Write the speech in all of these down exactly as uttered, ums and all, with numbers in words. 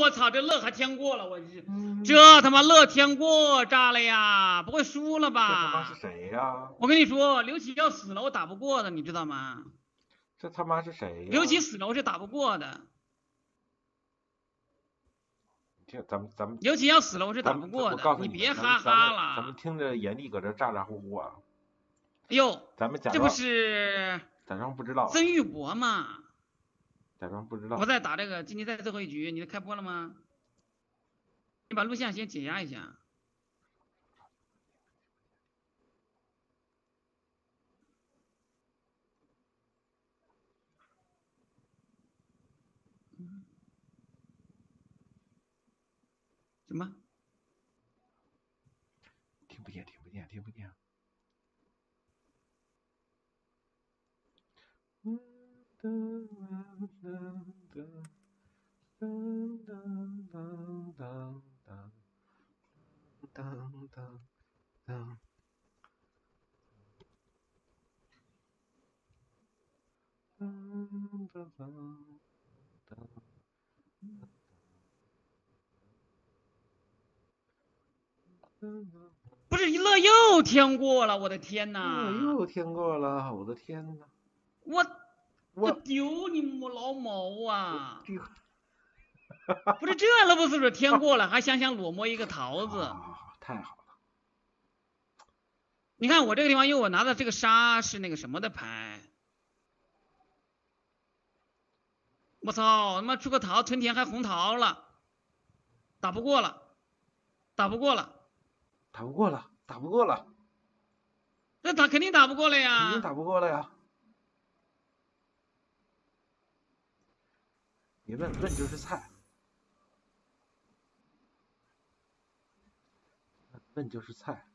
我操，这乐还天过了，我这、 嗯、 这他妈乐天过炸了呀，不会输了吧？ 这他妈是谁呀？ 我跟你说，刘琦要死了，我打不过的，你知道吗？ 这他妈是谁呀？ 刘琦死了，我是打不过的。 听咱们咱们刘琦要死了，我是打不过的。你你别哈哈了。 咱们听着严厉搁这咋咋呼呼啊。 哎呦， 咱们假这不是假装不知道。 曾玉博吗？ 假装不知道。 我在打这个，今天在最后一局，你开播了吗？你把录像先解压一下。什么？ 听不见，听不见，听不见。嗯噔噔噔噔噔噔噔噔噔噔噔。 不是乐又天过了，我的天哪！ 又天过了，我的天哪！ 我我丢你母老毛啊！不是这乐不是天过了，还想想裸摸一个桃子， 好太好了！ 你看我这个地方，因为我拿的这个沙是那个什么的牌，我操，他妈出个桃，春田还红桃了，打不过了，打不过了， 打不过了，打不过了， 那打肯定打不过了呀， 肯定打不过了呀。你问问就是菜，问就是菜。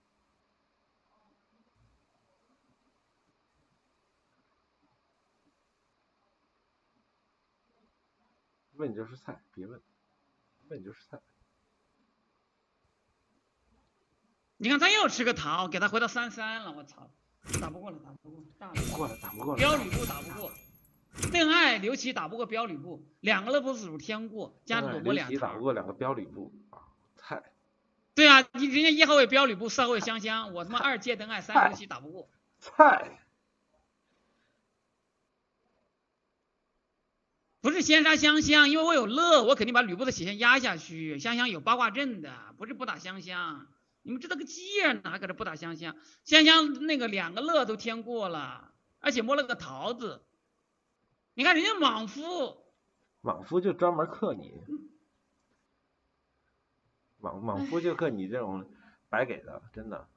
问就是菜，别问，问就是菜。 你看他又吃个桃，给他回到三三了，我操，打不过了，打不过， 打不过了，打不过了。 标吕布打不过，邓艾、刘琦打不过标吕布，两个乐不死天过，加裸摸两刘琦打不过两个标吕布啊，菜。 对啊，人家一号位标吕布，四号位香香，我他妈二届邓艾，三刘琦打不过， 菜。 不是先杀香香，因为我有乐，我肯定把吕布的血线压下去。香香有八卦阵的，不是不打香香。你们知道个鸡呀，哪搁这不打香香？香香那个两个乐都天过了，而且摸了个桃子。你看人家莽夫， 莽夫就专门克你，莽莽夫就克你这种白给的，真的。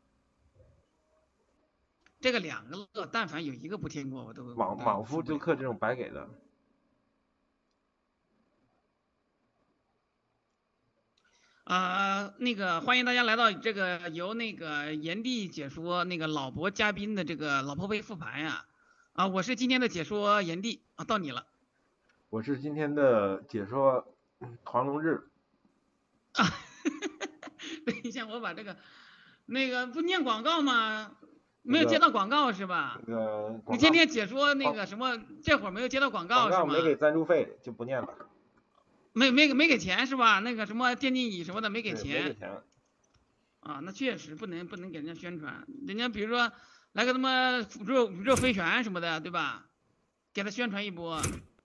这个两个乐，但凡有一个不天过，我都莽莽夫就克这种白给的。 啊、呃，那个欢迎大家来到这个由那个炎帝解说那个老博嘉宾的这个老婆杯复盘呀，啊，我是今天的解说炎帝啊，到你了。 我是今天的解说黄龙日。 啊，等一下，我把这个那个不念广告吗？没有接到广告是吧？ 那个你天天解说那个什么，这会儿没有接到广告是吗？ 广告没给赞助费就不念了。 没没没给钱是吧？那个什么电竞椅什么的没给钱。 没给钱。 啊，那确实不能不能给人家宣传，人家比如说来个他妈宇宙宇宙飞船什么的，对吧？给他宣传一波。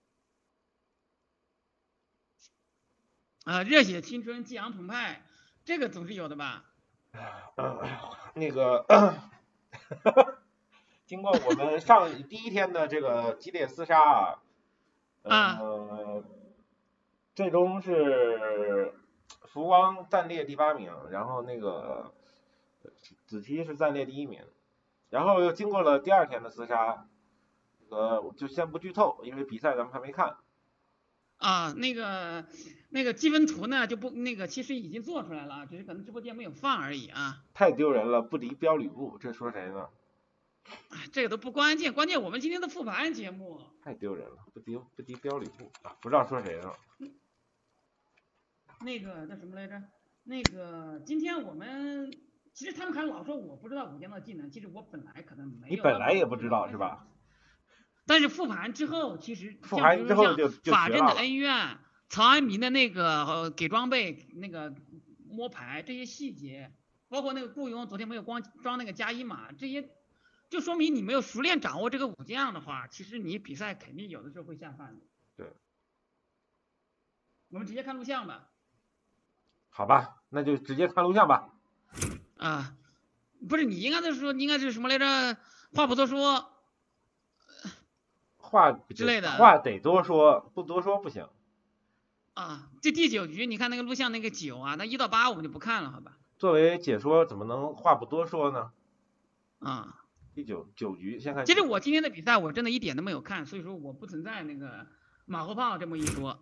啊，热血青春激昂澎湃，这个总是有的吧？ 嗯，那个，经过我们上第一天的这个激烈厮杀啊，呃，最终是浮光暂列第八名，然后那个子期是暂列第一名，然后又经过了第二天的厮杀，呃，就先不剧透，因为比赛咱们还没看。 啊，那个那个积分图呢就不那个其实已经做出来了，只是可能直播间没有放而已啊。 太丢人了，不敌标吕布，这说谁呢？ 这个都不关键，关键我们今天的复盘节目。 太丢人了，不敌不敌标吕布啊，不知道说谁呢。 那个那什么来着？那个今天我们其实他们还老说我不知道武将的技能，其实我本来可能没有。 你本来也不知道是吧？ 但是复盘之后，其实复盘之后就法阵的恩怨， 曹安民的那个、呃、给装备那个摸牌这些细节，包括那个雇佣昨天没有光装那个加一码，这些就说明你没有熟练掌握这个武将的话，其实你比赛肯定有的时候会下饭的。 对， 我们直接看录像吧。 好吧，那就直接看录像吧。 啊，不是你应该是说应该是什么来着？话不多说。 话之类的话得多说，不多说不行。 啊，这第九局你看那个录像那个九啊，那一到八我们就不看了，好吧？ 作为解说，怎么能话不多说呢？ 啊， 第九九局先看。 其实我今天的比赛我真的一点都没有看，所以说我不存在那个马后炮这么一说。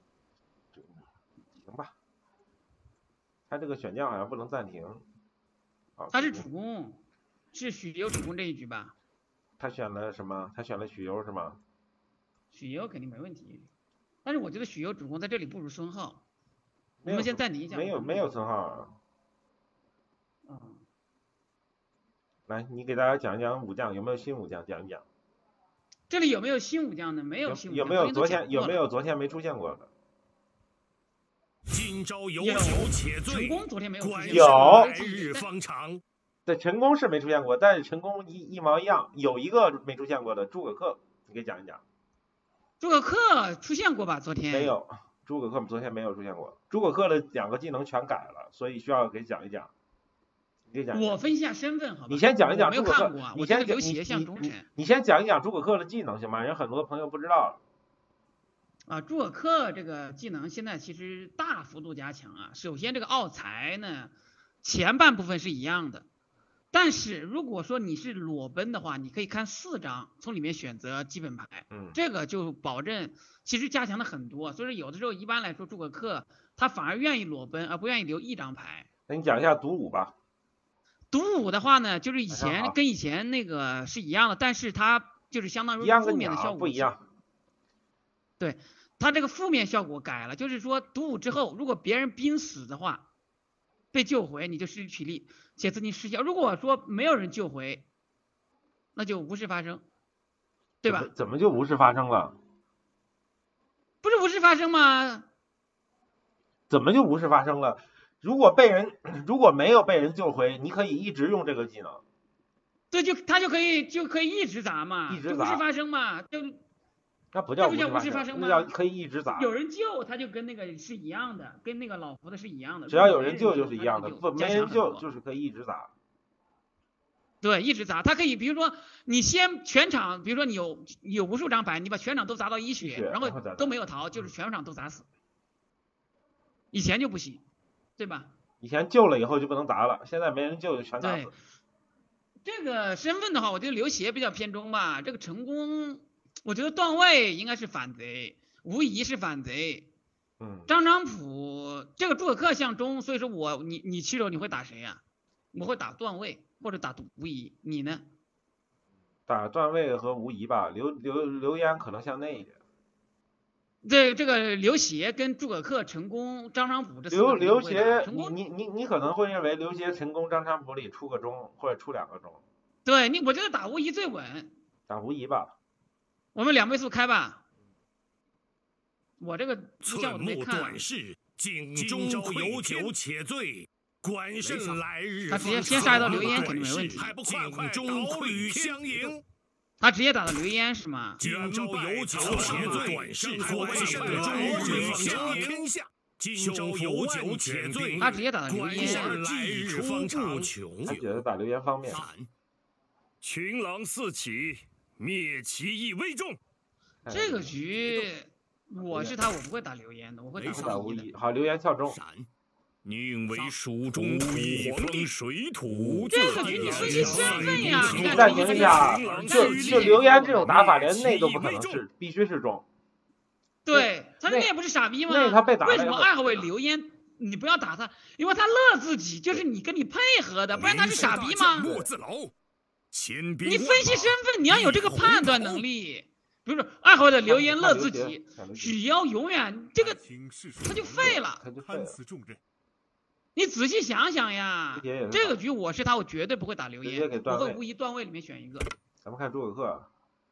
行吧，他这个选将好像不能暂停。 他是主攻，是许攸主攻这一局吧？ 他选了什么？他选了许攸是吗？ 许攸肯定没问题，但是我觉得许攸主攻在这里不如孙浩。我们先暂停一下。 没有没有孙浩啊。 嗯。 来，你给大家讲一讲武将，有没有新武将？讲一讲。 这里有没有新武将呢？没有新武将。 有没有昨天有没有昨天没出现过的？ 今朝有酒且醉， 成功昨天没有出现。 有。 来日方长。 对，成功是没出现过，但是成功一一毛一样，有一个没出现过的诸葛恪，你给讲一讲。 诸葛恪出现过吧？昨天没有，诸葛恪昨天没有出现过。诸葛恪的两个技能全改了，所以需要给讲一讲。你给讲。 我分析一下身份，好吧？ 你先讲一讲诸葛恪。 你先刘协像忠臣。 你先讲一讲诸葛恪的技能行吗？人很多朋友不知道。 啊，诸葛恪这个技能现在其实大幅度加强啊。首先这个奥才呢，前半部分是一样的。但是如果说你是裸奔的话，你可以看四张，从里面选择基本牌， 嗯， 这个就保证其实加强了很多。所以说有的时候一般来说诸葛恪他反而愿意裸奔，而不愿意留一张牌。 那你讲一下独舞吧。 独舞的话呢，就是以前跟以前那个是一样的，但是它就是相当于负面的效果不一样。 对，它这个负面效果改了，就是说独舞之后，如果别人濒死的话，被救回你就失去体力，且自己失效。如果说没有人救回，那就无事发生，对吧？ 怎么就无事发生了？ 不是无事发生吗？ 怎么就无事发生了？如果被人如果没有被人救回，你可以一直用这个技能。 对，就他就可以就可以一直砸嘛， 一直砸， 无事发生嘛，就那不叫无事发生吗？ 那叫可以一直砸。 有人救他就跟那个是一样的，跟那个老胡的是一样的。 只要有人救就是一样的，不没人救就是可以一直砸。 对，一直砸，他可以，比如说你先全场，比如说你有你有无数张牌，你把全场都砸到一血，然后都没有逃，就是全场都砸死。以前就不行，对吧？ 以前救了以后就不能砸了，现在没人救就全砸死。 这个身份的话，我觉得刘协比较偏中吧。这个成功，我觉得段位应该是反贼，无疑是反贼。 嗯。 张昌普这个诸葛恪向中，所以说我你你七手你会打谁呀、啊？我会打段位或者打无疑，你呢？ 打段位和无疑吧，刘刘刘焉可能向内一点。 这这个刘协跟诸葛恪、成功、张昌普这刘刘协，你你你你可能会认为刘协、成功、张昌普里出个中或者出两个中。 对你，我觉得打无疑最稳。 打无疑吧。 我们两位数开吧。我这个寸木短视，井中有酒且醉，管甚来日方长。 他直接先杀到刘焉肯定没问题。 井中窥相迎。 他直接打到刘焉是吗？ 今朝有酒且醉，短视管甚来日方长天下。今朝有酒且醉， 他直接打到刘焉， 来日方长。 他觉得打刘焉方便。 群狼四起，灭其意为重。 这个局我是他，我不会打刘焉的，我会打无疑。好，刘焉跳中。 宁为蜀中土风水土。 这个局你分析身份呀！你看， 暂停一下，就就刘焉这种打法，连内都不可能是，必须是中。 对，他内不是傻逼吗？ 内他被打了。 为什么二号位刘焉你不要打他？因为他乐自己，就是你跟你配合的，不然他是傻逼吗？你分析身份，你要有这个判断能力。比如说二号位的刘焉乐自己，许攸永远这个他就废了。你仔细想想呀，这个局我是他，我绝对不会打刘焉，我会无疑段位里面选一个。 咱们看诸葛恪，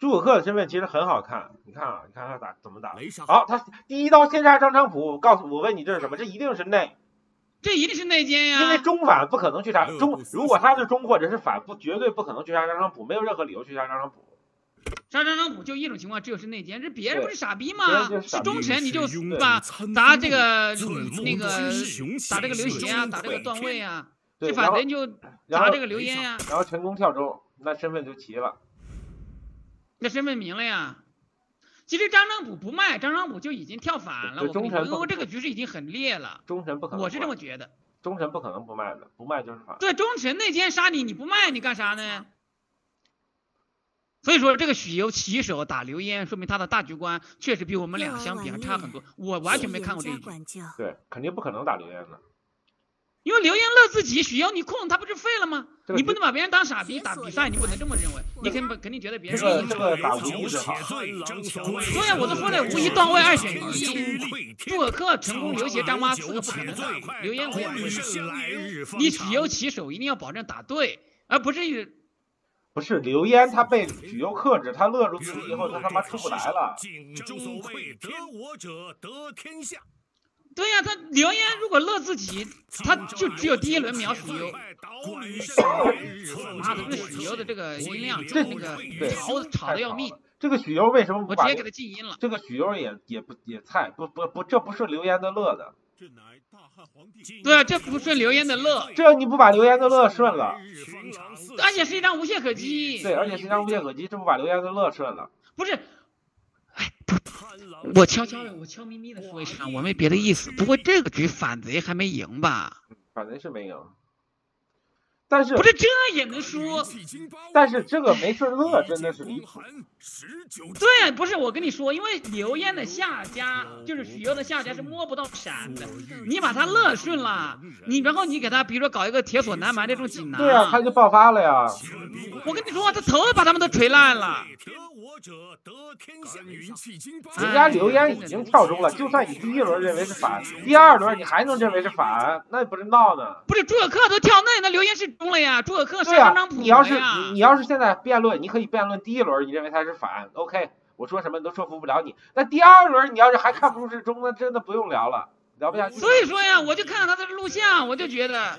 诸葛恪的身份其实很好看，你看啊，你看他打怎么打。好，他第一刀先杀张昌普，告诉我问你这是什么？这一定是内， 这一定是内奸呀。 因为中反不可能去杀中，如果他是中或者是反，不绝对不可能去杀张昌普，没有任何理由去杀张昌普。 杀张昌普就一种情况，只有是内奸，这别人不是傻逼吗？ 是, 是忠臣你就把打这个那个打这个刘协啊，打这个段位啊，是反贼就打这个刘焉呀、啊。 然后成功跳州，那身份就齐了。 那身份明了呀。其实张昌普不卖，张昌普就已经跳反了。我跟你说，因为这个局势已经很烈了。 忠臣不可能， 我是这么觉得。 忠臣不可能不卖的，不卖就是反。 对，忠臣内奸杀你，你不卖你干啥呢？所以说这个许攸起手打刘焉，说明他的大局观确实比我们俩相比还差很多。我完全没看过这一局。 对，肯定不可能打刘焉的。 因为刘焉乐自己，许攸你控他不是废了吗？你不能把别人当傻逼打比赛，你不能这么认为。你肯肯定觉得别人这个这个打无疑是好。 所以我都说了，无疑段位二选一。诸葛恪成功刘协张妈四个不可能打，刘焉我也不会打。你许攸起手一定要保证打对，而不是。 不是刘焉，他被许攸克制，他勒住自己以后，他他妈出不来了。 正所谓得我者得天下。 对呀、啊，他刘焉如果勒自己，他就只有第一轮秒许攸。妈的，这许攸的这个音量，这那个吵吵的要命。 这个许攸为什么不把？ 我直接给他静音了。 这个许攸也也不也菜，不不不，这不是刘焉的乐的。 对啊，这不顺刘焉的乐。 这你不把刘焉的乐顺了， 而且是一张无懈可击。 对，而且是一张无懈可击，这不把刘焉的乐顺了。 不是，哎，我悄悄的，我悄咪咪的说一声，我没别的意思。不过这个局反贼还没赢吧？ 反贼是没赢。但是不是这也能说？ 但是这个没顺乐真的是离谱。 对，不是我跟你说，因为刘焉的下家就是许攸的下家是摸不到闪的，你把他乐顺了，你然后你给他比如说搞一个铁索南蛮这种锦囊， 对啊，他就爆发了呀。 我跟你说，他头把他们都锤烂了。 人家刘焉已经跳中了，就算你第一轮认为是反，第二轮你还能认为是反，那不是闹呢？ 不是诸葛恪都跳内，那刘焉是中了呀。诸葛恪是张昌普你要是你你要是现在辩论，你可以辩论第一轮你认为他是反 ，OK， 我说什么都说服不了你。那第二轮你要是还看不出是中，那真的不用聊了，聊不下去。 所以说呀，我就看到他的录像，我就觉得，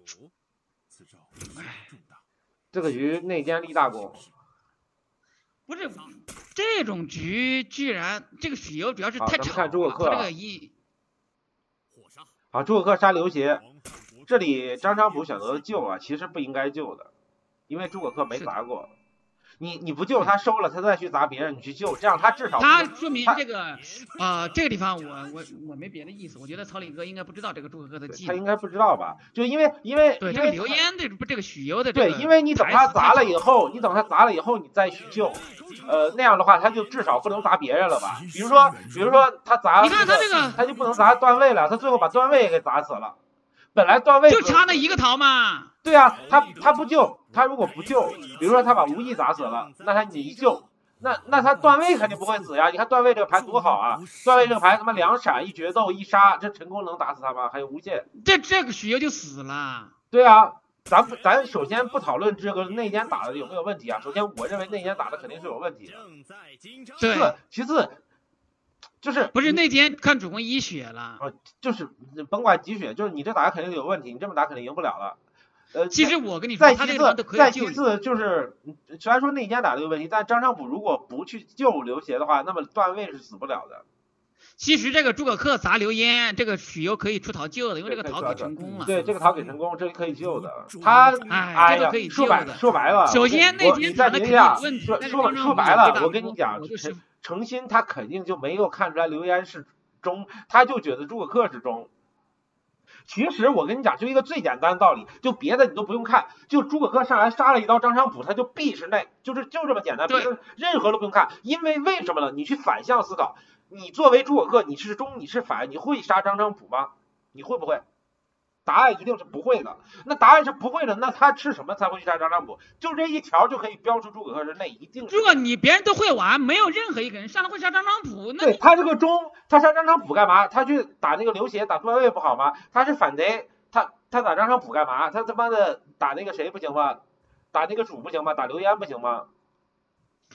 这个局内奸立大功。 不是这种局，居然这个许攸主要是太吵了。 看诸葛恪、 啊，这个一， 好，诸葛恪杀刘协，这里张昌普选择救啊，其实不应该救的，因为诸葛恪没砸过。你你不救他收了，他再去砸别人，你去救，这样他至少他说明这个呃这个地方我我我没别的意思，我觉得曹李哥应该不知道这个诸葛恪的计， 他应该不知道吧？就因为因为对这个刘焉这这个许攸的这个对，因为你等他砸了以后，你等他砸了以后你再去救，呃那样的话他就至少不能砸别人了吧？比如说比如说他砸， 你看他这个他就不能砸段位了，他最后把段位给砸死了。本来段位就差那一个桃嘛。 对啊，他他不救，他如果不救，比如说他把吴懿砸死了，那他你一救，那那他段位肯定不会死呀。你看段位这个牌多好啊，段位这个牌他妈两闪一决斗一杀，这成功能打死他吗？还有无限， 这这个许攸就死了。 对啊，咱咱首先不讨论这个内奸打的有没有问题啊，首先我认为内奸打的肯定是有问题的。其次其次。就是不是内奸看主公一血了， 呃，就是甭管几血，就是你这打肯定有问题，你这么打肯定赢不了了。呃， 其实我跟你说， 再其次，再其次就是虽然说内奸打的有问题，但张昌普如果不去救刘协的话，那么段位是死不了的。 其实这个诸葛恪砸刘焉，这个许攸可以出逃救的，因为这个逃给成功了。 对，这个逃给成功，这个可以救的。他哎，这个可以救的。 说白了， 首先内奸打的肯定有问题。 说说说白了，我跟你讲，诚心他肯定就没有看出来刘焉是中，他就觉得诸葛恪是中。其实我跟你讲，就一个最简单的道理，就别的你都不用看，就诸葛恪上来杀了一刀张昌普，他就必是内，就是就这么简单，别的任何都不用看。因为为什么呢？你去反向思考，你作为诸葛恪，你是中你是反，你会杀张昌普吗？你会不会？答案一定是不会的。那答案是不会的，那他吃什么才会去杀张昌普？就这一条就可以标出诸葛恪是内，一定是。 如果你别人都会玩，没有任何一个人上来会杀张昌普，那对他这个中，他杀张昌普干嘛？他去打那个刘协打段位不好吗？他是反贼，他他打张昌普干嘛？他他妈的打那个谁不行吗？打那个主不行吗？打刘焉不行吗？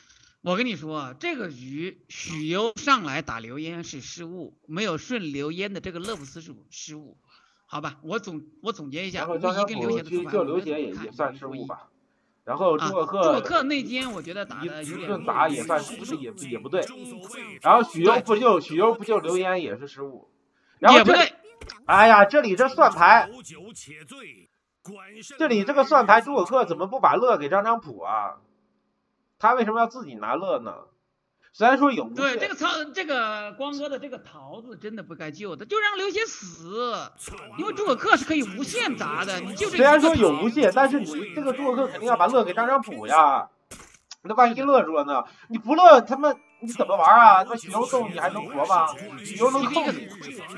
我跟你说，这个局许攸上来打刘焉是失误，没有顺刘焉的这个勒布斯是失误，好吧？我总我总结一下， 然后张小普去救刘协也也算失误吧。然后诸葛恪， 诸葛恪内奸我觉得打的有点一顿打也算是也也不对。然后许攸不救许攸不救刘焉也是失误。然后也不对。 哎呀，这里这算牌，这里这个算牌，诸葛恪怎么不把乐给张张普啊？他为什么要自己拿乐呢？虽然说有无懈， 对这个曹这个光哥的这个桃子真的不该救的，就让刘协死，因为诸葛恪是可以无限砸的，你就这。 虽然说有无懈，但是你这个诸葛恪肯定要把乐给张张普呀。那万一乐住了呢？你不乐，他们你怎么玩啊？他妈许攸动你还能活吗？许攸能扣你。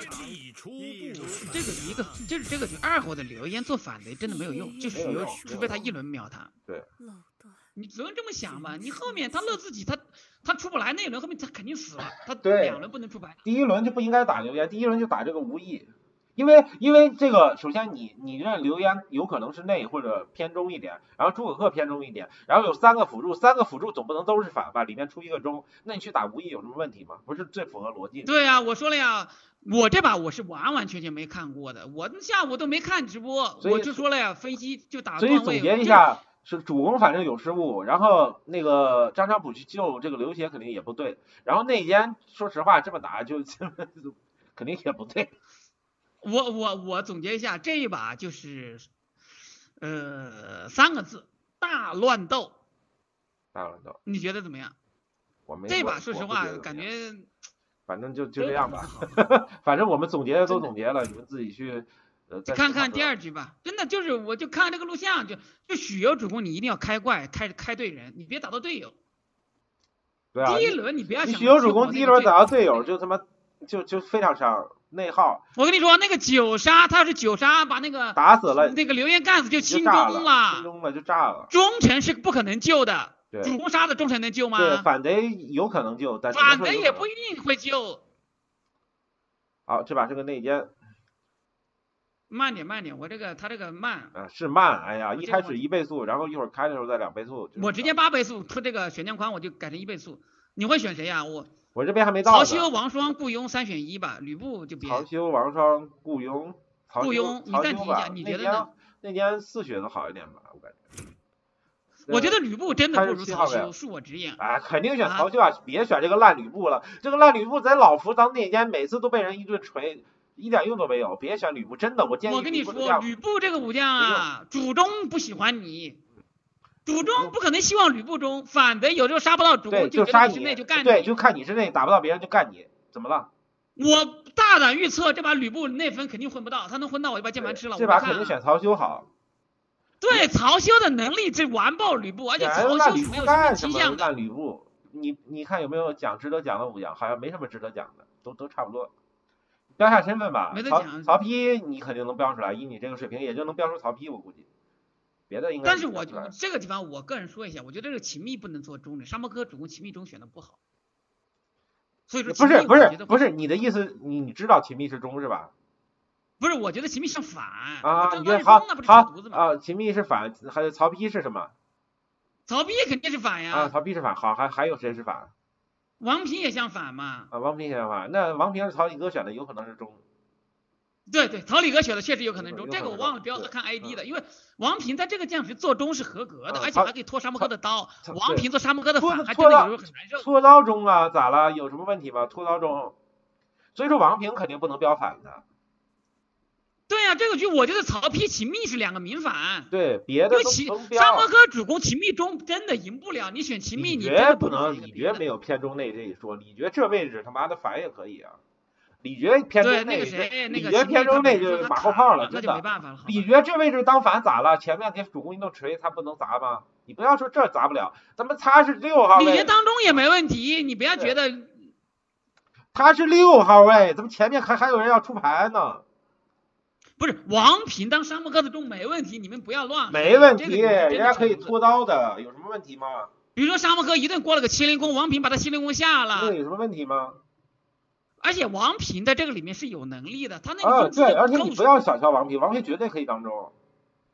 这个一个就是这个局二号的刘焉做反贼真的没有用，就许攸除非他一轮秒他。 对。 你只能这么想吧，你后面他乐自己，他他出不来那一轮，后面他肯定死了，他两轮不能出牌。 第一轮就不应该打刘焉，第一轮就打这个无义，因为因为这个首先你你认刘焉有可能是内或者偏中一点，然后诸葛恪偏中一点，然后有三个辅助，三个辅助总不能都是反吧，里面出一个中，那你去打无义有什么问题吗？不是最符合逻辑。 对啊，我说了呀，我这把我是完完全全没看过的，我下午都没看直播，我就说了呀，分析就打段位。 所以总结一下。是主公反正有失误，然后那个张张普去救这个刘协肯定也不对，然后内奸说实话这么打就肯定也不对。 我我我总结一下，这一把就是呃三个字，大乱斗。 大乱斗， 你觉得怎么样？ 我没这把说实话感觉， 反正就就这样吧，反正我们总结的都总结了，你们自己去。呃， 看看第二局吧，真的就是我就看这个录像，就就许攸主公你一定要开怪，开开对人，你别打到队友。 对啊。 第一轮你不要想。 许攸主公第一轮打到队友就他妈就就非常伤内耗。 我跟你说那个九杀，他要是九杀把那个打死了， 那个刘焉干死就清中了，清中了就炸了。 忠臣是不可能救的，主公杀的忠臣能救吗？ 对，反贼有可能救，但反贼也不一定会救。 好，这把是个内奸。 慢点慢点，我这个他这个慢啊是慢，哎呀，一开始一倍速，然后一会儿开的时候再两倍速。 我直接八倍速出这个选将框，我就改成一倍速。你会选谁呀？我我这边还没到。 曹休、王双、顾雍三选一吧，吕布就别。 曹休、王双、顾雍。 顾雍，你暂停一下，你觉得呢？ 那年四血的好一点吧，我感觉。 我觉得吕布真的不如曹休，恕我直言。 哎，肯定选曹休啊！别选这个烂吕布了，这个烂吕布在老服当内奸，每次都被人一顿锤。一点用都没有，别选吕布，真的，我建议。 我跟你说，吕布这个武将啊，主公不喜欢你，主公不可能希望吕布中，反的有时候杀不到主公就杀你， 之内就干你， 对，就看你之内打不到别人就干你，怎么了？ 我大胆预测，这把吕布内分肯定混不到，他能混到我就把键盘吃了。 这把肯定选曹休好。 对，曹休的能力这完爆吕布，而且曹休是没有什么倾向的。 烂吕布，你你看有没有讲值得讲的武将？好像没什么值得讲的，都都差不多。标下身份吧，曹曹丕你肯定能标出来，以你这个水平也就能标出曹丕，我估计。别的应该。 但是我这个地方我个人说一下，我觉得这个秦宓不能做中的，沙漠科主公秦宓中选的不好。所以说不是不是不是你的意思，你你知道秦宓是中是吧？ 不是，我觉得秦宓是反啊，你好好啊，秦宓是反，还有曹丕是什么？ 曹丕肯定是反呀。 啊，曹丕是反，好，还还有谁是反？ 王平也像反嘛？ 啊，王平也像反，那王平是曹李哥选的，有可能是中。 对对，曹李哥选的确实有可能中，这个我忘了标看 I D 的，因为王平在这个将士做中是合格的，而且还可以拖沙漠哥的刀。王平做沙漠哥的反，还真的有时候很难受。 拖刀中啊，咋了？有什么问题吗？拖刀中，所以说王平肯定不能标反的。 对呀、啊，这个局我觉得曹丕、秦宓是两个明反。 对，别的都不标。沙漠哥主攻秦宓中真的赢不了，你选秦宓，你真的不能。李傕没有偏中内这一说，李傕这位置他妈的反也可以啊。李傕偏中内， 那个谁， 李傕偏中内就马后炮了，真的。李傕这位置当反咋了？前面给主公一顿锤，他不能砸吗？你不要说这砸不了，咱们他是六号位。 李傕当中也没问题，你不要觉得。 他是六号位，怎么前面还还有人要出牌呢？ 不是王平当沙漠哥的中没问题，你们不要乱。 没问题，这个、人家可以拖刀的，有什么问题吗？ 比如说沙漠哥一顿过了个麒麟弓，王平把他麒麟弓下了， 这个有什么问题吗？ 而且王平在这个里面是有能力的，他那个啊对，而且你不要小瞧王平，王平绝对可以当中。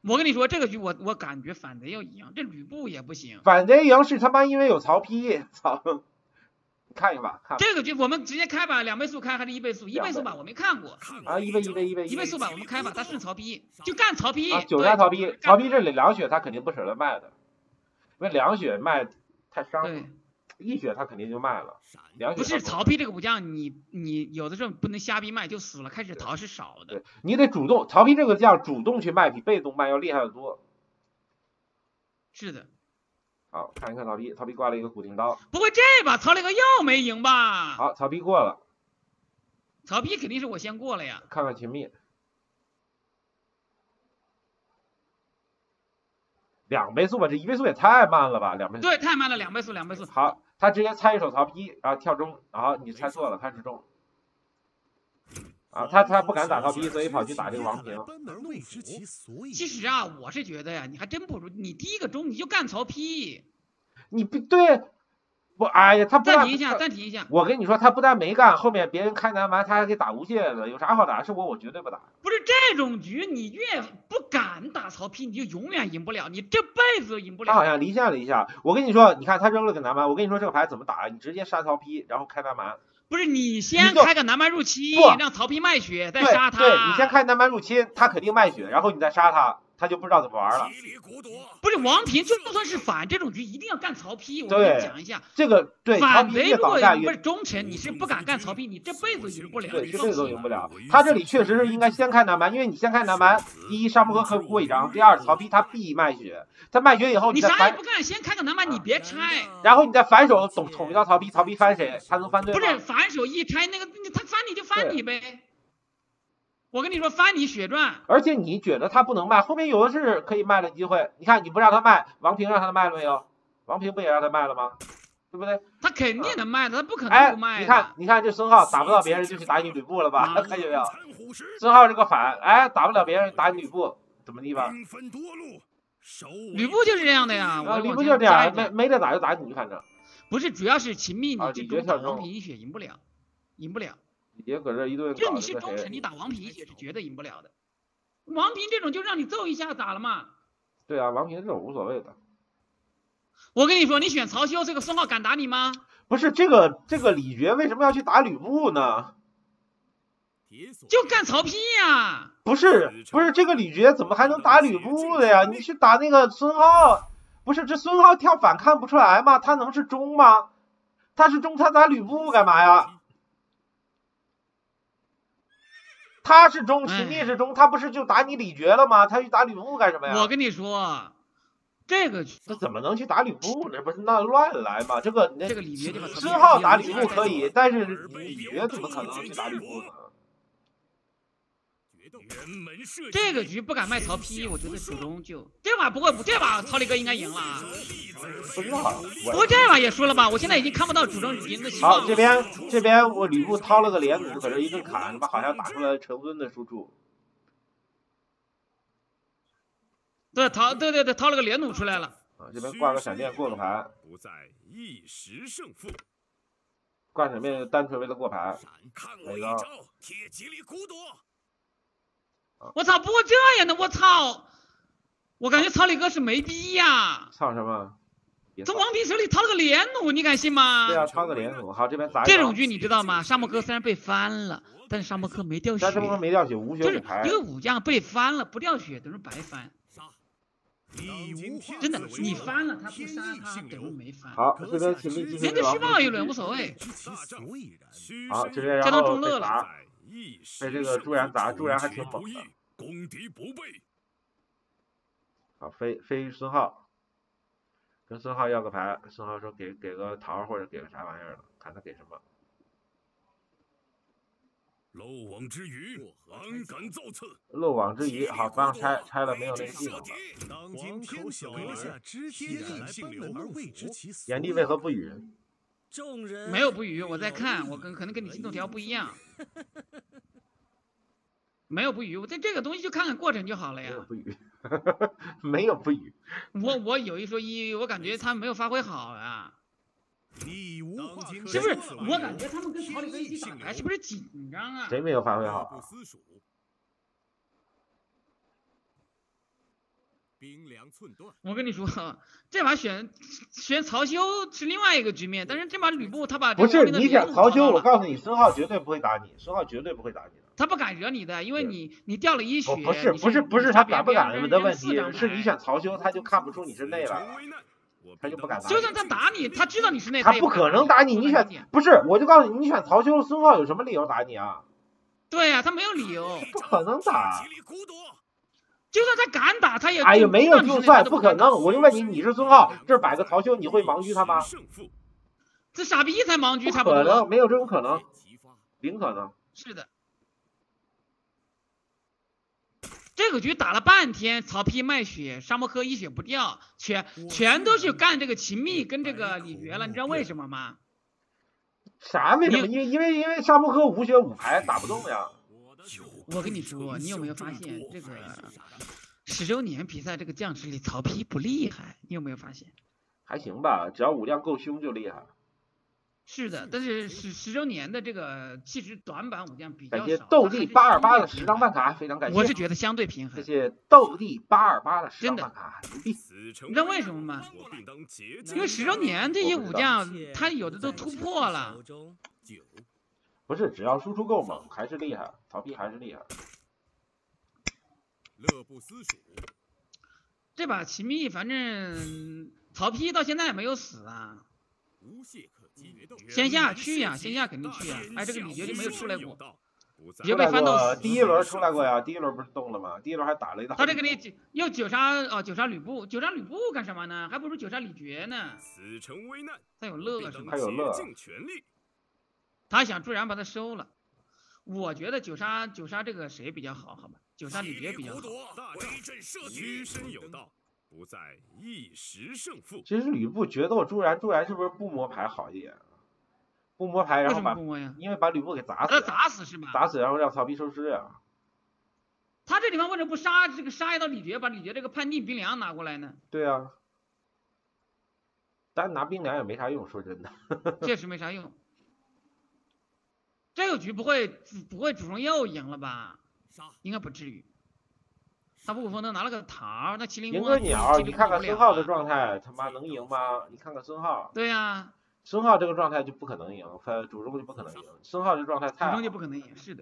我跟你说，这个局我我感觉反贼要赢，这吕布也不行。 反贼赢是他妈因为有曹丕，操！看一把，看。 这个局我们直接开吧，两倍速开还是一倍速？一倍速吧，我没看过。 啊，一倍一倍一倍一倍速吧，我们开吧，他顺曹丕，就干曹丕。 啊，九杀曹丕，曹丕这里两血他肯定不舍得卖的，因为两血卖太伤了。一血他肯定就卖了。 不是曹丕这个武将，你你有的时候不能瞎逼卖就死了，开始逃是少的。 你得主动，曹丕这个将主动去卖比被动卖要厉害得多。 是的。 好，看一看曹丕，曹丕挂了一个古亭刀。 不过这把曹了个药没赢吧？ 好，曹丕过了。 曹丕肯定是我先过了呀。 看看秦宓。两倍速吧，这一倍速也太慢了吧，两倍速。 对，太慢了，两倍速，两倍速。 好，他直接猜一手曹丕，然后跳中，然后你猜错了，他是中。啊，他他不敢打曹丕，所以跑去打这个王平。 其实啊，我是觉得呀，你还真不如你第一个中你就干曹丕。 你不对，不，哎呀，他不暂停一下，暂停一下。 我跟你说，他不但没干，后面别人开南蛮，他还可以打无懈的，有啥好打？是我，我绝对不打。 不是这种局，你越不敢打曹丕，你就永远赢不了，你这辈子都赢不了。 他好像离线了一下，我跟你说，你看他扔了个南蛮，我跟你说这个牌怎么打？你直接杀曹丕，然后开南蛮。 不是你先开个南蛮入侵，让曹丕卖血，再杀他。 对，对你先开南蛮入侵，他肯定卖血，然后你再杀他，他就不知道怎么玩了。 不是王平，就算是反这种局，一定要干曹丕。我跟你讲一下， 这个对反贼如果不是忠臣，你是不敢干曹丕，你这辈子赢不了。 对，这辈子都赢不了。他这里确实是应该先开南蛮，因为你先开南蛮，第一沙漠河可以过一张，第二曹丕他必卖血，他卖血以后你啥也不干，先开个南蛮，你别拆， 然后你再反手捅捅一刀曹丕，曹丕翻谁？他能翻对吗？ 不是反手一拆那个，他翻你就翻你呗。我跟你说，翻你血赚。 而且你觉得他不能卖，后面有的是可以卖的机会。你看你不让他卖，王平让他卖了没有？王平不也让他卖了吗？对不对？ 他肯定能卖的，他不可能不卖的。 哎，你看，你看这孙浩打不到别人就去打你吕布了吧？看见没有？孙浩这个反，哎，打不了别人打你吕布，怎么地吧？ 吕布就是这样的呀， 啊，吕布就是这样，没没得打就打你，反正。 不是，主要是秦宓啊， 你这种打王平一血赢不了，赢不了。 也搁这一顿。 就是你是忠臣，你打王平一血是绝对赢不了的。王平这种就让你揍一下咋了嘛？ 对啊，王平这种无所谓的。 我跟你说，你选曹休，这个孙浩敢打你吗？ 不是这个这个李傕为什么要去打吕布呢？ 就干曹丕呀！ 不是不是这个李傕怎么还能打吕布的呀？你去打那个孙浩，不是这孙浩跳反看不出来吗？他能是忠吗？他是忠，他打吕布干嘛呀？他是忠，秦宓是忠，他不是就打你李傕了吗？他去打吕布干什么呀？ 我跟你说。这个他怎么能去打吕布呢？不是那乱来吗？这个这个李傕就把孙浩打吕布可以，但是李傕怎么可能去打吕布呢？ 这个局不敢卖曹丕，我觉得主中就这把不过这把曹李哥应该赢了。 不知道， 不过这把也输了吧？我现在已经看不到主中赢的希望。 好，这边这边我吕布掏了个连弩，搁这一顿砍，他妈好像打出来陈温的输出。 对，掏对对对，掏了个连弩出来了。 啊，这边挂个闪电过个牌。 不在一时胜负。 挂闪电单纯为了过牌。 来个铁吉利孤夺。 我操！不过这样的，我操！我感觉曹李哥是没逼呀。 操什么？ 从王平手里掏了个连弩，你敢信吗？ 对啊，掏个连弩。好，这边砸。 这种局你知道吗？沙漠哥虽然被翻了，但是沙漠哥没掉血。 沙漠哥没掉血，无血就是一个武将被翻了不掉血，等于白翻。真的，你翻了他不杀他，等于没翻。 好，这边秦宓继续。 人家虚报一轮无所谓。 好，这边然后被砸，被这个朱然砸，朱然还挺猛的。 攻敌不备。 好，飞飞孙浩，跟孙浩要个牌，孙浩说给给个桃或者给个啥玩意儿的，看他给什么。 漏网之鱼，安敢造次？ 漏网之鱼，好，刚拆拆了没有那个技能了。 黄口小阁下知天意，性流而为之其所。 炎帝为何不语？ 没有不语，我在看，我跟可能跟你进度条不一样。没有不语，我在这个东西就看看过程就好了呀。 没有不语，没有不语。 我我有一说一，我感觉他没有发挥好啊。是不是？我感觉他们跟曹李哥一起打牌是不是紧张啊？ 谁没有发挥好？ 兵粮寸断。 我跟你说，这把选选曹休是另外一个局面，但是这把吕布他把不是你选曹休，我告诉你，孙浩绝对不会打你，孙浩绝对不会打你的。 他不敢惹你的，因为你你掉了一血。 不是不是不是他敢不敢的问题，是你选曹休，他就看不出你是内了，他就不敢打你。 就算他打你，他知道你是内， 他不可能打你。你选不是，我就告诉你，你选曹休，孙浩有什么理由打你啊？ 对呀、啊，他没有理由， 不可能打。 就算他敢打，他也哎呀，没有就算，不可能。我就问你，你是孙浩，这摆个曹休，你会盲狙他吗？ 这傻逼才盲狙，差不多。可能没有这种可能，零可能。 是的。这个局打了半天，曹丕卖血，沙漠柯一血不掉，全全都是干这个秦宓跟这个李傕了，你知道为什么吗？ 啥为什么？因为因为因为沙漠柯五血五排打不动呀。 我跟你说，你有没有发现这个十周年比赛这个将士里曹丕不厉害？你有没有发现？ 还行吧，只要武量够凶就厉害。 是的，但是十十周年的这个其实短板武将比较少。 感谢斗地八二八的十张办卡，非常感谢。 我是觉得相对平衡。 谢谢斗地八二八的十张办卡，牛逼！ 你知道为什么吗？因为十周年这些武将，他有的都突破了。 不是，只要输出够猛，还是厉害。曹丕还是厉害。 乐不思蜀。 这把秦宓，反正曹丕到现在也没有死啊。 无懈可击。 先下去呀、啊，先下肯定去呀、啊。哎，这个李傕就没有出来过， 李傕被翻到死。第一轮出来过呀，第一轮不是动了吗？第一轮还打了一道。 他这个里又九杀哦，九杀吕布，九杀吕布干什么呢？还不如九杀李傕呢。 死成危难， 他有乐是吧？ 他有乐。 他想助燃把他收了。我觉得九杀九杀这个谁比较好？好吧，九杀李傕比较好。 屈身有道。不在一时胜负。 其实吕布决斗朱然，朱然是不是不摸牌好一点？不摸牌，然后把为什么不摸呀？ 因为把吕布给砸死。 他砸死是吧？ 砸死，然后让曹丕收尸呀。 他这地方为什么不杀这个杀一刀李傕，把李傕这个判定兵粮拿过来呢？ 对啊，单拿兵粮也没啥用，说真的。 确实没啥用。这个局不会不会主动又赢了吧？应该不至于。他不风都拿了个桃，那麒麟赢个鸟，你看看孙浩的状态，他妈能赢吗？你看看孙浩。 对呀、啊， 孙浩这个状态就不可能赢，他主中就不可能赢。孙浩这状态太主中就不可能赢，是的。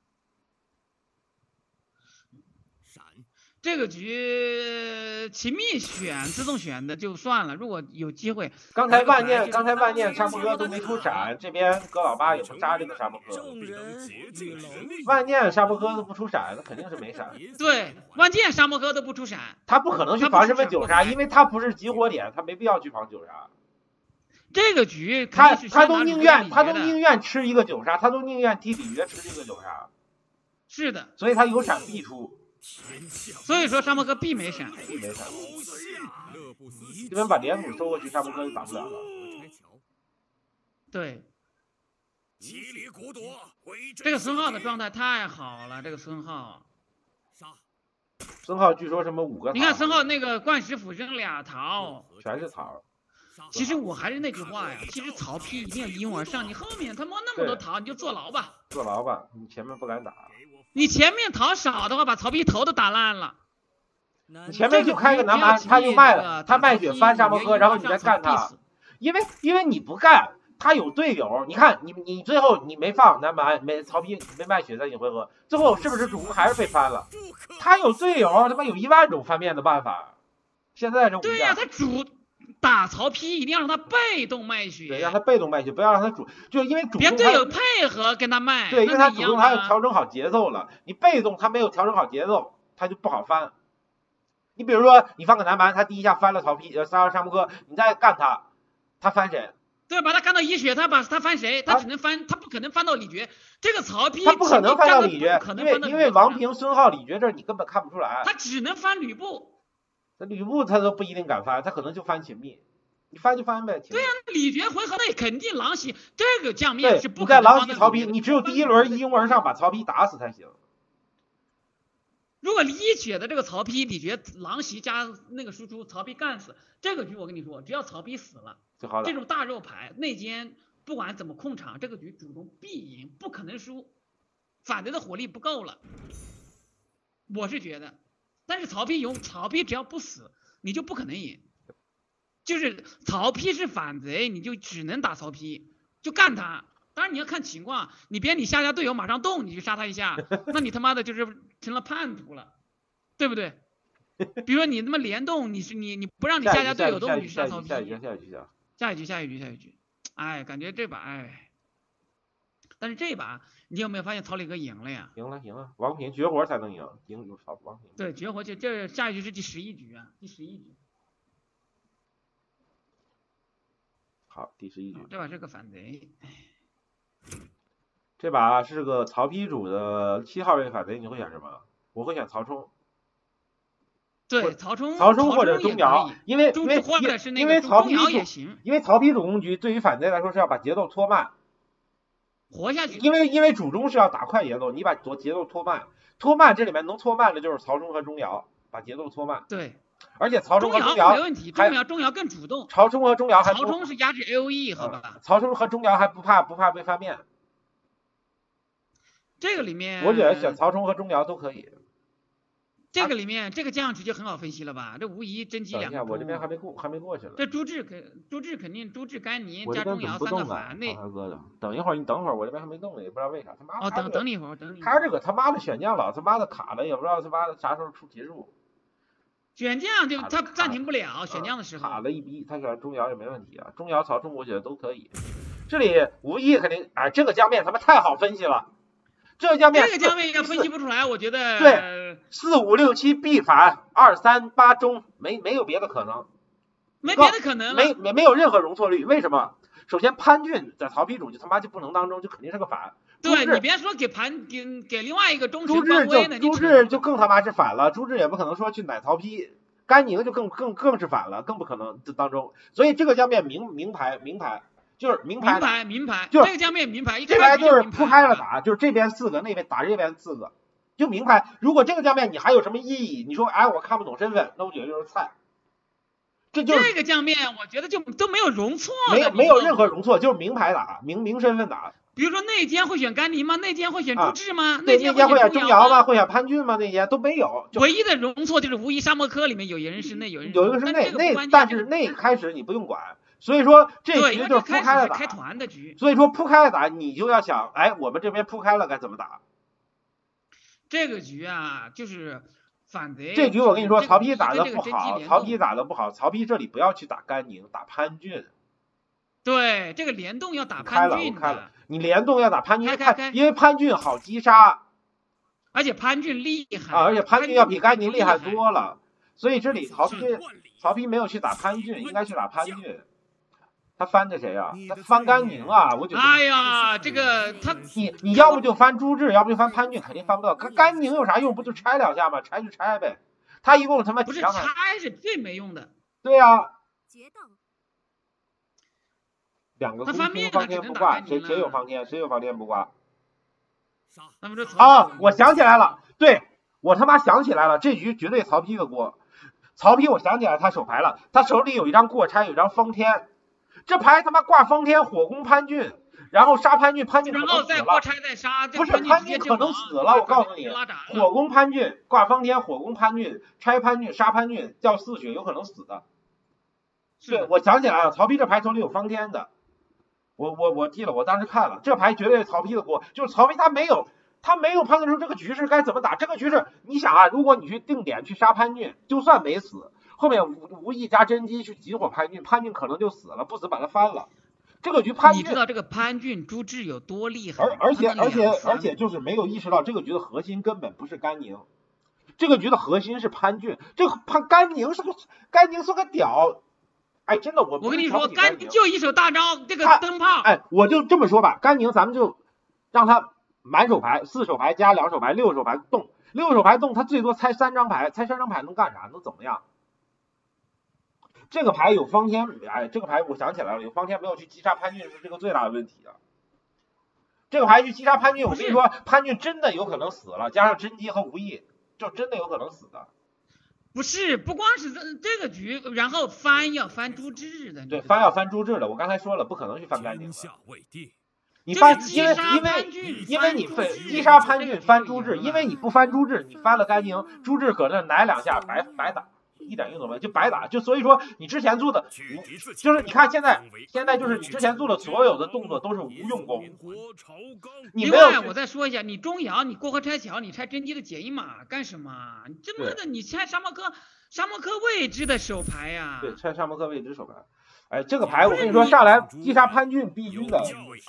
这个局秦宓选自动选的就算了，如果有机会， 刚才万念刚才万念沙漠柯都没出闪，这边葛老八也不扎这个沙漠柯，万念沙漠柯都不出闪，那肯定是没闪。 对，万剑沙漠柯都不出闪， 他不可能去防什么九杀，因为他不是集火点，他没必要去防九杀。 这个局他他都宁愿他都宁愿吃一个九杀，他都宁愿替李傕吃这个九杀。 是的， 所以他有闪必出。 所以说沙漠柯必没闪， 必没闪。这边把连弩收过去，沙漠柯就打不了了。 对，这个孙浩的状态太好了，这个孙浩。 孙浩据说什么五个桃？ 你看孙浩那个冠石斧扔俩桃， 全是桃。 其实我还是那句话呀，其实曹丕一定要一拥而上，你后面他摸那么多桃，你就坐牢吧。 坐牢吧，你前面不敢打。 你前面桃少的话，把曹丕头都打烂了。 你前面就开个南蛮，他就卖了，他卖血翻沙漠柯，然后你再干他。因为因为你不干，他有队友。你看你你最后你没放南蛮，没曹丕没卖血在你回合，最后是不是主公还是被翻了？他有队友，他妈有一万种翻面的办法。现在这对呀、啊，他主打曹丕一定要让他被动卖血， 对，让他被动卖血，不要让他主，就因为主别队友配合跟他卖， 对，因为他主动他要调整好节奏了，你被动他没有调整好节奏，他就不好翻。你比如说你放个南蛮，他第一下翻了曹丕，呃，杀了沙漠柯，你再干他，他翻谁？ 对，把他干到一血，他把他翻谁？他只能翻，他不可能翻到李傕。这个曹丕他不可能翻到李傕，因为因为王平、孙浩、李傕这你根本看不出来。 他只能翻吕布。 那吕布他都不一定敢翻，他可能就翻秦宓，你翻就翻呗。 对呀、啊，李傕回合内肯定狼袭，这个将面是不可能翻的。你在狼袭曹丕，你只有第一轮一拥而上把曹丕打死才行。 如果一血的这个曹丕，李傕狼袭加那个输出，曹丕干死这个局，我跟你说，只要曹丕死了，这种大肉牌内奸不管怎么控场，这个局主动必赢，不可能输，反对的火力不够了，我是觉得。 但是曹丕有曹丕只要不死，你就不可能赢。就是曹丕是反贼，你就只能打曹丕，就干他。当然你要看情况，你别你下家队友马上动，你就杀他一下，那你他妈的就是成了叛徒了，对不对？比如说你他妈联动，你是你你不让你下家队友动，你去杀曹丕。 下一局下一局下一局下一局下一局，哎，感觉这把哎，但是这一把你有没有发现曹李哥赢了呀？ 赢了赢了，王平绝活才能赢，赢有曹王平。 对，绝活这这下一局是第十一局啊，第十一局。 好，第十一局。 这把是个反贼。 这把是个曹丕主的七号位反贼，你会选什么？我会选曹冲。 对，曹冲， 曹冲或者钟繇，因为因为或者是因为曹丕也行， 因为曹丕主攻局对于反贼来说是要把节奏拖慢， 活下去。 因为因为主攻是要打快节奏，你把节奏拖慢，拖慢这里面能拖慢的就是曹冲和钟繇，把节奏拖慢。 对， 而且曹冲和钟繇没问题，钟繇钟繇更主动。 曹冲和钟繇还曹冲是压制 A O E 好吧？ 曹冲和钟繇还不怕不怕被翻面。 这个里面， 我觉得选曹冲和钟繇都可以。 这个里面，这个将直接很好分析了吧？这无疑真机两个。 我这边还没过，还没过去了。 这朱志肯，朱志肯定，朱志甘宁加钟繇三个反，那哥的。等一会儿，你等会儿，我这边还没动呢，也不知道为啥。他妈哦，等等你一会儿，等你。 他这个他妈的选将老他妈的卡了，也不知道他妈的啥时候出结束。 选将就他暂停不了，选将的时候。 卡了一逼，他选钟繇也没问题啊，钟繇、曹冲我觉得都可以。这里无疑肯定，哎，这个将面他妈太好分析了。这个将面， 这个将面要分析不出来，我觉得对，四五六七必反，二三八中，没没有别的可能， 没别的可能了， 没没没有任何容错率。为什么？首先潘俊在曹丕主就他妈就不能当中，就肯定是个反。 对你别说给潘给给另外一个忠朱臣志就朱志就更他妈是反了，朱志也不可能说去奶曹丕，甘宁就更更更是反了，更不可能当中。所以这个将面名名牌名牌。就是名牌， 名牌，名牌， 就是这个将面名牌， 这边就是铺开了打，就是这边四个，那边打这边四个，就名牌。如果这个将面你还有什么意义？你说哎，我看不懂身份，那我觉得就是菜。这就是这个将面，我觉得就都没有容错， 没有没有任何容错，就是名牌打，名名身份打。 比如说内奸会选甘宁吗？内奸会选朱志吗？ 内奸会选钟繇吗？会选潘俊吗？内奸都没有。 唯一的容错就是无疑沙漠科里面有人是内，有人有一个是内内，但是内开始你不用管。所以说这局就是铺开了打， 开团的局。 所以说铺开了打，你就要想，哎，我们这边铺开了该怎么打？ 这个局啊，就是反贼。 这局我跟你说，曹丕打的不好，曹丕打的不好，曹丕这里不要去打甘宁，打潘俊。 对，这个联动要打潘俊的。开了，开了，你联动要打潘俊， 开开开因为潘俊好击杀， 而且潘俊厉害啊，而且潘俊要比甘宁厉害多了，所以这里曹丕曹丕没有去打潘俊，应该去打潘俊。他翻的谁啊？他翻甘宁啊！我觉得。 哎呀，这个他你你要不就翻朱志，要不就翻潘俊，肯定翻不到。甘甘宁有啥用？不就拆两下吗？拆就拆呗。他一共他妈不是拆是最没用的。 对啊。两个空军方天不挂，谁谁有方天？谁有方天不挂？啊！我想起来了，对我他妈想起来了，这局绝对曹丕的锅。曹丕，我想起来他手牌了，他手里有一张过拆，有一张封天。这牌他妈挂封天火攻潘俊，然后杀潘俊，潘俊可能死了。 再过拆再杀， 不是潘俊可能死了，我告诉你，火攻潘俊，挂封天火攻潘俊，拆潘俊杀潘俊，掉四血有可能死的。对，我想起来了，曹丕这牌手里有封天的，我我我记了，我当时看了，这牌绝对是曹丕的锅，就是曹丕他没有他没有判断出这个局势该怎么打，这个局势你想啊，如果你去定点去杀潘俊，就算没死。后面无无意加真机去集火潘俊，潘俊可能就死了，不死把他翻了。这个局潘俊， 你知道这个潘俊朱志有多厉害？ 而而且而且而且就是没有意识到这个局的核心根本不是甘宁，这个局的核心是潘俊。这个潘甘宁是个甘宁是个屌，哎，真的我我跟你说，甘宁就一手大招，这个灯泡。 哎，我就这么说吧，甘宁咱们就让他满手牌，四手牌加两手牌，六手牌动，六手牌动，他最多猜三张牌，猜三张牌能干啥？能怎么样？这个牌有方天，哎，这个牌我想起来了，有方天没有去击杀潘俊是这个最大的问题啊。这个牌去击杀潘俊，我跟你说，潘俊真的有可能死了，加上真机和无意，就真的有可能死的。 不是，不光是这这个局，然后翻要翻朱志的。 对，翻要翻朱志的，我刚才说了，不可能去翻甘宁的。 你翻， 就是因为击杀因为潘俊因为你翻朱志翻击杀潘俊这个翻朱志， 就赢了因为你不翻朱志，你翻了甘宁，朱志搁那奶两下白白打，一点用都没有，就白打。就所以说你之前做的，就是你看现在现在就是你之前做的所有的动作都是无用功。你没有。 另外我再说一下，你中阳你过河拆桥，你拆真姬的解一马干什么？你这么的你拆沙漠克沙漠克未知的手牌呀、啊？ 对，拆沙漠克未知手牌。哎，这个牌我跟你说，上来击杀潘俊必须的。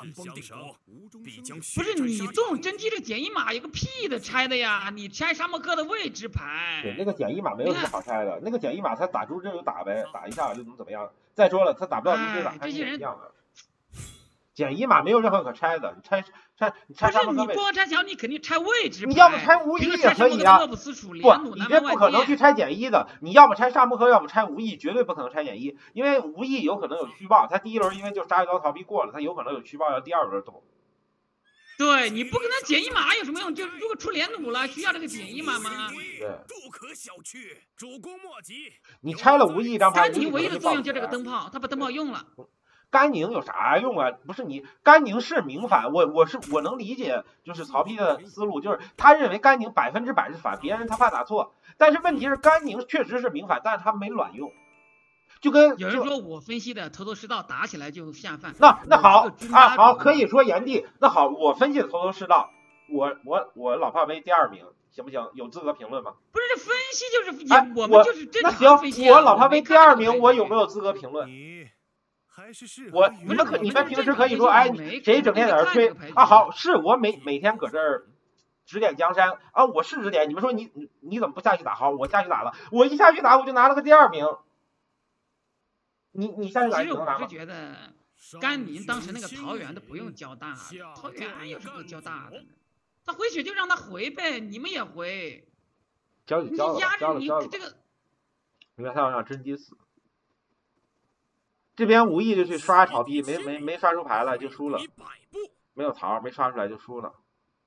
不是你动真姬这个简易马有个屁的拆的呀！你拆沙漠克的未知牌。 对，那个简易马没有什么好拆的，那个简易马他打朱志就打呗，打一下就能怎么样？再说了，他打不到朱志打潘俊一样的。简易马没有任何可拆的，你拆拆你拆沙漠克。 不是你过拆桥，你肯定拆位置。 你要么拆无意也可以啊。不，你这不可能去拆简易的。你要么拆沙漠克，要么拆无意，绝对不可能拆简易，因为无意有可能有虚报。他第一轮因为就杀一刀逃避过了，他有可能有虚报，要第二轮动。 对，你不跟他简易马有什么用？就如果出连弩了，需要这个简易马吗？ 对。 不可小觑，主公莫急。 你拆了无意一张牌， 甘宁唯一的作用就这个灯泡，他把灯泡用了。 甘宁有啥用啊？不是你甘宁是明反，我我是我能理解，就是曹丕的思路，就是他认为甘宁百分之百是反，别人他怕打错。但是问题是甘宁确实是明反，但是他没卵用，就跟有人说我分析的头头是道，打起来就下饭。 那那好啊，好可以说炎帝。那好，我分析的头头是道，我我我老怕为第二名。行不行？有资格评论吗？ 不是，这分析就是， 哎、 我们就是正常分析、 啊。那行，我老怕为第二名，我有没有资格评论？我你们可你们平时可以说，哎，谁整天在这吹啊？好，是我每每天搁这儿指点江山啊，我是指点。你们说你你你怎么不下去打？好，我下去打了，我一下去打我就拿了个第二名。你你下去打你能拿吗？ 其实我是觉得甘宁当时那个桃园的不用交大，桃园有什么交大的呢？他回血就让他回呗，你们也回。 交就交了，交了交了。 这个， 你看他要让真姬死。这边无意就去刷草地，没没没刷出牌来就输了，没有桃，没刷出来就输了。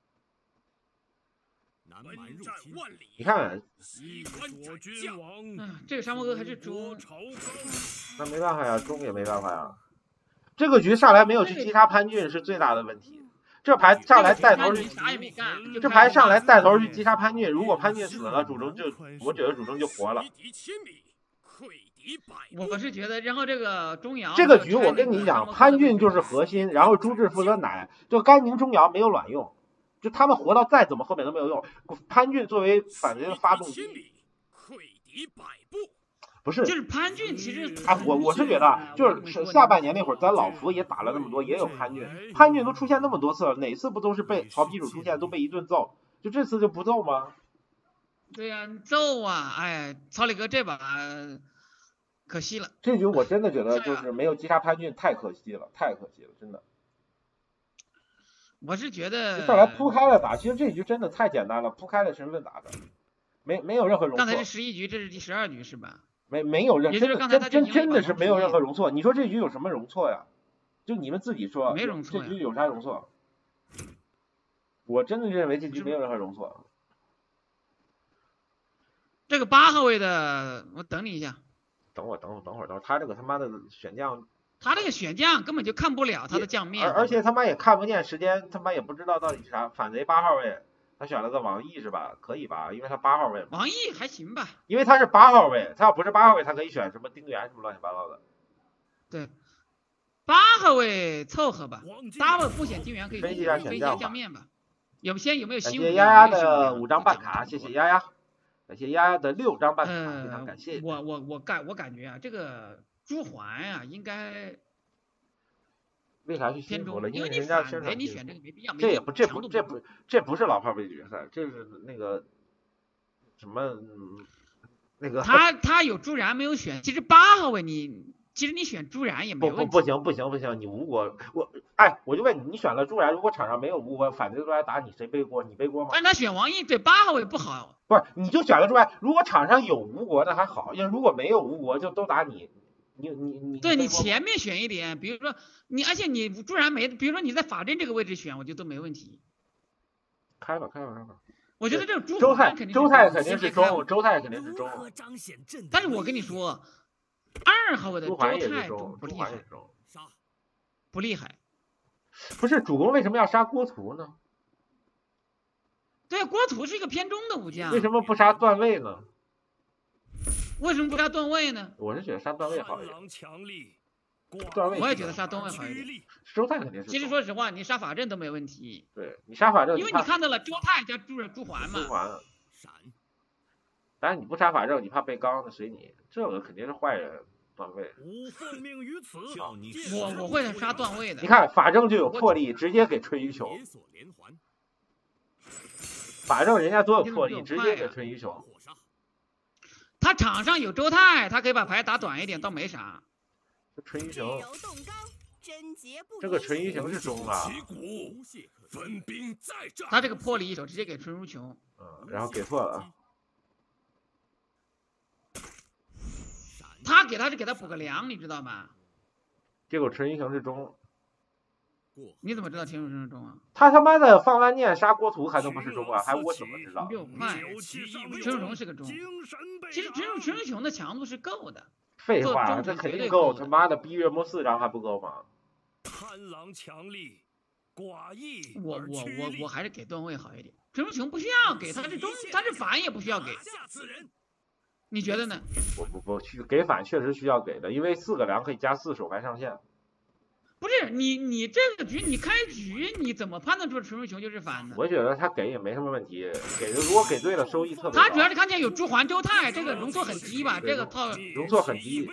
你看， 嗯，这个沙漠哥还是中， 那没办法呀，中也没办法呀。这个局上来没有去击杀潘俊是最大的问题。这牌上来带头是，这牌上来带头去击杀潘俊，如果潘俊死了，主城就我觉得主城就活了。 我是觉得，然后这个钟瑶， 这个局我跟你讲，潘俊就是核心，然后朱志负责奶，就甘宁、钟瑶没有卵用，就他们活到再怎么后面都没有用。潘俊作为反贼的发动机，不是， 就是潘俊其实啊，我我是觉得，就是下半年那会儿，咱老福也打了那么多，也有潘俊，潘俊都出现那么多次了，哪次不都是被曹丕主出现都被一顿揍，就这次就不揍吗？ 对呀、啊，揍啊！哎，曹磊哥这把。可惜了， 这局我真的觉得就是没有击杀潘俊，太可惜了，太可惜了，真的。 我是觉得上来铺开了打，其实这局真的太简单了，铺开了身份打的，没没有任何容错。 刚才是十一局，这是第十二局是吧？ 没没有任，真的真真真的是没有任何容错。你说这局有什么容错呀？就你们自己说， 没容错。 这局有啥容错？我真的认为这局没有任何容错。 这个八号位的，我等你一下。 等会儿，等会儿，等会儿，等会儿，他这个他妈的选将， 他这个选将根本就看不了他的将面， 而而且他妈也看不见时间，他妈也不知道到底是啥。反贼八号位，他选了个王毅是吧？可以吧？因为他八号位。 王毅还行吧？ 因为他是八号位，他要不是八号位，他可以选什么丁原什么乱七八糟的。 对，八号位凑合吧，八号不选丁原可以分析一下选将将面吧。有先有没有新？ 感谢丫丫的五张办卡，谢谢丫丫。感谢丫丫的六张办卡， 呃、 非常感谢。 我我我感我感觉啊，这个朱桓啊，应该为啥去新服了？因为人家宣传你选这个没必要。 这也不这不这不这不是老炮杯决赛，这是那个什么那个。 他他有朱然没有选，其实八号位你其实你选朱然也没问题。 不不不行不行不行，你吴国我哎我就问你，你选了朱然，如果场上没有吴国，反正都来打你，谁背锅？你背锅吗？ 但他选王毅，对八号位不好。 不是，你就选了朱然。如果场上有吴国那还好，因为如果没有吴国，就都打你，你你你。 对你前面选一点，比如说你，而且你朱然没，比如说你在法阵这个位置选，我觉得都没问题。 开吧开吧开吧。 我觉得这个朱周泰肯定周泰肯定是中，周泰肯定是中。 但是我跟你说，二号位的周泰中不厉害，不厉害。 不是主公为什么要杀郭图呢？ 对，郭图是一个偏中的武将。 为什么不杀段位呢？ 为什么不杀段位呢？ 我是觉得杀段位好一点。 段位我也觉得杀段位好一点。 周泰肯定是。 其实说实话，你杀法阵都没问题。 对你杀法阵， 因为你看到了周泰加朱朱桓嘛。 朱桓。但是你不杀法阵，你怕被刚，那随你。这个肯定是坏人。段位， 我我会杀段位的。 你看法正就有魄力，直接给春雨球。法正人家多有魄力，直接给春雨球。 他场上有周泰，他可以把牌打短一点，倒没啥。 这春雨球，这个春雨球是中啊。 他这个魄力一手直接给春如球。 嗯，然后给错了。 他给他是给他补个粮，你知道吗？ 结果陈一雄是中， 你怎么知道陈一雄是中啊？ 他他妈的放完念杀郭图还能不是中啊？还我怎么知道？ 比我快，陈一雄是个中。其实陈陈一雄的强度是够的。 废话，这肯定够。他妈的逼月末四张还不够吗？ 贪狼强力，寡义。 我我我我还是给段位好一点。陈一雄不需要给，他是中，他是反也不需要给。你觉得呢？ 不不不，去给反确实需要给的，因为四个粮可以加四手牌上限。 不是你你这个局你开局你怎么判断出陈如雄就是反呢？ 我觉得他给也没什么问题，给如果给对了收益特别高。 他主要是看见有朱桓周泰，这个容错很低吧？这个套容错很低。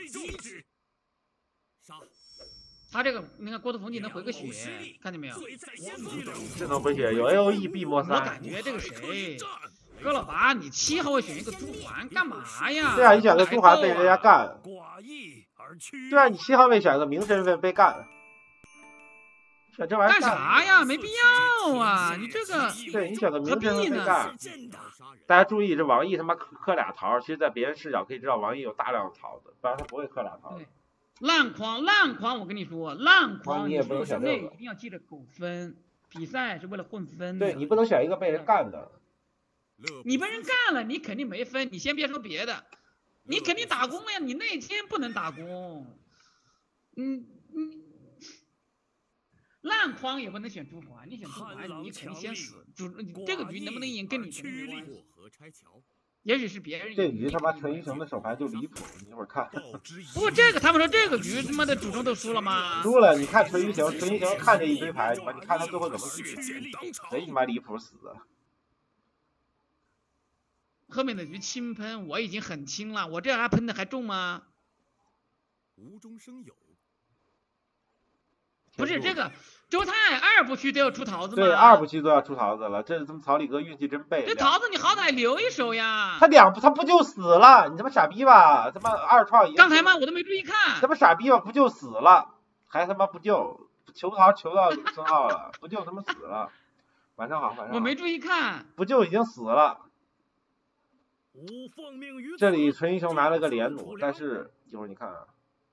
他这个那个郭图冯骥能回个血，看见没有？ 是能回血，有 A O E 闭末三。 我感觉这个谁？哥老八，你七号位选一个朱桓干嘛呀？ 对啊，你选个朱桓被人家干。对啊，你七号位选个明身份被干。选这玩意儿干啥呀？没必要啊！你这个对你选个明身份被干。大家注意，这王毅他妈磕俩桃，其实在别人视角可以知道王毅有大量桃子，不然他不会磕俩桃。 烂筐烂筐，我跟你说，烂筐你也不能选这个， 一定要记着狗分。比赛是为了混分的。对你不能选一个被人干的。 你被人干了，你肯定没分。你先别说别的，你肯定打工呀。你那天不能打工，嗯嗯，烂筐也不能选朱桓，你选朱桓，你肯定先死。主这个局能不能赢跟你肯定没关系。也许是别人。 这局他妈陈一雄的手牌就离谱，你一会儿看。 不过这个他们说这个局他妈的主动都输了吗？ 输了，你看陈一雄，陈一雄看这一堆牌，你看他最后怎么死，贼他妈离谱死的。 后面的局轻喷，我已经很轻了，我这还喷的还重吗？ 无中生有。 不是这个周泰二部区都要出桃子吗？ 对，二部区都要出桃子了，这他妈曹李哥运气真背。 这桃子你好歹留一手呀。 他两他不就死了？你他妈傻逼吧？他妈二创刚才嘛我都没注意看。 他妈傻逼吧？不就死了？还他妈不救？求桃求到升奥了，不救他妈死了。晚上好，晚上好。 我没注意看。 不救已经死了。这里陈一雄拿了个连弩，但是一会儿你看啊，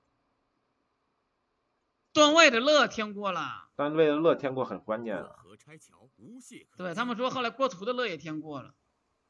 段位的乐添过了， 段位的乐添过很关键啊。 对他们说后来郭图的乐也添过了。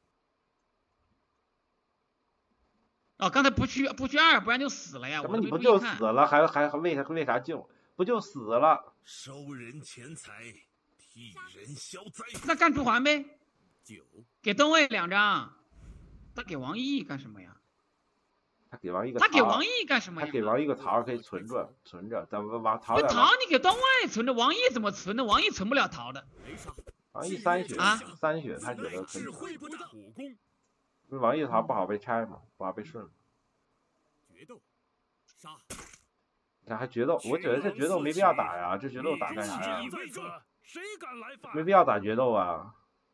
哦，刚才不去不去二，不然就死了呀。 怎么你不就死了，还还还为啥为啥救？不就死了？ 收人钱财，替人消灾。 那干朱桓呗，给段位两张。他给王毅干什么呀？ 他给王毅个他给王毅干什么呀？ 他给王毅个桃可以存着，存着，咱们王桃。 不桃你给段位存着，王毅怎么存呢？王毅存不了桃的。 王毅三血啊，三血他觉得可以。王毅的桃不好被拆嘛，不好被顺。决斗，杀。你看还决斗，我觉得这决斗没必要打呀，这决斗打干啥呀？没必要打决斗啊。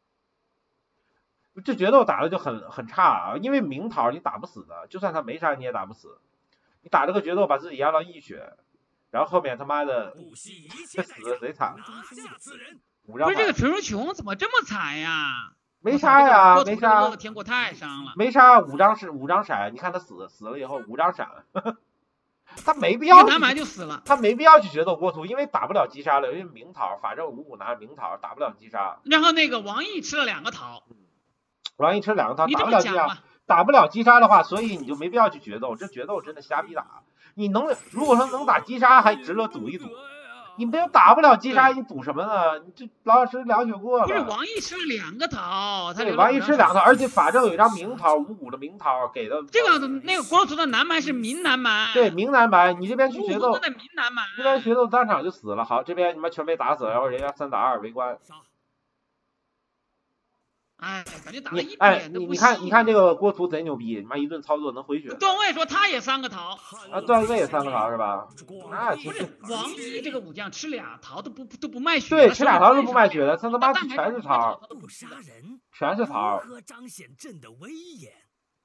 这决斗打的就很很差啊，因为明桃你打不死的，就算他没杀你也打不死。你打这个决斗把自己压到一血，然后后面他妈的这死的贼惨。 不是这个陈如琼怎么这么惨呀？ 没杀呀，没杀。 天过太伤了。 没杀五张是五张闪，你看他死死了以后五张闪，呵呵他没必要。 拿完就死了。 他没必要去决斗郭图，因为打不了击杀了，因为明桃反正五五拿明桃打不了击杀。 然后那个王毅吃了两个桃。 王毅吃两个桃，打不了击杀，打不了击杀的话，所以你就没必要去决斗。这决斗真的瞎逼打。你能如果说能打击杀，还值得赌一赌。 你没有打不了击杀，你赌什么呢？你这老老实实两血过了。 不是王毅吃了两个桃，他对，王毅吃两桃，而且法正有一张明桃，五五的明桃给的。 这个那个国图的南蛮是明南蛮。 对，明南蛮，你这边去决斗， 明南蛮， 这边决斗当场就死了。好，这边你们全被打死了，然后人家三打二围观。 哎，感觉打了一点都不细。哎，你你看，你看这个郭图贼牛逼，妈一顿操作能回血。 段位说他也三个桃啊，段位也三个桃是吧？那不是王毅这个武将吃俩桃都不都不卖血。 对，吃俩桃都不卖血的，他他妈全是桃， 不杀人， 全是桃。 如何彰显朕的威严？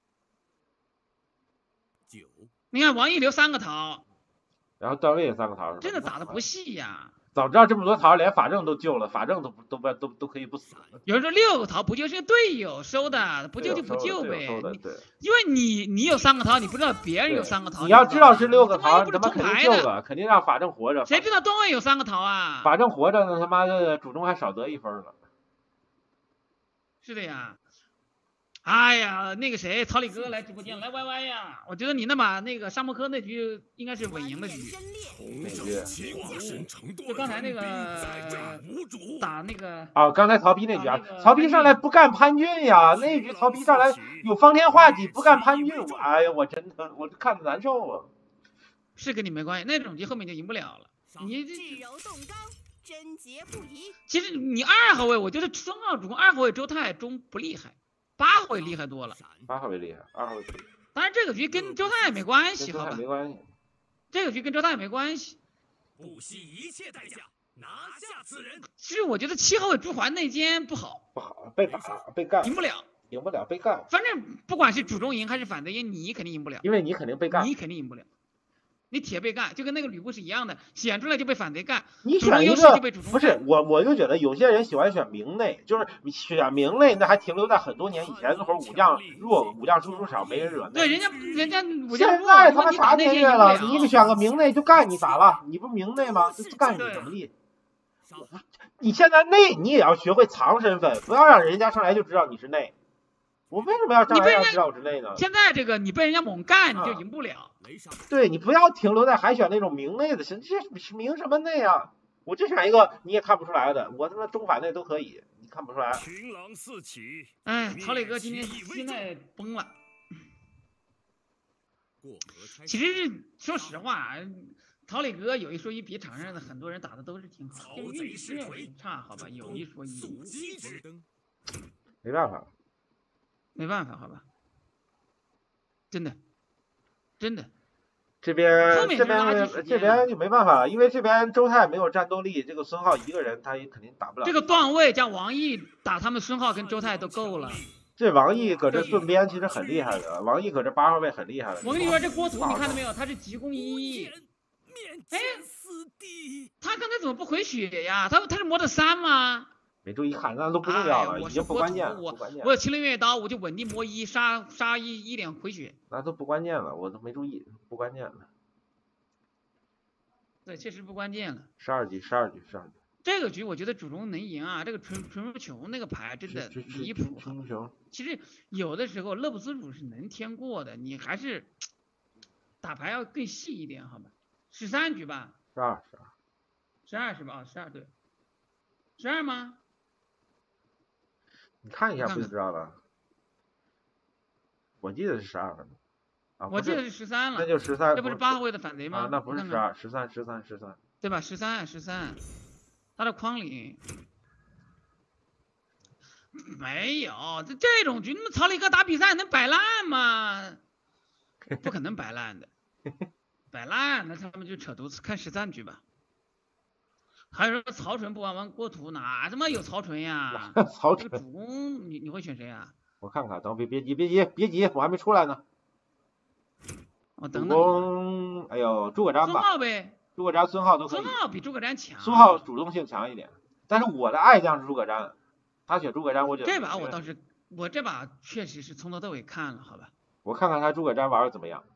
九， 你看王毅留三个桃， 然后段位也三个桃， 真的打的不细呀。 早知道这么多桃，连法正都救了，法正都不都不都都可以不死。 有人说六个桃不救是队友收的，不救就不救呗。因为你你有三个桃，你不知道别人有三个桃。 你要知道是六个桃，他妈肯定救了，肯定让法正活着。 谁知道段位有三个桃啊？ 法正活着呢，他妈的主中还少得一分了。 是的呀。哎呀，那个谁，曹李哥来直播间来 Y Y 呀！我觉得你那把那个沙漠科那局应该是稳赢的局。 哪局？ 就刚才那个打那个啊，刚才曹丕那局啊，曹丕上来不干潘俊呀，那局曹丕上来有方天画戟不干潘俊，我哎呀，我真的我看着难受啊。 是跟你没关系，那种局后面就赢不了了。你这其实你二号位，我觉得双号主攻二号位周泰中不厉害。八号位厉害多了， 八号位厉害，二号位。 当然这个局跟周泰没关系， 好吧？没关系。 这个局跟周泰没关系。 不惜一切代价拿下此人。 其实我觉得七号位朱桓内奸不好， 不好，被打被干， 赢不了， 赢不了，被干。 反正不管是主中赢还是反贼赢，你肯定赢不了， 因为你肯定被干， 你肯定赢不了。你铁被干，就跟那个吕布是一样的，显出来就被反贼干。 你选一个不是我，我就觉得有些人喜欢选明内，就是你选明内，那还停留在很多年以前，那会儿武将弱，武将输出少，没人惹内。 对，人家人家武将现在他妈啥年月了？你选个明内就干你咋了？你不明内吗？就干你怎么地？你现在内你也要学会藏身份，不要让人家上来就知道你是内。我为什么要上来让知道我是内呢？ 现在这个你被人家猛干，你就赢不了。 对你不要停留在海选那种明内的，这明什么内啊？我就选一个你也看不出来的，我他妈中反内都可以，你看不出来。 群狼四起。 哎，曹磊哥今天心态崩了。其实是说实话，曹磊哥有一说一，比场上的很多人打的都是挺好，就是运气差，好吧，有一说一。 没办法。 没办法，好吧，真的，真的， 这边这边这边就没办法了，因为这边周泰没有战斗力，这个孙浩一个人他也肯定打不了。 这个段位加王毅打他们孙浩跟周泰都够了。 这王毅搁这盾边其实很厉害的，王毅搁这八号位很厉害的。 我跟你说，这郭图你看到没有？他是急攻一，哎，他刚才怎么不回血呀？他他是磨的三吗？ 没注意看，那都不重要了，哎、已经不关键了。 我不关键我有青龙偃月刀，我就稳定磨一，杀杀一一脸回血。 那都不关键了，我都没注意，不关键了。 对，确实不关键了。 十二局，十二局，十二局。 这个局我觉得主中能赢啊，这个纯纯如琼那个牌真的离谱。 纯如琼。 其实有的时候乐不思蜀是能添过的，你还是打牌要更细一点，好吧？十三局吧。 十二，十二。 十二是吧？啊，十二对。十二吗？ 你看一下不就知道了？我记得是十二分啊， 我记得是十三了， 那就十三， 这不是八号位的反贼吗？ 啊，那不是十二，十三，十三，十三， 对吧？十三，十三，他的框里没有，这这种局，那么曹磊哥打比赛能摆烂吗？不可能摆烂的，摆烂那他们就扯犊子，看十三局吧。还有说曹纯不玩玩郭图，哪他妈有曹纯呀？ 曹纯主攻你你会选谁啊？ 我看看，等别别急别急别急，我还没出来呢。 我等等。 主攻，哎呦，诸葛瞻吧。 孙浩呗。 诸葛瞻、孙浩都可以。 孙浩比诸葛瞻强。 孙浩主动性强一点，但是我的爱将是诸葛瞻，他选诸葛瞻，我觉得。 这把我倒是，我这把确实是从头到尾看了，好吧。 我看看他诸葛瞻玩的怎么样。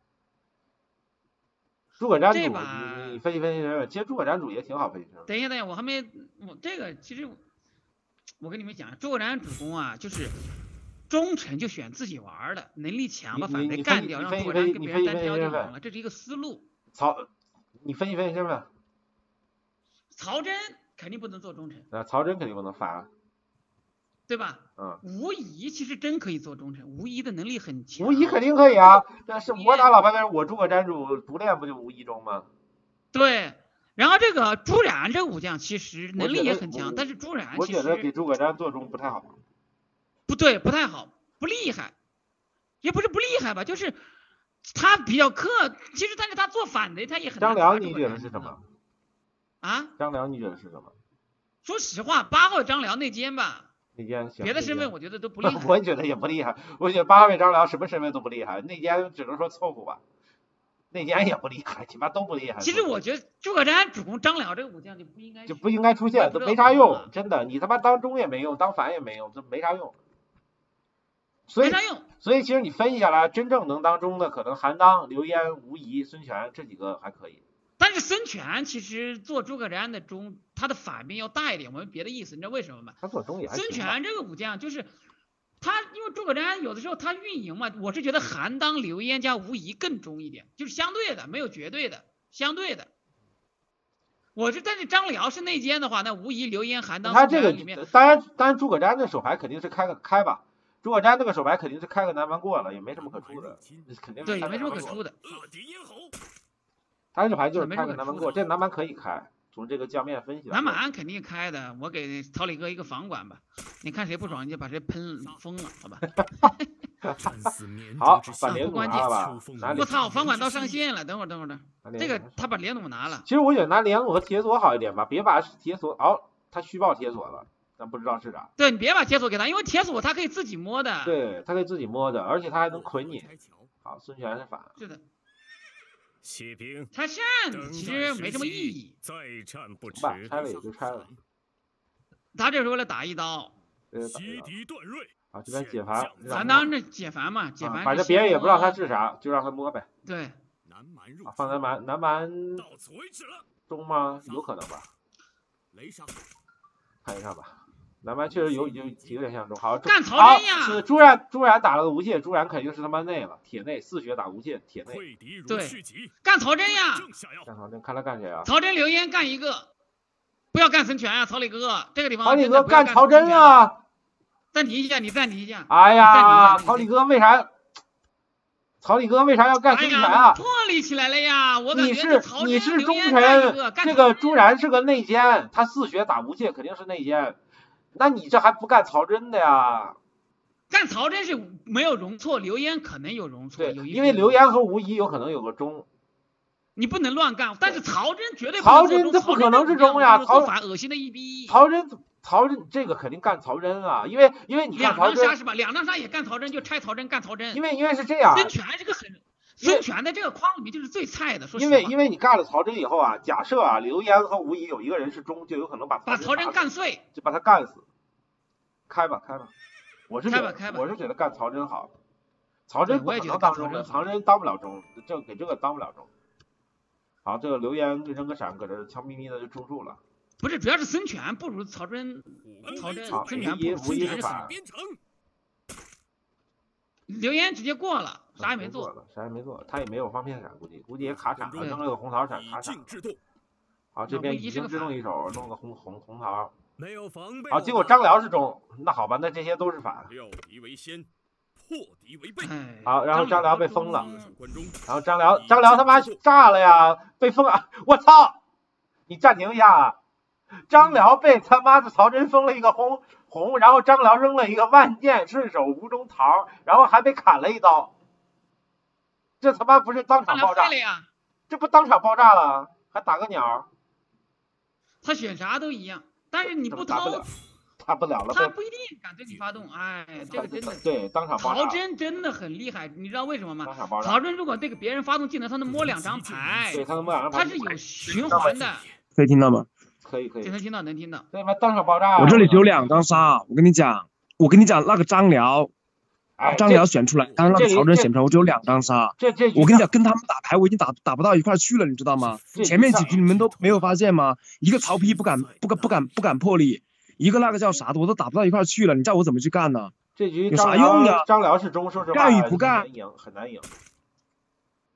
诸葛瞻主，你你分析分析，其实诸葛瞻主也挺好分析。 等一下，等一下，我还没，我这个其实，我跟你们讲，诸葛瞻主攻啊，就是忠诚就选自己玩的，能力强把反贼干掉，让诸葛瞻跟别人单挑就赢了，这是一个思路。 曹，你分析分析身份。 曹真肯定不能做忠臣。 那曹真肯定不能反。 对吧？ 嗯， 吴仪其实真可以做忠臣，吴仪的能力很强。 吴仪肯定可以啊，但是我打老牌跟我诸葛瞻主独练不就吴仪中吗？ 对，然后这个朱然这个武将其实能力也很强，但是朱然我觉得给诸葛瞻做忠不太好。 不对，不太好，不厉害，也不是不厉害吧，就是他比较克，其实但是他做反的他也很难。 张良你觉得是什么？ 啊？ 张良你觉得是什么？ 说实话，八号张良内奸吧。 内奸行， 别的身份我觉得都不厉害。 我也觉得也不厉害，我觉得八号位张良什么身份都不厉害，内奸只能说凑合吧，内奸也不厉害，起码都不厉害。 其实我觉得诸葛瞻主攻张辽这个武将就不应该就不应该出现，都没啥用，真的，你他妈当忠也没用，当反也没用，这没啥用。所以没啥用。 所以其实你分析下来，真正能当忠的可能韩当、刘焉、吴仪、孙权这几个还可以。 但是孙权其实做诸葛瞻的忠，他的反面要大一点。我们别的意思，你知道为什么吗？ 他做忠也还行。 孙权这个武将就是他，因为诸葛瞻有的时候他运营嘛，我是觉得韩当、刘焉加吴仪更忠一点，就是相对的，没有绝对的，相对的。我是但是张辽是内奸的话，那吴仪、刘焉、韩当、 他这个里面， 当然当然诸葛瞻的手牌肯定是开个开吧，诸葛瞻这个手牌肯定是开个南蛮过了，也没什么可出的，肯定是对，也没什么可出的。 他这牌就是开个南蛮过，这南蛮可以开。从这个酱面分析， 南蛮肯定开的。我给曹李哥一个房管吧，你看谁不爽你就把谁喷疯了，好吧？ 好，把连弩不关拿了吧？ 我操，房管刀上线了，等会儿等会儿等会儿，这个他把连弩拿了。 其实我觉得拿连弩和铁索好一点吧，别把铁索哦，他虚报铁索了，但不知道是啥。 对你别把铁索给他，因为铁索他可以自己摸的。 对，他可以自己摸的，而且他还能捆你。好，孙权是反。 是的。 启兵， 拆线其实没什么意义， 再战不迟。 拆了也就拆了。 他这是为了打一刀， 袭敌断锐。 啊，这边解烦， 咱当然解烦嘛，解烦。 反正别人也不知道他是啥，就让他摸呗。 对。 啊，放南蛮，南蛮中吗？有可能吧。看一下吧。南蛮确实有有有点像中，好， 干曹真呀！ 是朱然，朱然打了个无界，朱然肯定是他妈内了，铁内四血打无界，铁内。 对，干曹真呀！ 干曹真，看他干谁啊？ 曹真、刘焉干一个，不要干孙权啊！曹李哥，这个地方曹李哥干曹真啊！ 暂停一下，你暂停一下。 哎呀，曹李哥为啥？曹李哥为啥要干孙权啊？ 破例起来了呀！我感觉你是你是忠臣，这个朱然是个内奸，他四血打无界肯定是内奸。那你这还不干曹真的呀？ 干曹真是没有容错，刘焉可能有容错， 对，因为刘焉和吴仪有可能有个忠， 你不能乱干。但是曹真绝对不曹真，这不可能是忠呀！曹反恶心的一逼。 曹真，曹真这个肯定干曹真啊，因为因为你看曹真两张杀是吧？两张杀也干曹真，就拆曹真干曹真。 因为因为是这样， 孙权这个很。孙权在这个框里面就是最菜的，说实话。因为因为你干了曹真以后啊，假设啊刘焉和吴仪有一个人是忠，就有可能把把曹真干碎， 就把他干死。开吧开吧，我是觉得开吧我是觉得干曹真好，曹真不可能当忠的，曹真当不了忠，这给这个当不了忠。好，这个刘焉扔个闪，搁这悄咪咪的就中住了。 不是，主要是孙权不如曹真，曹真孙权不如孙权反。 刘焉直接过了，啥也没做， 啥也没做，他也没有方片闪，估计估计也卡闪了，扔了个红桃闪卡闪。好，这边已经制动一手，弄个红红红桃。 没有防备。 好，结果张辽是忠，那好吧，那这些都是反。 料敌为先，破敌为备。 好，然后张辽被封了，然后张辽张辽他妈炸了呀，被封了，我操！你暂停一下，张辽被他妈的曹真封了一个红红，然后张辽扔了一个万箭，顺手无中桃，然后还被砍了一刀，这他妈不是当场爆炸？这不当场爆炸了，还打个鸟？ 他选啥都一样。但是你不掏， 他不了了， 他不一定敢对你发动。哎，这个真的对当场爆炸。 曹真真的很厉害，你知道为什么吗？ 当场爆炸。 曹真如果对个别人发动技能，他能摸两张牌， 对，他能摸两张牌， 他是有循环的。 可以听到吗？ 可以可以。 能听到能听到。 对吗？当场爆炸。 我这里只有两张杀，我跟你讲，我跟你讲那个张辽，张辽选出来，但是那个曹真选出来，我只有两张杀。 这这， 我跟你讲，跟他们打牌我已经打打不到一块去了，你知道吗？前面几局你们都没有发现吗？一个曹丕不敢不敢不敢不敢破例。一个那个叫啥的，我都打不到一块去了，你叫我怎么去干呢？ 这局有啥用呀？ 张辽是忠，说实话， 干与不干赢很难赢。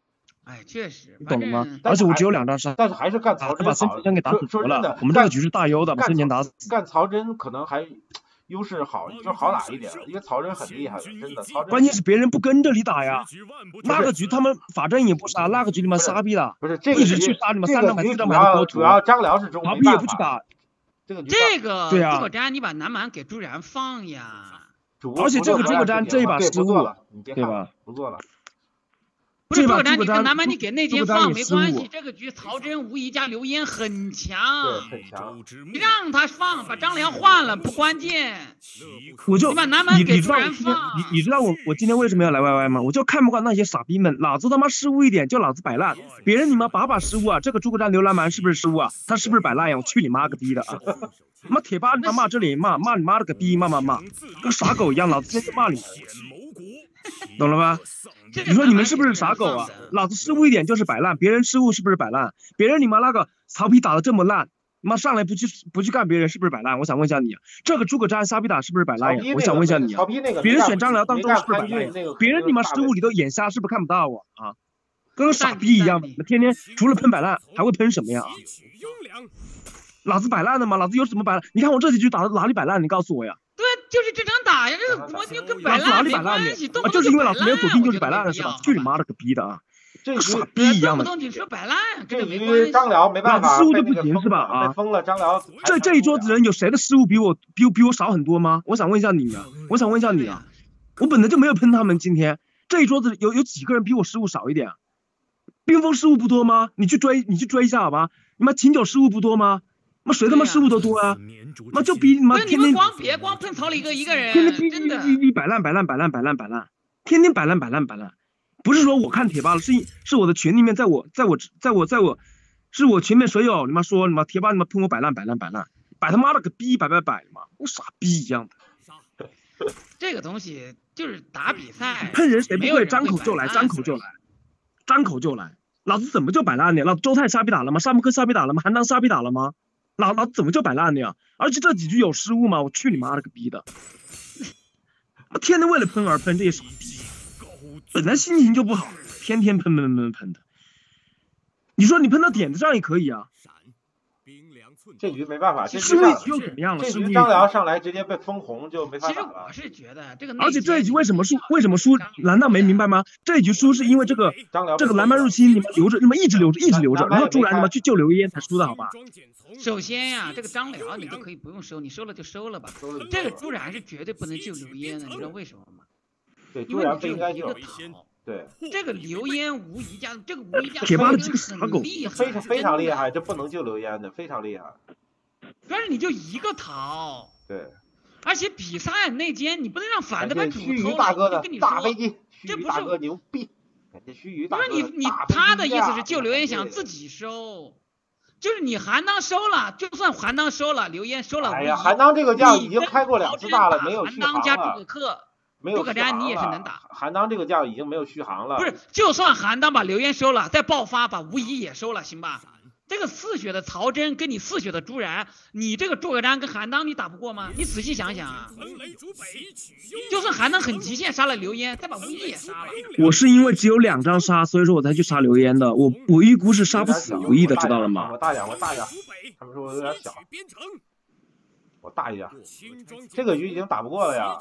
哎，确实， 你懂了吗？ 但是而且我只有两张杀， 但是还是干曹真把孙权先给打死说活了。 真的， 我们这个局是大优的，把孙权打死。 干曹真可能还优势好，就好打一点，因为曹真很厉害的，真的。曹真关键是别人不跟着你打呀，那个局他们法阵也不杀，那个局你们傻逼了， 不是这个一直去杀你们三张牌四张牌的国土， 主要张辽是中， 曹丕也不去打。 这个这个对啊， 诸葛瞻你把南蛮给朱然放呀， 而且这个诸葛瞻这一把失误，对吧？ 不做了。 不是诸葛瞻，你跟南蛮你给内奸放没关系，这个局曹真、吴仪加刘焉很强， 对，很强。 你让他放，把张良换了不关键。 我就你把南蛮给朱然放，你你知道我我今天为什么要来 Y Y 吗？我就看不惯那些傻逼们，老子他妈失误一点就老子摆烂，别人你妈把把失误啊，这个诸葛瞻刘南蛮是不是失误啊？他是不是摆烂呀？我去你妈个逼的啊！他妈铁八你妈骂这里骂骂你妈了个逼，骂骂骂，跟傻狗一样，老子今天就骂你。懂了吧？你说你们是不是傻狗啊？老子失误一点就是摆烂，别人失误是不是摆烂？别人你妈那个曹丕打的这么烂，你妈上来不去不去干别人是不是摆烂？我想问一下你，这个诸葛瞻瞎逼打是不是摆烂呀？我想问一下你，别人选张辽当中是不是摆烂？别人你妈失误你都眼瞎，是不是看不到啊？啊，跟个傻逼一样，你们天天除了喷摆烂还会喷什么呀？老子摆烂的吗？老子有什么摆烂？你看我这几局打的哪里摆烂？你告诉我呀。 对，就是正常打呀，这个我就跟摆烂没关系， 啊，就是因为老子没有锁定就是摆烂了是吧？去你妈的个逼的啊！跟傻逼一样的。 动动你说摆烂， 这局张辽没办法， 失误就不行是吧？啊， 封了张辽。 这这一桌子人有谁的失误比我比比我少很多吗？我想问一下你啊，我想问一下你啊，我本来就没有喷他们，今天这一桌子有有几个人比我失误少一点？冰封失误不多吗？你去追你去追一下好吧？你妈秦九失误不多吗？妈谁他妈失误都多啊！妈就比你妈天天光别光喷曹李哥一个人， 天天逼逼逼逼摆烂摆烂摆烂摆烂摆烂，天天摆烂摆烂摆烂，不是说我看贴吧了，是是我的群里面，在我在我在我在我，是我群里面水友，你妈说你妈贴吧你妈喷我摆烂摆烂摆烂，摆他妈了个逼摆摆摆嘛，我傻逼一样的。 这个东西就是打比赛， 喷人谁不会张口就来，张口就来，张口就来，老子怎么就摆烂呢？老子周泰瞎逼打了吗？沙木克瞎逼打了吗？韩当瞎逼打了吗？老老怎么就摆烂的呀？而且这几局有失误吗？我去你妈了个逼的！我天天为了喷而喷，这些傻逼，本来心情就不好，天天喷喷喷喷的。你说你喷到点子上也可以啊。 这局没办法，这局又怎么样了？ 这局张辽上来直接被封红就没法打了。 其实我是觉得这个， 而且这一局为什么输？为什么输？难道没明白吗？这一局输是因为这个这个南蛮入侵，你们留着，你们一直留着，一直留着，然后朱然你们去救刘焉才输的好吧？ 首先呀、啊，这个张辽你都可以不用收，你收了就收了吧。这个朱然是绝对不能救刘焉的，你知道为什么吗？ 对，朱然不应该救。对， 这个刘焉无疑家，这个无疑家铁八的这个很傻狗， 厉害， 非常非常厉害，这不能救刘焉的，非常厉害。 但是你就一个逃， 对， 而且比赛内奸你不能让反的把主偷了。 大哥的跟你大飞机， 这不是大哥牛逼，感谢须臾大哥。 不是你你他的意思是救刘焉想自己收，就是你韩当收了，就算韩当收了，刘焉收了。 哎呀，韩当这个将已经开过两次大了，没有续航了。 韩当加诸葛恪。诸葛瞻你也是能打， 韩当这个将已经没有续航了。 不是，就算韩当把刘焉收了，再爆发把吴仪也收了，行吧？这个四血的曹真跟你四血的朱然，你这个诸葛瞻跟韩当你打不过吗？你仔细想想啊。就算韩当很极限杀了刘焉，再把吴仪也杀了。 我是因为只有两张杀，所以说我才去杀刘焉的。我我预估是杀不死刘毅的，知道了吗？ 我大一点，我大一点。他们说我有点小。我大一点，这个局已经打不过了呀。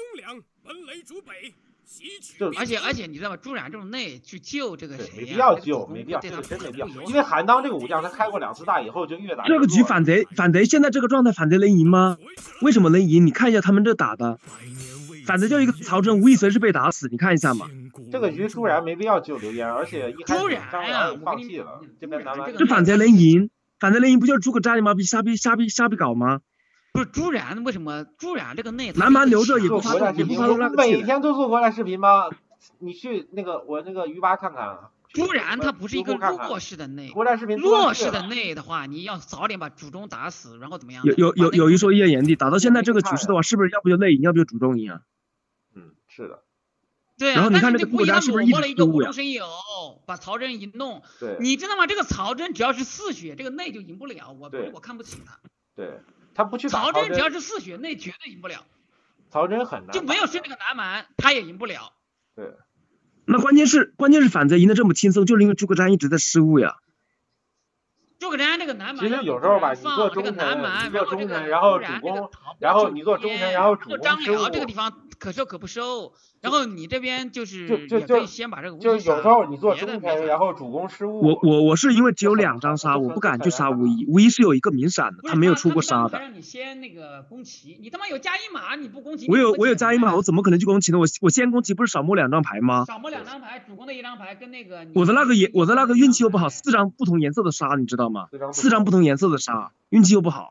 而且而且你知道吗？朱然这种内去救这个谁呀？ 没必要救，没必要，这个真没必要。因为韩当这个武将他开过两次大以后就越打越这个局反贼反贼现在这个状态反贼能赢吗？为什么能赢？你看一下他们这打的，反贼就一个曹真无意随时被打死，你看一下嘛。 这个局朱然没必要救刘焉，而且一开始张辽也放弃了。这边咱们这反贼能赢，反贼能赢不就是诸葛瞻吗？比瞎逼瞎逼瞎逼搞吗？ 不是朱然为什么朱然这个内南蛮留着也不发动，也不发动那个每天都做国战视频吗？你去那个我那个鱼吧看看。 朱然他不是一个弱势的内， 国战视频弱势的内的话，你要早点把主中打死，然后怎么样？ 有有有有一说一言炎帝，打到现在这个局势的话，是不是要不就内赢，要不就主中赢啊？ 嗯，是的。 对啊， 然后你看这个诸葛瞻是不是一直一个无中生有，把曹真一弄， 对， 你知道吗？这个曹真只要是四血，这个内就赢不了，我我看不起他。 对。他不去打曹真，只要是四血内绝对赢不了。 曹真很难， 就没有是那个南蛮，他也赢不了。 对， 那关键是关键是反贼赢得这么轻松，就是因为诸葛瞻一直在失误呀。 诸葛瞻这个南蛮， 其实有时候吧，你做中臣，你做中臣，然后主攻，然后你做中臣，然后主攻张失误， 辽这个地方可收可不收，然后你这边就是就就也可以先把这个无就极杀有时候你做别的中臣， 没啥然后主攻失误。 我我我是因为只有两张杀，我不敢去杀无一，无一是有一个明闪的， 不是他没有出过杀的。 他他让你先那个攻旗，你他妈有加一码，你不攻旗， 我有我有你不捡加一码，我怎么可能去攻旗呢？我我先攻旗不是少摸两张牌吗？ 少摸两张牌，主攻的一张牌跟那个我的那个也我的那个运气又不好， 四四张不同颜色的杀，你知道吗？ 四四张不同颜色的杀，运气又不好。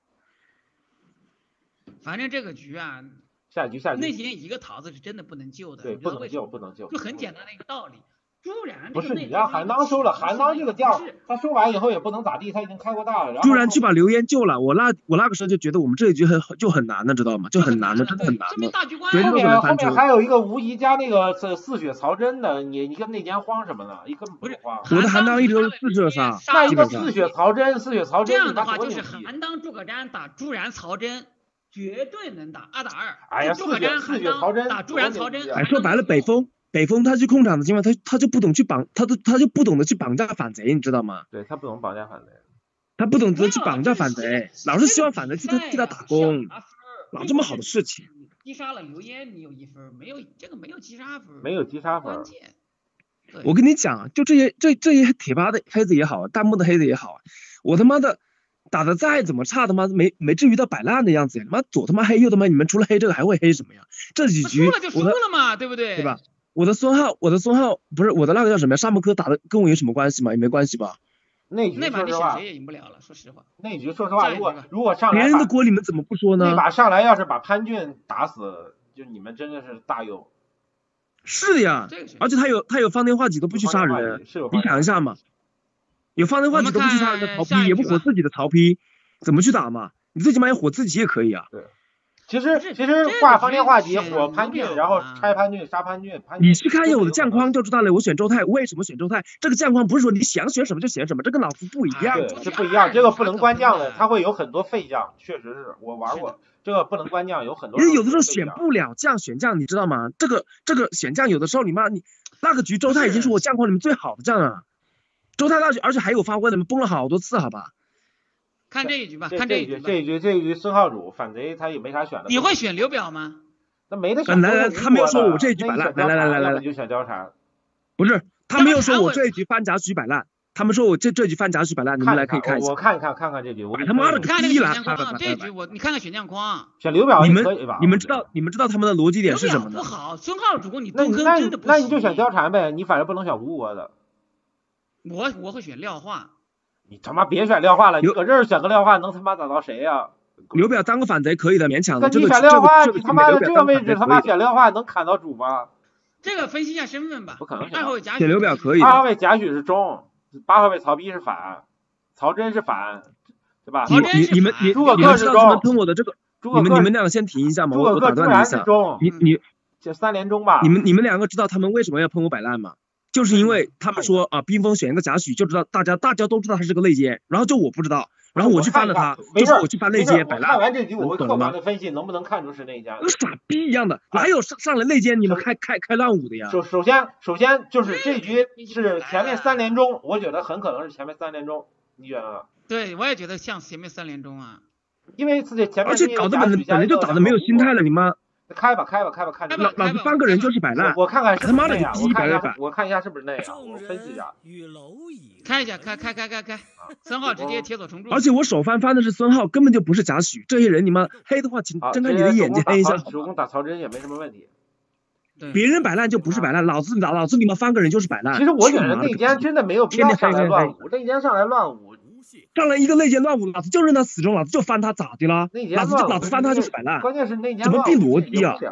反正这个局啊， 下局下局内奸一个桃子是真的不能救的， 对， 你知不能救， 道为什么？ 不能救。 就很简单的一个道理。朱然不是你这个内奸让韩当收了，韩当这个将不是， 他收完以后也不能咋地，他已经开过大了。然后朱然去把刘焉救了，我那我那个时候就觉得我们这一局很就很难的，知道吗？就很难的，真的很难说明的。 大局观对后面后不能翻车面还有一个无疑加那个四四血曹真的，你你跟内奸慌什么呢？你根本不用慌。 我的韩当一直都是四射杀， 那一基本上个四血曹真，四血曹这真， 样的话就是很韩当诸葛瞻打朱然曹真，绝对能打二打二。 哎呀， 诸葛四血四瞻韩血曹真当打朱然曹真， 哎，说白了，北风北风他去控场的情况，他他就不懂去绑，他都他就不懂得去绑架反贼，你知道吗？ 对他不懂绑架反贼， 他不懂得去绑架反贼，老是希望反贼替他替他打工，哪这么好的事情？ 击杀了刘焉，你有一分，没有这个没有击杀分， 没有击杀分关。键。对我跟你讲，就这些这这些铁八的黑子也好，弹幕的黑子也好，我他妈的打的再怎么差，他妈没没至于到摆烂的样子呀！他妈左他妈黑右他妈，你们除了黑这个还会黑什么呀？这几局输了就输我的了嘛，对不对？ 对吧？我的孙浩，我的孙浩不是我的那个叫什么呀？沙漠科打的跟我有什么关系吗？也没关系吧？ 那局那把说实话你选谁，也赢不了了，说实话。 那局说实话，如果下一局吧如果上别人的来把锅你们怎么不说呢？ 那把上来要是把潘俊打死，就你们真的是大优。 是的呀这个是， 而且他有他有方天画戟都不去杀人，你是有方天画戟想一下嘛，有方天画戟都不去杀人的曹丕，也不我们看下一局吧火自己的曹丕，怎么去打嘛？你最起码要火自己也可以啊。 其实不是其实这个画方天画戟选火潘俊， 不了然后啊拆潘俊杀潘俊。潘俊你去看一下我的将框就就知道了，我选周泰，为什么选周泰？这个将框不是说你想选什么就选什么，这跟老夫不一样。 对周是不一样，这个不能关将的， 他他会有很多废将，确实是我玩过，这个不能关将有很多。 因为有的时候选不了将选将，你知道吗？这个这个选将有的时候你妈你那个局周泰已经是我将框里面最好的将了，周泰那局而且还有发挥的，崩了好多次，好吧？ 看这一局吧， 这看一局吧。 这一局这一局这一局孙浩主反贼他也没啥选的。 你会选刘表吗？ 那没得选。 来来他没有说我这一局摆烂，来来来来来来， 就选貂蝉。 不是，他没有说我这一局翻夹局摆烂，他们说我这这局翻夹局摆烂，你们来可以看一下。 我看一看看看这局，我他妈的看这个逼了选项框，这一局我你看看选项框。 选刘表你们可以吧？ 你们知道你们知道他们的逻辑点是什么呢？ 不好，孙浩主公你那杜坑那真的不行。 那你就选貂蝉呗，你反正不能选吴国的。 我我会选廖化。 你他妈别选廖化了，你搁这儿选个廖化能他妈打到谁呀？ 刘表当个反贼可以的，勉强的。 那你这个选廖化， 这个你他妈的这这个位置他妈选廖化能砍到主吗？ 这个分析一下身份吧。 不可能选二号位贾诩。 选刘表可以的。 二号位贾诩是中，八号位曹丕是反，曹真是反，对吧？ 曹真是你你们你诸葛你恪是中们知道他们喷我的这个，你们诸葛恪你们俩先停一下嘛， 诸葛我我打恪朱然断你一下。 是中， 你你这三连中吧？ 你们你们两个知道他们为什么要喷我摆烂吗？就是因为他们说啊，冰封选一个贾诩，就知道大家大家都知道他是个内奸，然后就我不知道，然后我去翻了他，就是我去翻内奸摆烂。 看完这局我会客懂了吗观的分析能不能看出是内奸。 跟傻逼一样的，哪有上上来内奸你们开开开乱舞的呀？ 首首先首先就是这局是前面三连中，我觉得很可能是前面三连中，你觉得呢？ 对，我也觉得像前面三连中啊。 因为是这前面而且搞得本人本人就打的没有心态了，你妈。 开吧开吧开吧看这老老子翻个人就是摆烂， 我看看是他妈的你逼摆摆， 我看一下是不是那样，我分析一下。 开一下，开开开开开，孙浩直接铁索重铸。 而且我首翻翻的是孙浩，根本就不是贾诩。这些人你妈黑的话，请睁开你的眼睛黑一下。 主攻打曹真也没什么问题。 别人摆烂就不是摆烂，老子老子你妈翻个人就是摆烂。 其实我觉得内奸真的没有必要上来乱舞，内奸上来乱舞。 上来一个内奸乱舞，老子就认他死忠，老子就翻他咋的啦？老子就老子翻他就是摆烂。 关键是内奸怎么逼逻辑啊？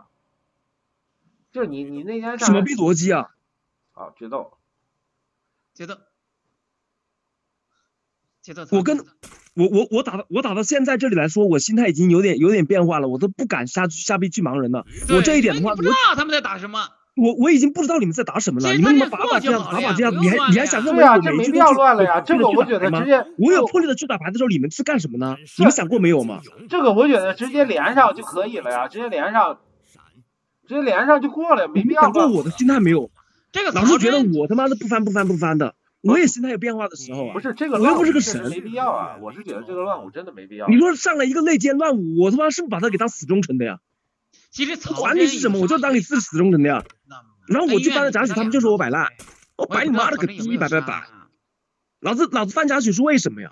就是你你内奸上什么逼逻辑啊？ 好，决斗， 决斗，决斗。 我跟我我我打到我打到现在这里来说，我心态已经有点有点变化了，我都不敢瞎瞎逼巨盲人了。我这一点的话， 不知道他们在打什么。 我我已经不知道你们在打什么了，你们他妈把把这样把把这样，你还你还想让我每一句都乱了呀？这个我觉得直接， 我有魄力的去打牌的时候，你们是干什么呢？你们想过没有吗？ 这个我觉得直接连上就可以了呀，直接连上，直接连上就过了，没必要。 想过我的心态没有？ 这个老是觉得我他妈的不翻不翻不翻的，我也心态有变化的时候啊。 不是这个， 我又不是个神， 没必要啊。我是觉得这个乱舞真的没必要。 你说上来一个内奸乱舞，我他妈是不是把他给当死忠臣的呀？ 其实曹管你是什么，我就当你是死忠臣的呀。然后我去翻了贾诩，他们就说我摆烂，我摆你妈了个逼，摆摆摆！老子老子翻贾诩是为什么呀？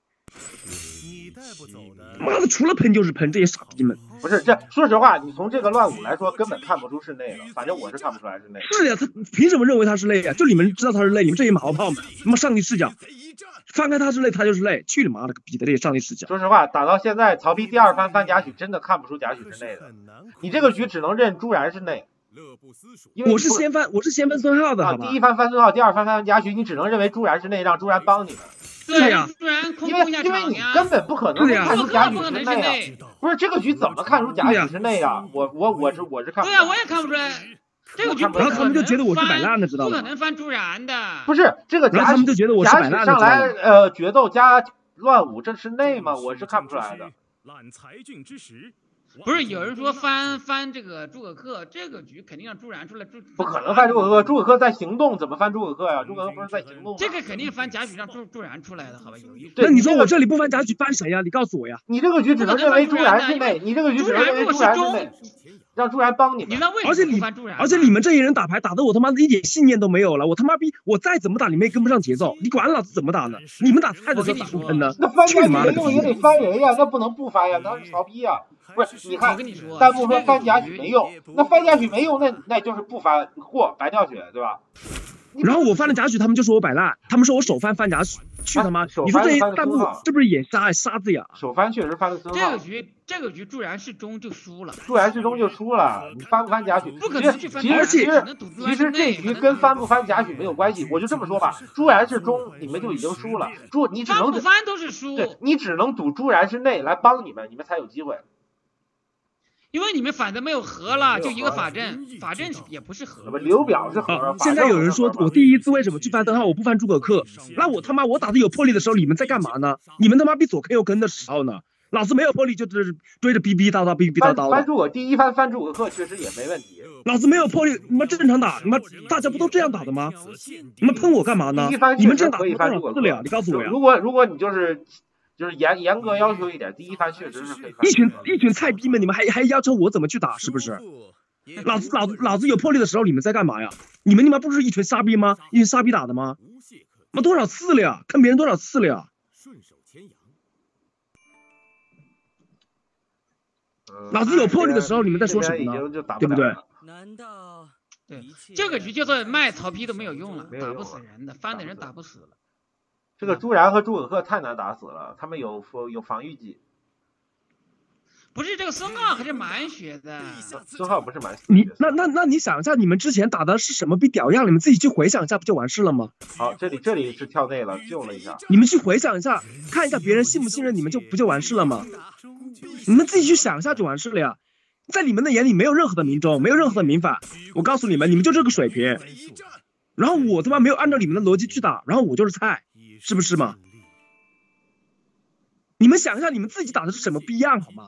妈的，除了喷就是喷，这些傻逼们。 不是这，说实话，你从这个乱舞来说，根本看不出是内了。反正我是看不出来是内。 是呀，他凭什么认为他是内呀？就你们知道他是内，你们这些马后炮们，他妈上帝视角，翻开他是内，他就是内，去你妈了个逼的这些上帝视角。 说实话，打到现在，曹丕第二番翻贾诩，真的看不出贾诩是内的。你这个局只能认朱然是内。 我是先翻，我是先翻孙浩的， 啊，第一番翻孙浩，第二番翻贾诩，你只能认为朱然是内，让朱然帮你们。 对呀， 因为因为你根本不可能看出贾诩是内啊！不是这个局怎么看出贾诩是内啊？我我我是我是看不出来。 对呀，我也看不出来。这个局然后他们就觉得我是摆烂的，知道吗？ 不可能翻朱然的。 不是这个贾诩，他们就觉得我是摆烂的。 上来呃决斗加乱舞，这是内吗？我是看不出来的。 揽才俊之时。 不是有人说翻翻这个诸葛恪，这个局肯定让朱然出来。 不可能翻诸葛恪，诸葛恪在行动，怎么翻诸葛恪呀？诸葛恪不是在行动。 这个肯定翻贾诩让朱朱然出来的，好吧？有意思。 那你说我这里不翻贾诩翻谁呀？你告诉我呀。 你这个局只能认为朱然是内，你这个局只能认为朱然是内，让朱然帮你们。 而且你而且你们这些人打牌打得我他妈的一点信念都没有了，我他妈逼我再怎么打你们也跟不上节奏，你管老子怎么打呢？你们打菜的时候打不喷呢？ 那翻贾诩没用也得翻人呀，那不能不翻呀，那是曹丕呀。不是，你看，弹幕说翻贾诩没用，那翻贾诩没用，那那就是不翻或白掉血，对吧？ 然后我翻了贾诩，他们就说我摆烂，他们说我手翻翻贾诩，去他妈！你说这些弹幕这不是演杀杀子呀？ 手翻确实翻了孙浩。 这个局这个局朱然是中就输了， 朱然是中就输了，你翻不翻贾诩？ 不可能去翻。 其实其实其实这局跟翻不翻贾诩没有关系，我就这么说吧，朱然是中，你们就已经输了。朱你只能翻不翻都是输， 对，你只能赌朱然是内来帮你们，你们才有机会。 因为你们反正没有和了，就一个法阵，法阵也不是和。 刘表是和。 现在有人说我第一次为什么去翻灯号，我不翻诸葛恪，那我他妈我打的有魄力的时候，你们在干嘛呢？你们他妈逼左坑右坑的时候呢？老子没有魄力，就是追着逼逼叨叨逼逼叨叨的。 翻诸葛第一番翻诸葛恪确实也没问题。 老子没有魄力，你们正常打，你们大家不都这样打的吗？你们喷我干嘛呢？你们这样打多少次了呀？你告诉我呀。 如果如果你就是。就是严严格要求一点，第一番确实是可以翻。 一群一群菜逼们，你们还还要求我怎么去打，是不是？老子老老子有魄力的时候，你们在干嘛呀？你们你们不是一群傻逼吗？一群傻逼打的吗？妈多少次了呀？看别人多少次了呀？老子有魄力的时候，你们在说什么呢？对不对？ 难道对这个局就算卖曹丕都没有用了，打不死人的，翻的人打不死了。 这个朱然和诸葛恪太难打死了，他们有有防御技。 不是这个孙浩还是满血的， 孙浩不是满血。 你那那那你想一下，你们之前打的是什么逼屌样？你们自己去回想一下，不就完事了吗？ 好，这里这里是跳内了，救了一下。 你们去回想一下，看一下别人信不信任你们，就不就完事了吗？你们自己去想一下就完事了呀。在你们的眼里没有任何的明中，没有任何的明反。我告诉你们，你们就这个水平。然后我他妈没有按照你们的逻辑去打，然后我就是菜。是不是嘛？你们想一下，你们自己打的是什么逼样好吗？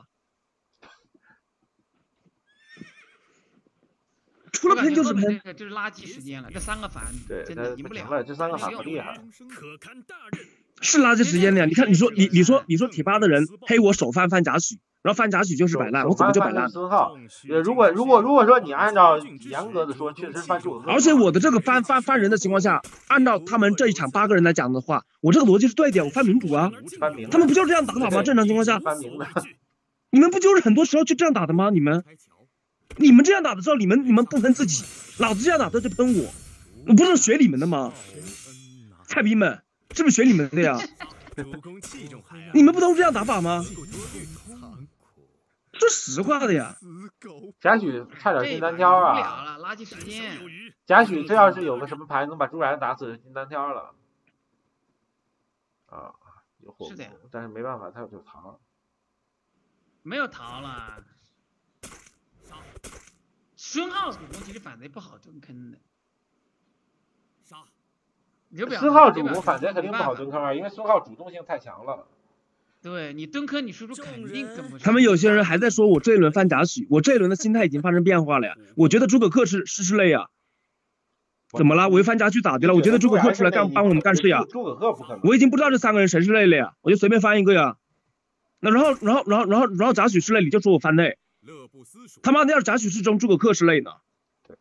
除了喷就是喷， 这就是垃圾时间了。这三个反真的赢不了，这三个反不厉害。 是垃圾时间的呀！你看，你说你你说你说贴吧的人黑我手翻翻贾诩，然后翻贾诩就是摆烂，我怎么就摆烂？ 孙浩，如果如果如果说你按照严格的说，确实翻诸葛恪。 而且我的这个翻翻翻人的情况下，按照他们这一场八个人来讲的话，我这个逻辑是对的，我翻民主啊，他们不就这样打法吗？正常情况下，你们不就是很多时候就这样打的吗？你们，你们这样打的时候，你们你们不喷自己，老子这样打的就喷我，我不是学你们的吗？菜逼们，是不是学你们的呀？你们不都是这样打法吗？说实话的呀。 贾诩差点进单挑啊！ 垃圾时间。 贾诩这要是有个什么牌能把朱然打死，进单挑了。啊，有火攻，但是没办法，他有逃。 没有逃了。孙浩主攻其实反贼不好蹲坑的。 孙浩主攻反贼肯定不好蹲坑啊，因为孙浩主动性太强了。 对你蹲坑，你输出肯定跟不上。 他们有些人还在说我这一轮翻贾诩，我这一轮的心态已经发生变化了呀。我觉得诸葛恪是是是类呀， 怎么了？违反甲曲咋的了？我觉得诸葛恪出来干帮我们干事呀。 诸葛恪不可能。 我已经不知道这三个人谁是类了呀，我就随便翻一个呀。那然后然后然后然后然后贾诩是类，你就说我翻类。他妈的，要是贾诩是中，诸葛恪是类呢？ 对。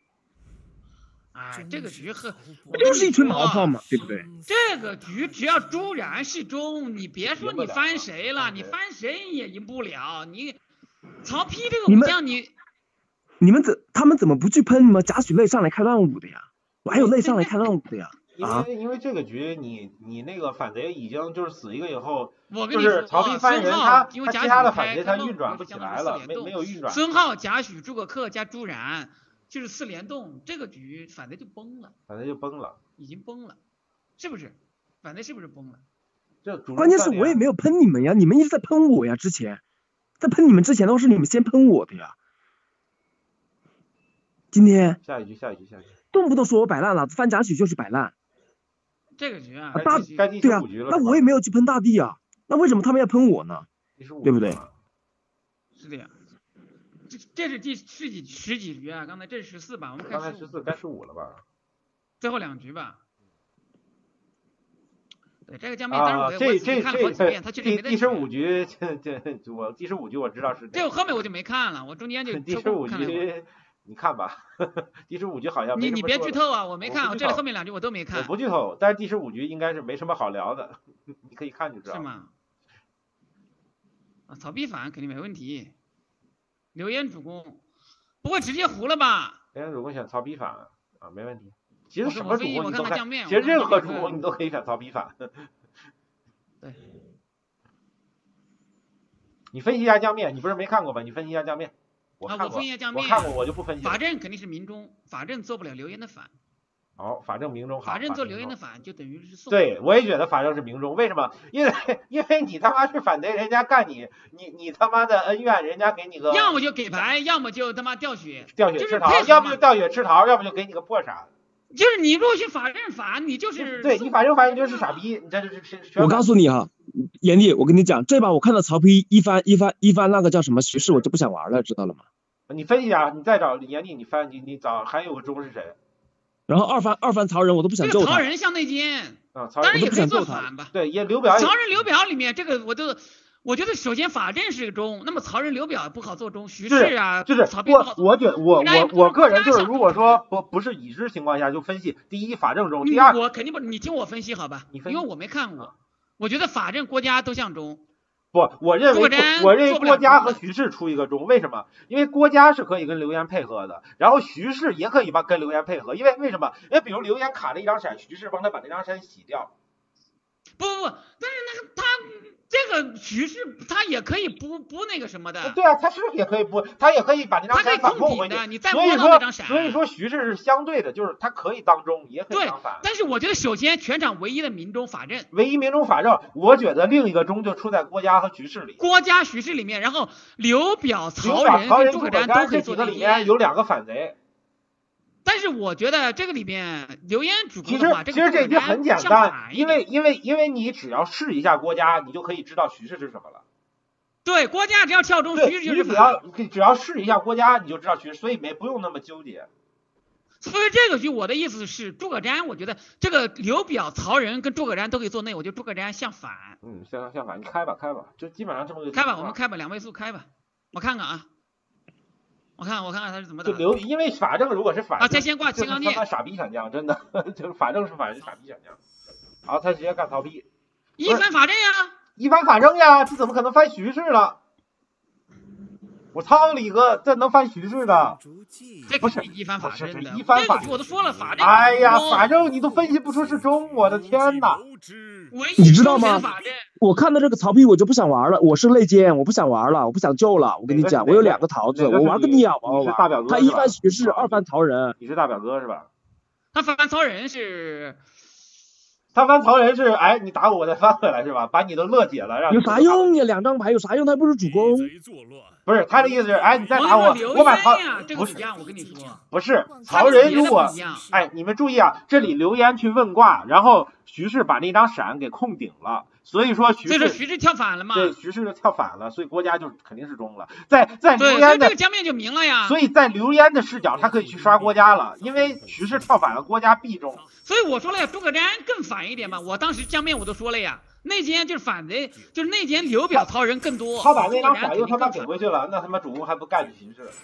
哎，这个局和不就是一群毛炮嘛，对不对？ 这个局只要朱然是中，你别说你翻谁了，你翻谁也赢不了。你曹丕这个武将你。 你们怎他们怎么不去喷你们贾诩类上来开乱舞的呀？我还有类上来开乱舞的呀！ 因为因为这个局你你那个反贼已经就是死一个以后， 我跟你说， 就是曹丕翻人，他他其他的反贼他运运转不起来了，没没有运转。 孙浩、贾诩、诸葛恪加朱然就是四联动，这个局反贼就崩了， 反贼就崩了， 已经崩了，是不是？反贼是不是崩了？ 这关键是我也没有喷你们呀，你们一直在喷我呀，之前在喷你们之前都是你们先喷我的呀。今天下一局，下一局，下一局， 动不动说我摆烂了，翻贾诩就是摆烂。 这个局啊， 大对啊，那我也没有去喷大帝啊，那为什么他们要喷我呢？对不对？ 是的呀，这这是第十几十几局啊，刚才这是十四吧，我们看刚才十四，该十五了吧？ 最后两局吧。对这个江面，当然我这这看了好几遍，他确实没第十五局，这这我第十五局我知道是这个后面我就没看了，我中间就第十五局。你看吧，呵呵第十五局好像你你别剧透啊，我没看，我这里后面两局我都没看。 我不剧透，但是第十五局应该是没什么好聊的，你可以看就知道。 是吗？啊，曹丕反肯定没问题，刘焉主公，不过直接胡了吧？ 刘焉主公选曹丕反啊，没问题。其实什么主公你都看， 其实任何主公你都可以选曹丕反。 对。 你分析一下江面，你不是没看过吗？你分析一下江面。我看过， 我看过，我就不分析。 法正肯定是明中，法正做不了刘焉的反。 好，法正明中好。 法正做刘焉的反，就等于是送。 对，我也觉得法正是明中，为什么？因为因为你他妈是反贼，人家干你，你你他妈的恩怨，人家给你个。 要么就给牌，要么就他妈掉血。 掉血吃桃，要么就掉血吃桃，要么就给你个破闪。 就是你如果去法正反，你就是对你法正反，你就是傻逼，你这是是。 我告诉你哈，炎帝，我跟你讲，这把我看到曹丕一翻一翻一翻那个叫什么徐氏，我就不想玩了，知道了吗？ 你分析一下，你再找炎帝，你翻你你找还有个中是谁？ 然后二番二番曹仁，我都不想救他。 曹仁向内奸啊， 当然也可以做反吧。 对，也刘表。 曹仁刘表里面这个我都。我觉得首先法正是个中，那么曹仁刘表不好做中，徐氏啊， 就是曹丕不好做。 我觉得我我我个人就是，如果说不不是已知情况下就分析，第一法正中，第二我肯定不，你听我分析好吧？因为我没看过，我觉得法正郭嘉都像中。 不，我认为我认为郭嘉和徐氏出一个中，为什么？因为郭嘉是可以跟刘焉配合的，然后徐氏也可以帮跟刘焉配合，因为为什么？因为比如刘焉卡了一张闪，徐氏帮他把那张闪洗掉。 不不不，但是那个他。这个徐氏他也可以不不那个什么的， 对啊，他是也可以不，他也可以把那张闪反控回去。 你再摸到那张闪， 所以说徐氏是相对的，就是他可以当中，也可以当反。 但是我觉得首先全场唯一的明中法正， 唯一明中法正，我觉得另一个中就出在郭嘉和徐氏里。 郭嘉、徐氏里面，然后刘表、曹仁跟诸葛瞻都可以做这几个里面有两个反贼。 但是我觉得这个里边刘焉主公的话，其实其实这已经很简单，因为因为因为你只要试一下郭嘉，你就可以知道徐氏是什么了。 对，郭嘉只要跳中，徐氏就是反。只要只要试一下郭嘉，你就知道徐氏，所以没不用那么纠结。 所以这个局我的意思是，诸葛瞻，我觉得这个刘表、曹仁跟诸葛瞻都可以做内，我觉得诸葛瞻向反。 嗯，向向反，你开吧开吧，就基本上这么个。 开吧，我们开吧，两位数开吧，我看看啊。我看我看看他是怎么打。 就刘，因为法正如果是反啊，在先挂青钢剑， 他傻逼闪将，真的，就是法正是反人傻逼闪将。好，他直接干曹丕。 一翻法正呀， 一翻法正呀，这怎么可能翻徐氏了？我操你个，这能翻徐氏的？ 这不是一翻法正的， 一翻法正我都说了法正。 哎呀，法正你都分析不出是中，我的天哪！ 你知道吗？我看到这个曹丕我就不想玩了，我是内奸，我不想玩了，我不想救了。我跟你讲，我有两个桃子，我玩个鸟啊！我玩。他一翻徐氏，二翻曹仁。 你是大表哥是吧？ 他翻曹仁是。 他翻曹仁是，哎，你打我，我再翻回来是吧？把你的乐解了，让有啥用呀？两张牌有啥用？他不是主公。 不是他的意思是，哎，你再打我，我把曹不是，我跟你说， 不是曹仁如果，哎，你们注意啊，这里刘焉去问卦，然后徐氏把那张闪给控顶了， 所以说徐氏， 所以说徐氏跳反了嘛？ 对，徐氏就跳反了，所以郭嘉就肯定是中了。在在刘焉的这个江面就明了呀。 所以在刘焉的视角，他可以去刷郭嘉了，因为徐氏跳反了，郭嘉必中。 所以我说了呀，诸葛瞻更反一点嘛。我当时江面我都说了呀，内奸就是反贼，就是内奸刘表曹仁更多。 他把那张反又他妈给回去了，那他妈主公还不干徐氏？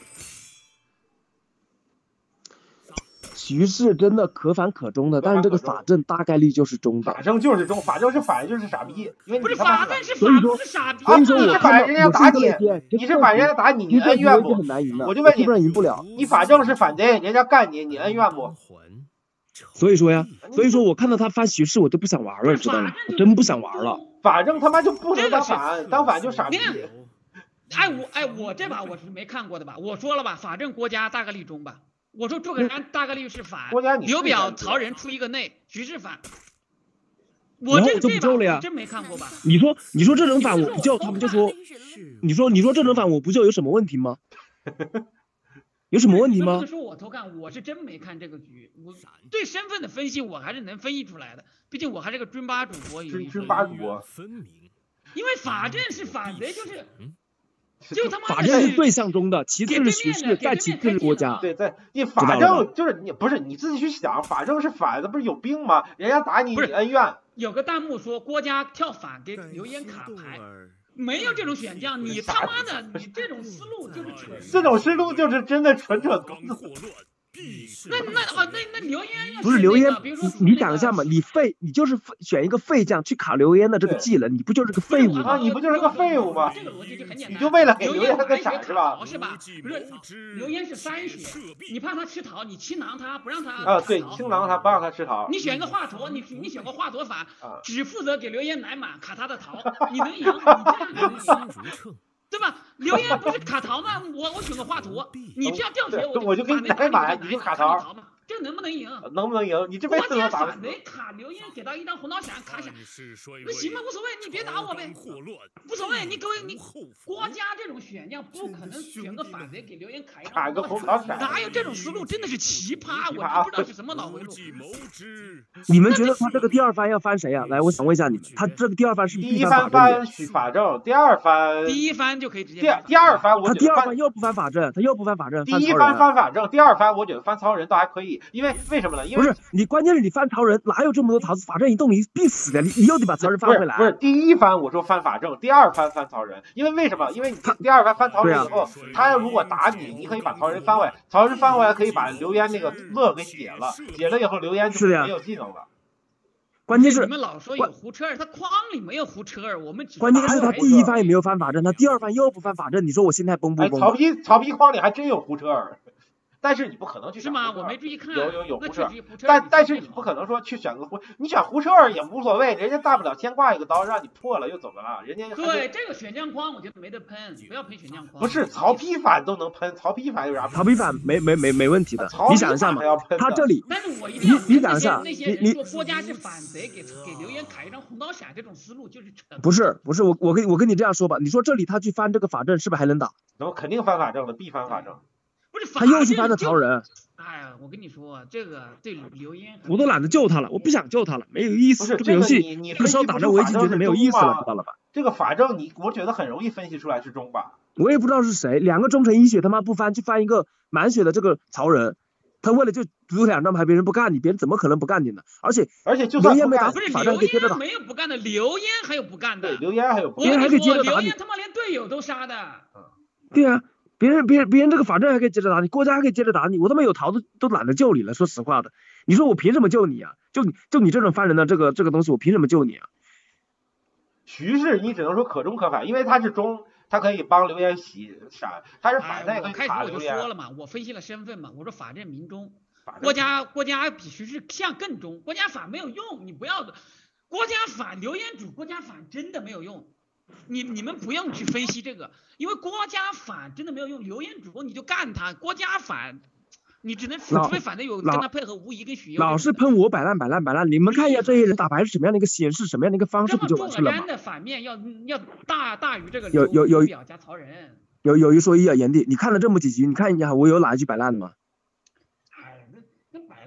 徐氏真的可反可中的，但是这个法正大概率就是中的。 法正就是中，法正是反就是傻逼，因为不是法正是反不是傻逼。 你是反人家打你， 你是反人家打你，你恩怨不？我就问你， 赢不了。 你法正是反贼，人家干你，你恩怨不？ 所以说呀，所以说我看到他翻徐氏，我就不想玩了，知道吗？我真不想玩了。 法正他妈就不能当反，当反就傻逼。 哎我哎我这把我是没看过的吧？我说了吧，法正郭嘉大概率中吧。我说诸葛瞻大概率是反，刘表曹仁出一个内，徐氏反。我这就不救了呀， 真没看过吧？ 你说你说这种反我不救，他们就说，你说你说这种反我不救有什么问题吗？有什么问题吗？ 不是说我偷看，我是真没看这个局。我对身份的分析我还是能分析出来的，毕竟我还是个军八主播。 军军八主播。 因为法正是反贼，就是。就他妈法正是最向中的，其次是徐氏，再其次是郭嘉。 对，在你法正就是你不是你自己去想，法正是反的，不是有病吗？人家打你，你恩怨。 有个弹幕说郭嘉跳反给刘焉卡牌，没有这种选项，你他妈的你这种思路就是蠢。 这种思路就是真的蠢蠢欲动。 那那哦那那刘焉不是刘焉，你想一下嘛，你废你就是选一个废将去卡刘焉的这个技能，你不就是个废物吗？ 你不就是个废物吗？ 这个逻辑就很简单， 你就为了给刘焉个闪是吧？ 是吧？不是刘焉是三血，你怕他吃桃，你气囊他不让他啊，对，清囊他不让他吃桃。 你选个华佗，你你选个华佗反，只负责给刘焉奶满卡他的桃，你能赢？你这样能赢？对吧？刘焉不是卡桃吗？我我选个华佗，你这样掉血， 我就给你奶满，你就卡桃。 这能不能赢？ 能不能赢？你这辈子都打不死。 郭嘉反贼卡刘焉给到一张红刀闪卡闪，那行吧，无所谓，你别打我呗，无所谓，你给我你郭嘉这种选将不可能选个反贼给刘焉卡一张个红刀闪， 哪有这种思路？真的是奇葩，我不知道是什么脑回路。 你们觉得他这个第二番要翻谁啊？来，我想问一下你们，他这个第二番是第一番翻许法正，第二番第一番就可以直接第第二番我他第二番又不翻法正，他又不翻法正， 第一番翻法正，第二番我觉得翻曹仁倒还可以。因为为什么呢？因为不是你，关键是你翻曹仁，哪有这么多桃子？法正一动你必死的，你你又得把曹仁翻回来。 不是第一番我说翻法正，第二番翻曹仁，因为为什么？因为你第二番翻曹仁以后，他要如果打你，你可以把曹仁翻回来，曹仁翻回来可以把刘焉那个乐给解了，解了以后刘焉就没有技能了。 关键是你们老说有胡车儿，他框里没有胡车儿，我们只关键是他第一番也没有翻法正，他第二番又不翻法正，你说我心态崩不崩？ 曹丕曹丕框里还真有胡车儿。但是你不可能去是吗？我没注意看。 有有有胡车，但但是你不可能说去选个胡，你选胡车儿也无所谓，人家大不了先挂一个刀让你破了又怎么了？人家对这个选将框我觉得没得喷，不要喷选将框。 不是曹丕反都能喷，曹丕反有啥？ 曹丕反没没没没问题的，你想一下嘛，他这里， 但是我一定要你想一下， 那些人说郭嘉是反贼，给给刘焉卡一张红刀闪，这种思路就是蠢。 不是不是，我我跟我跟你这样说吧，你说这里他去翻这个法正是不是还能打？ 能肯定翻法正的，必翻法正。 不是他又是翻的曹仁。 哎呀，我跟你说，这个对刘焉， 我都懒得救他了，我不想救他了，没有意思。这个游戏你这个时候打着我已经觉得没有意思了，知道了吧？ 这个法正你我觉得很容易分析出来是中吧。 我也不知道是谁，两个忠臣一血他妈不翻，去翻一个满血的这个曹仁，他为了就赌两张牌，别人不干你，别人怎么可能不干你呢？而且而且就算刘焉没打， 不是法正可以接着打。 没有不干的，刘焉还有不干的。 对，刘焉还有不干的，别人还可以接着打你。 刘焉他妈连队友都杀的。 对啊。别人别人别人这个法正还可以接着打你，郭嘉还可以接着打你，我他妈有桃子都懒得救你了，说实话的，你说我凭什么救你啊？就就你这种翻人的这个这个东西，我凭什么救你啊？ 徐氏你只能说可中可反，因为他是中，他可以帮刘焉洗闪，他是反他也可以卡刘焉。 我开始我就说了嘛，我分析了身份嘛，我说法正明中，郭嘉郭嘉比徐氏像更中，郭嘉反没有用，你不要郭嘉反刘焉主，郭嘉反真的没有用。你你们不用去分析这个，因为郭嘉反真的没有用，刘焉主你就干他，郭嘉反你只能除非反正有跟他配合吴仪跟许攸。 老是喷我摆烂摆烂摆烂，你们看一下这些人打牌是什么样的一个显示，什么样的一个方式不就完事了吗？ 诸葛瞻的反面要要大大于这个有有有表加曹仁。 有有一说一啊，炎帝，你看了这么几集，你看一下我有哪一局摆烂的吗？ 哎，那那摆烂有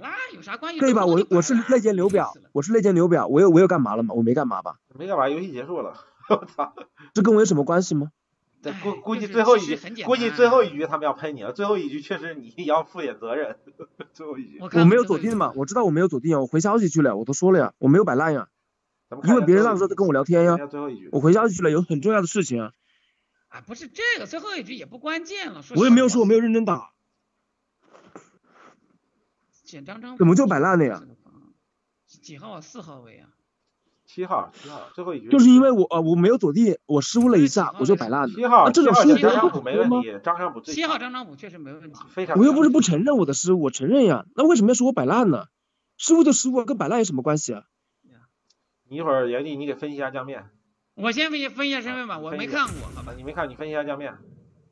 啥关系？ 对吧？我我是内奸刘表，我是内奸刘表，我又我又干嘛了吗？我没干嘛吧？ 没干嘛，游戏结束了。我操， 这跟我有什么关系吗？ 估估计最后一局，估计最后一局他们要喷你了。最后一局确实你要负点责任。最后一局我没有锁定嘛，我知道我没有锁定啊，我回消息去了，我都说了呀，我没有摆烂呀。因为别人那个时候在跟我聊天呀，我回消息去了，有很重要的事情啊。 啊，不是这个最后一局也不关键了， 我也没有说我没有认真打。 简张张怎么就摆烂了呀？ 几号啊？四号位啊？ 七号，七号，最后一局。 就是因为我呃我没有锁定，我失误了一下，我就摆烂了。 七号， 这种失误张张普没问题，张张普最。 七号张张普确实没问题， 非常。 我又不是不承认我的失误，我承认呀，那为什么要说我摆烂呢？失误就失误，跟摆烂有什么关系啊？ 你一会儿袁弟，你给分析一下酱面。 我先分析分析一下身份吧，我没看过，好吧？ 你没看，你分析一下酱面。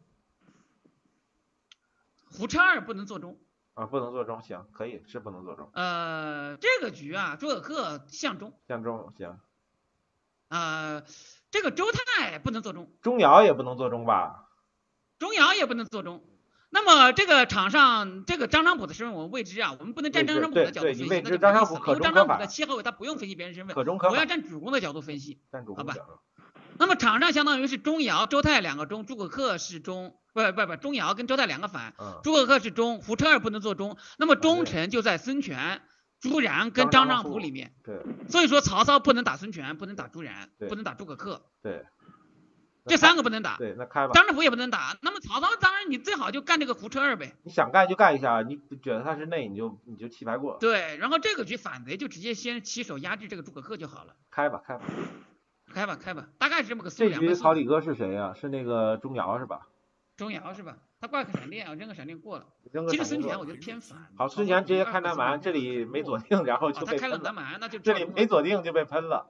胡车二不能做中。 啊，不能做中，行，可以，是不能做中。 呃，这个局啊，朱可克向中。 向中，行。 呃，这个周泰不能做中。 钟瑶也不能做中吧？ 钟瑶也不能做中。那么这个场上，这个张昌普的身份我们未知啊，我们不能站张昌普的角度分析，那就张昌普可因为张昌普在七号位他不用分析别人身份， 可中可我要站主攻的角度分析， 站主攻好吧？那么场上相当于是钟瑶、周泰两个中，朱可克是中，不不不，钟瑶跟周泰两个反， 嗯、 朱可克是中，胡车二不能做中，那么中程就在孙权、朱然跟张昌普里面。 对。 所以说曹操不能打孙权，不能打朱然，不能打朱可克。 对。 这三个不能打， 对，那开吧。 张昌普也不能打，那么曹操当然你最好就干这个胡车二呗。 你想干就干一下，你觉得他是内，你就你就弃牌过。 对，然后这个局反贼就直接先起手压制这个朱可克就好了。 开吧，开吧。 开吧，开吧，大概是这么个思路。 这局曹李哥是谁呀、啊？是那个钟瑶是吧？ 钟瑶是吧？他挂个闪电啊，扔个闪电过了。 扔个其实孙权我觉得偏反。 好，孙权直接开南蛮，这里没锁定，然后就被喷了。 他开了南蛮，那就这里没锁定就被喷了。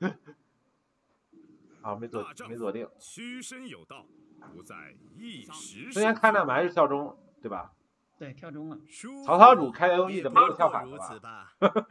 好，没锁没锁定。 屈身有道，不在一时。 孙权开南蛮是跳中，对吧？ 对，跳中了。 曹操主开 L E 的没有跳反的吧？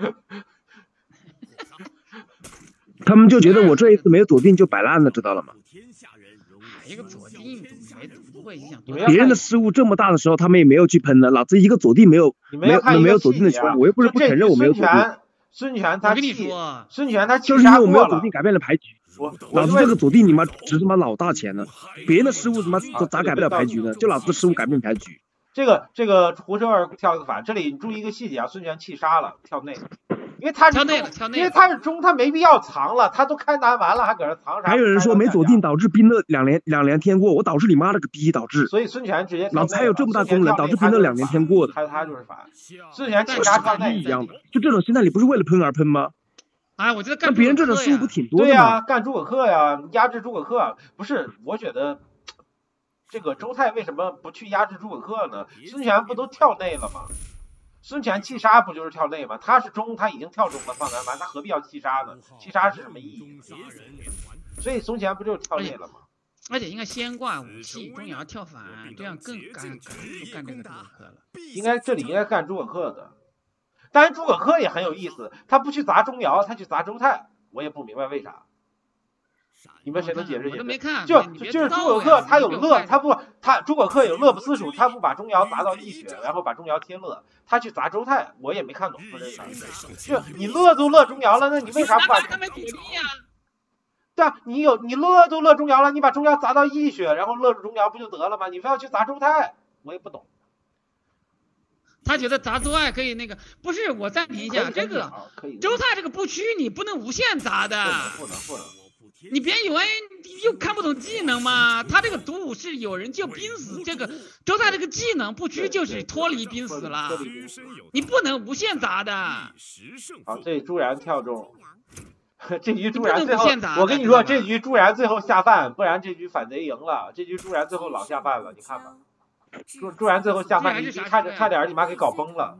他们就觉得我这一次没有锁定就摆烂了，知道了吗？ 一个锁定没不会影响。 别人的失误这么大的时候，他们也没有去喷的，老子一个锁定没有， 没有没有锁定的时候，我又不是不承认我没有锁定。 孙权他我跟你说， 孙权他就是因为我没有锁定改变了牌局。 老子这个锁定你妈值他妈老大钱了，别人的失误他妈咋改不了牌局呢？就老子的失误改变牌局。 这个这个胡车二跳了个反，这里你注意一个细节啊，孙权气杀了，跳内。因为他是中，因为他是中，他没必要藏了，他都开南完了，还搁这藏啥？ 还有人说没锁定导致兵勒两连两连天过，我导致你妈了个逼，导致。 所以孙权直接老子还有这么大功能，导致兵勒两连天过的。 他他就是反，孙权气杀跳内一样的，就这种心态，你不是为了喷而喷吗？ 哎，我觉得干别人这种失误不挺多的吗？ 对呀，干诸葛恪呀，压制诸葛恪，不是？我觉得这个周泰为什么不去压制诸葛恪呢？孙权不都跳内了吗？孙权气杀不就是跳内吗？他是中，他已经跳中了放南蛮，他何必要气杀呢？气杀是什么意义？所以孙权不就是跳内了吗？ 而且应该先挂武器，钟瑶跳反，这样更干干干这个诸葛恪了。 应该这里应该干诸葛恪的，当然诸葛恪也很有意思，他不去砸钟繇，他去砸周泰，我也不明白为啥。你们谁能解释解释？就就是诸葛恪他有乐，他不他诸葛恪有乐不思蜀，他不把钟繇砸到一血，然后把钟繇贴乐，他去砸周泰，我也没看懂说这啥。就你乐都乐钟繇了，那你为啥不把？ 他没鼓励呀。 对啊，你有你乐都乐钟繇了，你把钟繇砸到一血，然后乐住钟繇不就得了吗？你非要去砸周泰，我也不懂。 他觉得砸周泰可以那个，不是我暂停一下，这个周泰这个不屈你不能无限砸的。 不能不能。 你别以为又看不懂技能嘛，他这个独舞是有人救濒死，这个周泰这个技能不屈就是脱离濒死了，你不能无限砸的。 好，这朱然跳中，这局朱然最后，我跟你说，这局朱然最后下饭，不然这局反贼赢了。这局朱然最后老下饭了，你看吧，朱朱然最后下饭，你差点差点你妈给搞崩了。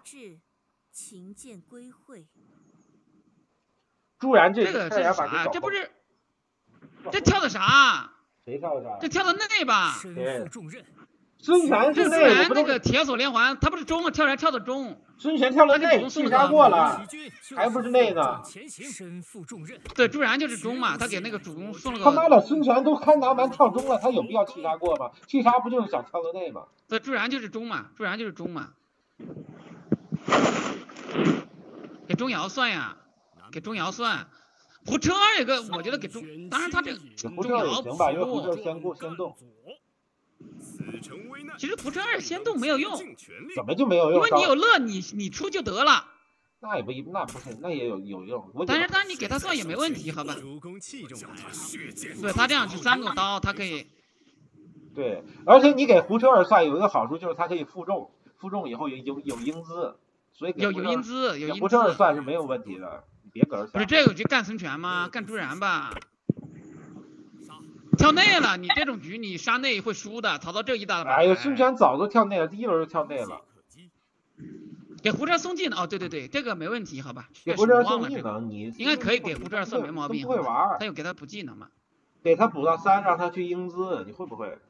朱然这个这啥？这不是？这跳的啥？ 谁跳的啥？ 这跳的内吧？ 对。孙权是内， 这那个铁索连环，他不是中啊，跳来跳的中。 孙权跳了内，气杀过了，还不是内呢？ 对，朱然就是中嘛，他给那个主公送了个。 他妈的，孙权都开南蛮跳中了，他有必要气杀过吗？气杀不就是想跳个内吗？ 对，朱然就是中嘛，朱然就是中嘛。 给钟繇算呀，给钟繇算。胡车二有个，我觉得给钟，当然他这个钟胡车也繇行吧，因为胡车先过先动。 其实胡车二先动没有用， 怎么就没有用？ 因为你有乐，你你出就得了。 那也不那不是，那也有有用。 但是但是你给他算也没问题，好吧？对他这样是三个刀，他可以。 对，而且你给胡车二算有一个好处就是它可以负重，负重以后有有有英姿，所以有有英姿，有英姿。 胡车二算是没有问题的。别搁这不是这个局干孙权吗？干朱然吧。跳内了，你这种局你杀内会输的。曹操这一大把。 哎呀，孙权早都跳内了，第一轮就跳内了。 给胡车送技能哦，对对对，这个没问题，好吧？ 给胡车送技能，你应该可以给胡车算没毛病。 不会玩， 他有给他补技能嘛？ 给他补到三，让他去英姿，你会不会？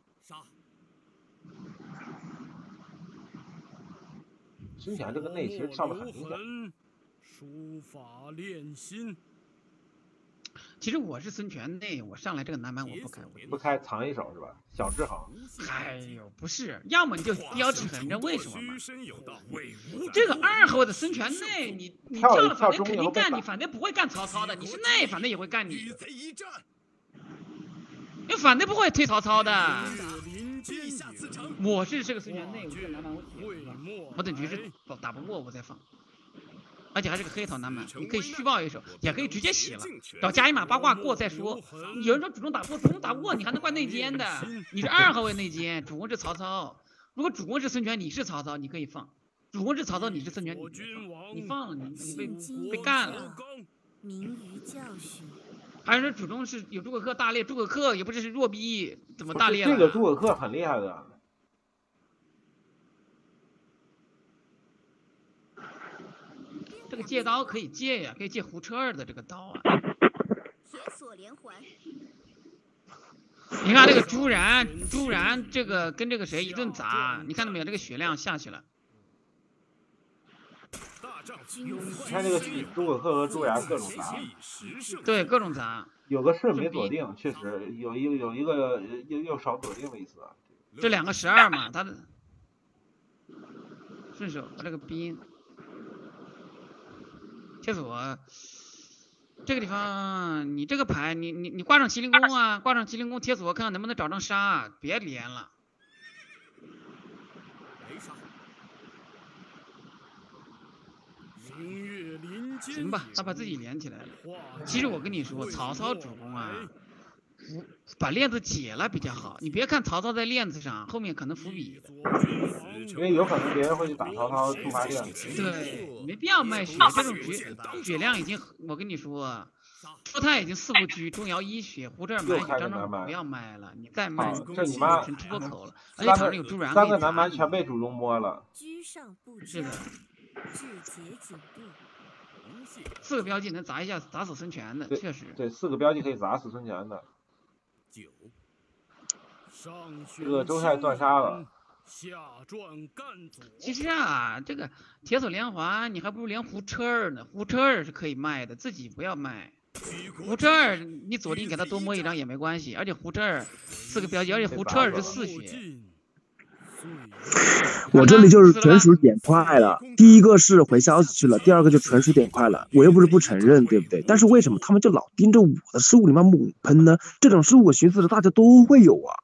孙权这个内其实上的很明显。 书法练心。 其实我是孙权内，我上来这个南蛮我不开， 不开藏一手是吧？小制衡。 哎呦，不是，要么你就标制衡，你知道为什么吗？这个二号的孙权内，你你跳了反正肯定干你，反正不会干曹操的，你是内反正也会干你。因为反正不会推曹操的。我是这个孙权内，我这个南蛮我铁，我等局是打不过我再放。而且还是个黑桃南蛮，你可以虚报一手，也可以直接洗了，找加一马八卦过再说。有人说主公打不过，主公打不过你还能怪内奸的，你是二号位内奸，主公是曹操。如果主公是孙权，你是曹操，你可以放；主公是曹操，你是孙权，你放了，你你被被干了。 明于教训。 还是说主公是有诸葛恪大烈，诸葛恪也不知是弱逼，怎么大烈了？ 这个诸葛恪很厉害的。 这个借刀可以借呀，可以借胡车二的这个刀啊。 铁锁连环。 你看这个朱然，朱然这个跟这个谁一顿砸，你看到没有？这个血量下去了。 你看这个诸葛恪和朱然各种砸。 对，各种砸。 有个是没锁定，确实有一个有一个又又少锁定了一次。 这两个十二嘛，他的顺手把这个兵。铁锁，这个地方你这个牌，你你你挂上麒麟弓啊，挂上麒麟弓铁锁，看看能不能找张杀，别连了。行吧，他把自己连起来了。其实我跟你说，曹操主公啊，把链子解了比较好。你别看曹操在链子上，后面可能伏笔的。 因为有可能别人会去打曹操触发链子。 对，没必要卖血，这种局血量已经，我跟你说，说他已经四不狙，钟繇一血，胡这儿买血，张张不要卖了，你再卖， 这你妈成出口了。而且场上有朱然， 三个南蛮全被主公摸了。 是的。四个标记能砸一下，砸死孙权的，确实。 对，四个标记可以砸死孙权的。这个周泰断杀了。 其实啊，这个铁锁连环，你还不如连胡车儿呢。胡车儿是可以卖的，自己不要卖。胡车儿你左定给他多摸一张也没关系，而且胡车儿四个标记，而且胡车儿是四血。 我这里就是纯属点快了，第一个是回消息去了，第二个就纯属点快了。我又不是不承认，对不对？但是为什么他们就老盯着我的失误里面猛喷呢？这种失误我寻思着大家都会有啊。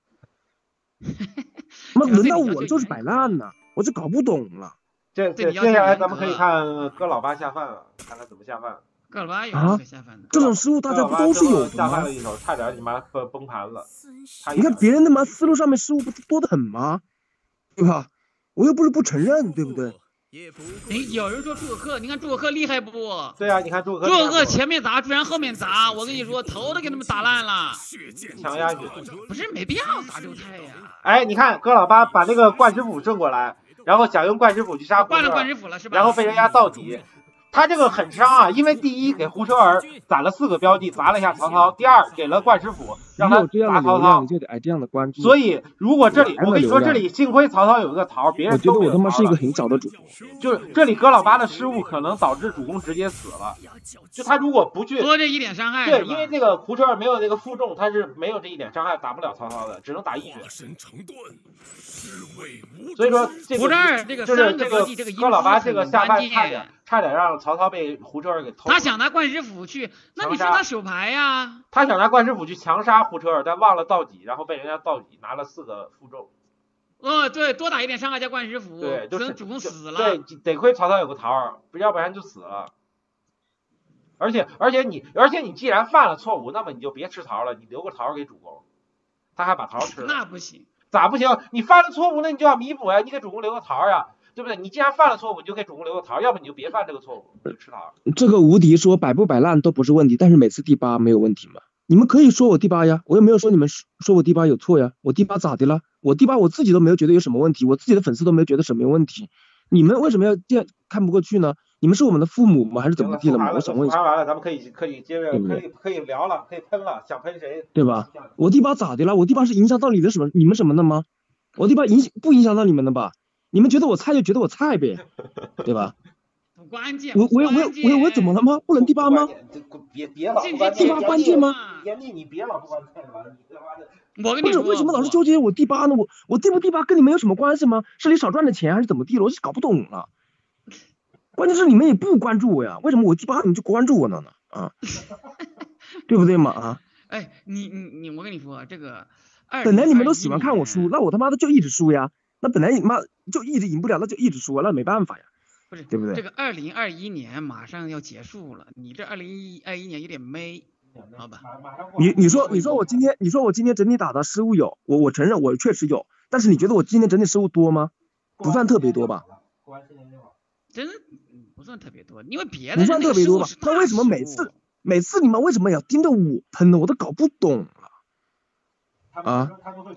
那轮到我就是摆烂呢，我就搞不懂了。 这这接下来咱们可以看哥老八下饭了，看他怎么下饭。 哥老八有什么下饭的？ 这种失误大家不都是有的吗？ 下饭了一手，差点你妈崩崩盘了。 你看别人他妈思路上面失误不多得很吗？对吧？我又不是不承认，对不对？ 你有人说诸葛恪，你看诸葛恪厉害不？ 对啊，你看诸葛恪。诸葛恪前面砸，朱然后面砸，我跟你说，头都给他们打烂了。 强压去。 不是没必要砸周泰呀。 哎，你看哥老八把那个冠师傅正过来，然后想用冠师傅去杀胡车， 换了冠师傅了是吧？ 然后被人家到底。他这个很伤啊，因为第一给胡车儿攒了四个标记，砸了一下曹操；第二给了冠师傅， 让他有这样的砸曹流量， 操你就得挨这样的关注。 所以如果这里我我跟你说，这里幸亏曹操有一个桃，别人我觉得我他妈是一个个很小的主播， 就是这里葛老八的失误可能导致主公直接死了。就他如果不去多这一点伤害， 对，因为这个胡车儿没有那个负重，他是没有这一点伤害，打不了曹操的，只能打一血。所以说这胡车儿这个三个标记，这个葛老八这个下关半差点差点让曹操被胡车儿给偷。 他想拿冠师府去，那你说他手牌呀？ 他想拿冠师府去强杀胡车儿，但忘了倒戟，然后被人家倒戟拿了四个负重。 呃，对，多打一点伤害加冠师府， 对，就是主公死了。 对，得亏曹操有个桃儿，要不然就死了。而且而且你而且你既然犯了错误，那么你就别吃桃了，你留个桃给主公，他还把桃吃了。 那不行， 咋不行？你犯了错误，那你就要弥补呀，你给主公留个桃呀，对不对？你既然犯了错误，你就给主公留个桃，要不你就别犯这个错误，你就吃桃。 这个无敌说摆不摆烂都不是问题，但是每次第八没有问题嘛？你们可以说我第八呀，我又没有说你们说我第八有错呀，我第八咋的了？我第八我自己都没有觉得有什么问题，我自己的粉丝都没有觉得什么有问题，你们为什么要这样看不过去呢？你们是我们的父母吗？还是怎么地了吗？我想问一下。 谈完了，咱们可以可以接着可以可以聊了，可以喷了，想喷谁？ 对吧？我第八咋的了？我第八是影响到你的什么？你们什么的吗？我第八影不影响到你们的吧？你们觉得我菜就觉得我菜呗，对吧？ 不关键。 我我我我我怎么了吗？不能第八吗？ 别别老不关键，第八关键吗？ 严厉，你别老不关键了，你他妈的。 我跟你说， 不是为什么老是纠结我第八呢？我我第不第八跟你们有什么关系吗？是你少赚的钱还是怎么地了？我就搞不懂了。关键是你们也不关注我呀，为什么我第八你们就关注我呢呢？啊，对不对嘛？啊， 哎，你你你，我跟你说这个， 本来你们都喜欢看我输，那我他妈的就一直输呀。那本来你妈就一直赢不了，那就一直输，那没办法呀。 不是， 对不对？ 这个二零二一年马上要结束了，你这二零二一年有点没，好吧？ 你你说你说我今天你说我今天整体打的失误有，我我承认我确实有，但是你觉得我今天整体失误多吗？不算特别多吧？ 真不算特别多，因为别的不算特别多吧？那为什么每次每次你们为什么要盯着我喷呢？我都搞不懂了。啊！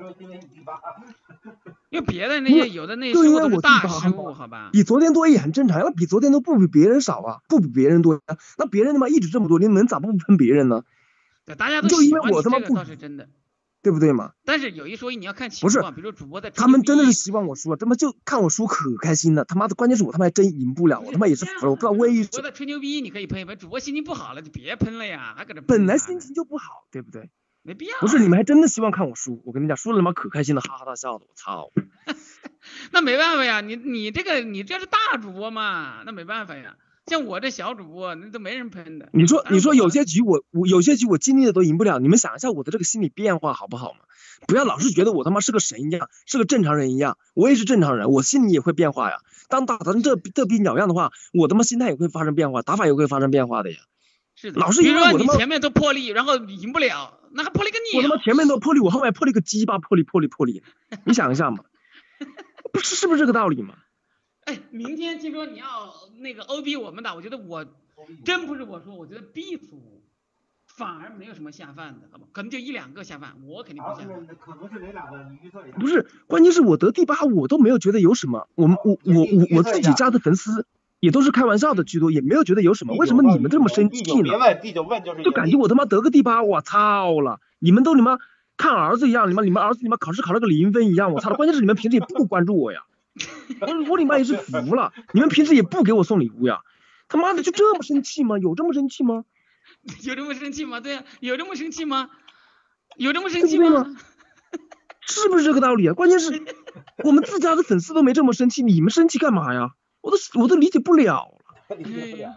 因为别的那些有的那些失误都是大失误，好吧？ 比昨天多也很正常，那比昨天都不比别人少啊，不比别人多，那别人他妈一直这么多，你们咋不喷别人呢？ 对，大家都就因为我他妈不，倒是真的， 对不对嘛？ 但是有一说一，你要看情况，比如说主播在， 他们真的是希望我输，他妈就看我输可开心了，他妈的关键是我他妈还真赢不了，我他妈也是服了，我不知道为什么。 主播在吹牛逼，你可以喷一喷，主播心情不好了就别喷了呀，还搁这。 本来心情就不好，对不对？ 没必要。 不是你们还真的希望看我输，我跟你讲，输了他妈可开心了，哈哈大笑的，我操！ 那没办法呀，你你这个你这是大主播嘛，那没办法呀。像我这小主播，那都没人喷的。 你说你说有些局我我有些局我尽力的都赢不了，你们想一下我的这个心理变化好不好嘛？不要老是觉得我他妈是个神一样，是个正常人一样，我也是正常人，我心里也会变化呀。当打成这这逼鸟样的话，我他妈心态也会发生变化，打法也会发生变化的呀。 是的， 老是因为我他妈前面都破例，然后赢不了，那还破例个你。 我他妈前面都破例，我后面破了一个鸡巴破例破例破例，你想一下嘛，不是是不是这个道理嘛？ 哎，明天听说你要那个 O B 我们打，我觉得我真不是我说，我觉得 B 组反而没有什么下饭的，好吧？可能就一两个下饭，我肯定不下饭。 可能是哪两个？你预测一下。 不是，关键是我得第八，我都没有觉得有什么。我们我我我我自己家的粉丝也都是开玩笑的居多，也没有觉得有什么。为什么你们这么生气呢？ 别问，第九问就是。 就感觉我他妈得个第八，我操了！你们都你妈看儿子一样，你妈你们儿子你妈考试考了个零分一样，我操了！关键是你们平时也不关注我呀。我我你妈也是服了，你们平时也不给我送礼物呀？他妈的就这么生气吗？有这么生气吗？ 有这么生气吗？对呀、啊，有这么生气吗？有这么生气吗？ 是不是这个道理啊？关键是我们自家的粉丝都没这么生气，你们生气干嘛呀？我都我都理解不了了。 理解不了。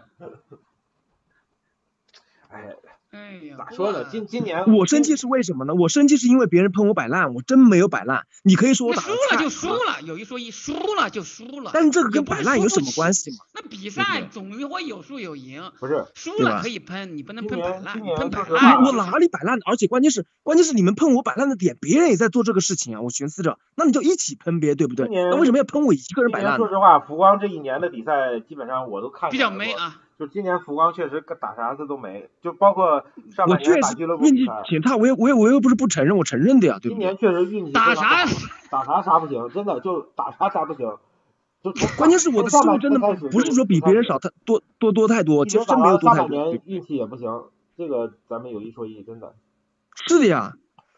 哎。 哎呀， 咋说呢？今今年我生气是为什么呢？我生气是因为别人喷我摆烂，我真没有摆烂。你可以说我打输了就输了，有一说一，输了就输了。 但是这个跟摆烂有什么关系吗？ 那比赛总会有输有赢， 不是输了可以喷，你不能喷摆烂，喷摆烂。 我哪里摆烂？而且关键是关键是你们喷我摆烂的点，别人也在做这个事情啊。我寻思着，那你就一起喷呗，对不对？那为什么要喷我一个人摆烂？ 说实话，福光这一年的比赛基本上我都看比较没啊。 就今年福光确实打啥子都没，就包括上半年打俱乐部运气挺差，我又我又我又不是不承认，我承认的呀，对不对？今年确实运气打啥打啥啥不行，真的就打啥啥不行。就关键是我的失误真的不是说比别人少太多多多太多，其实真没有多太多。 运气也不行，这个咱们有一说一，真的。 是的呀，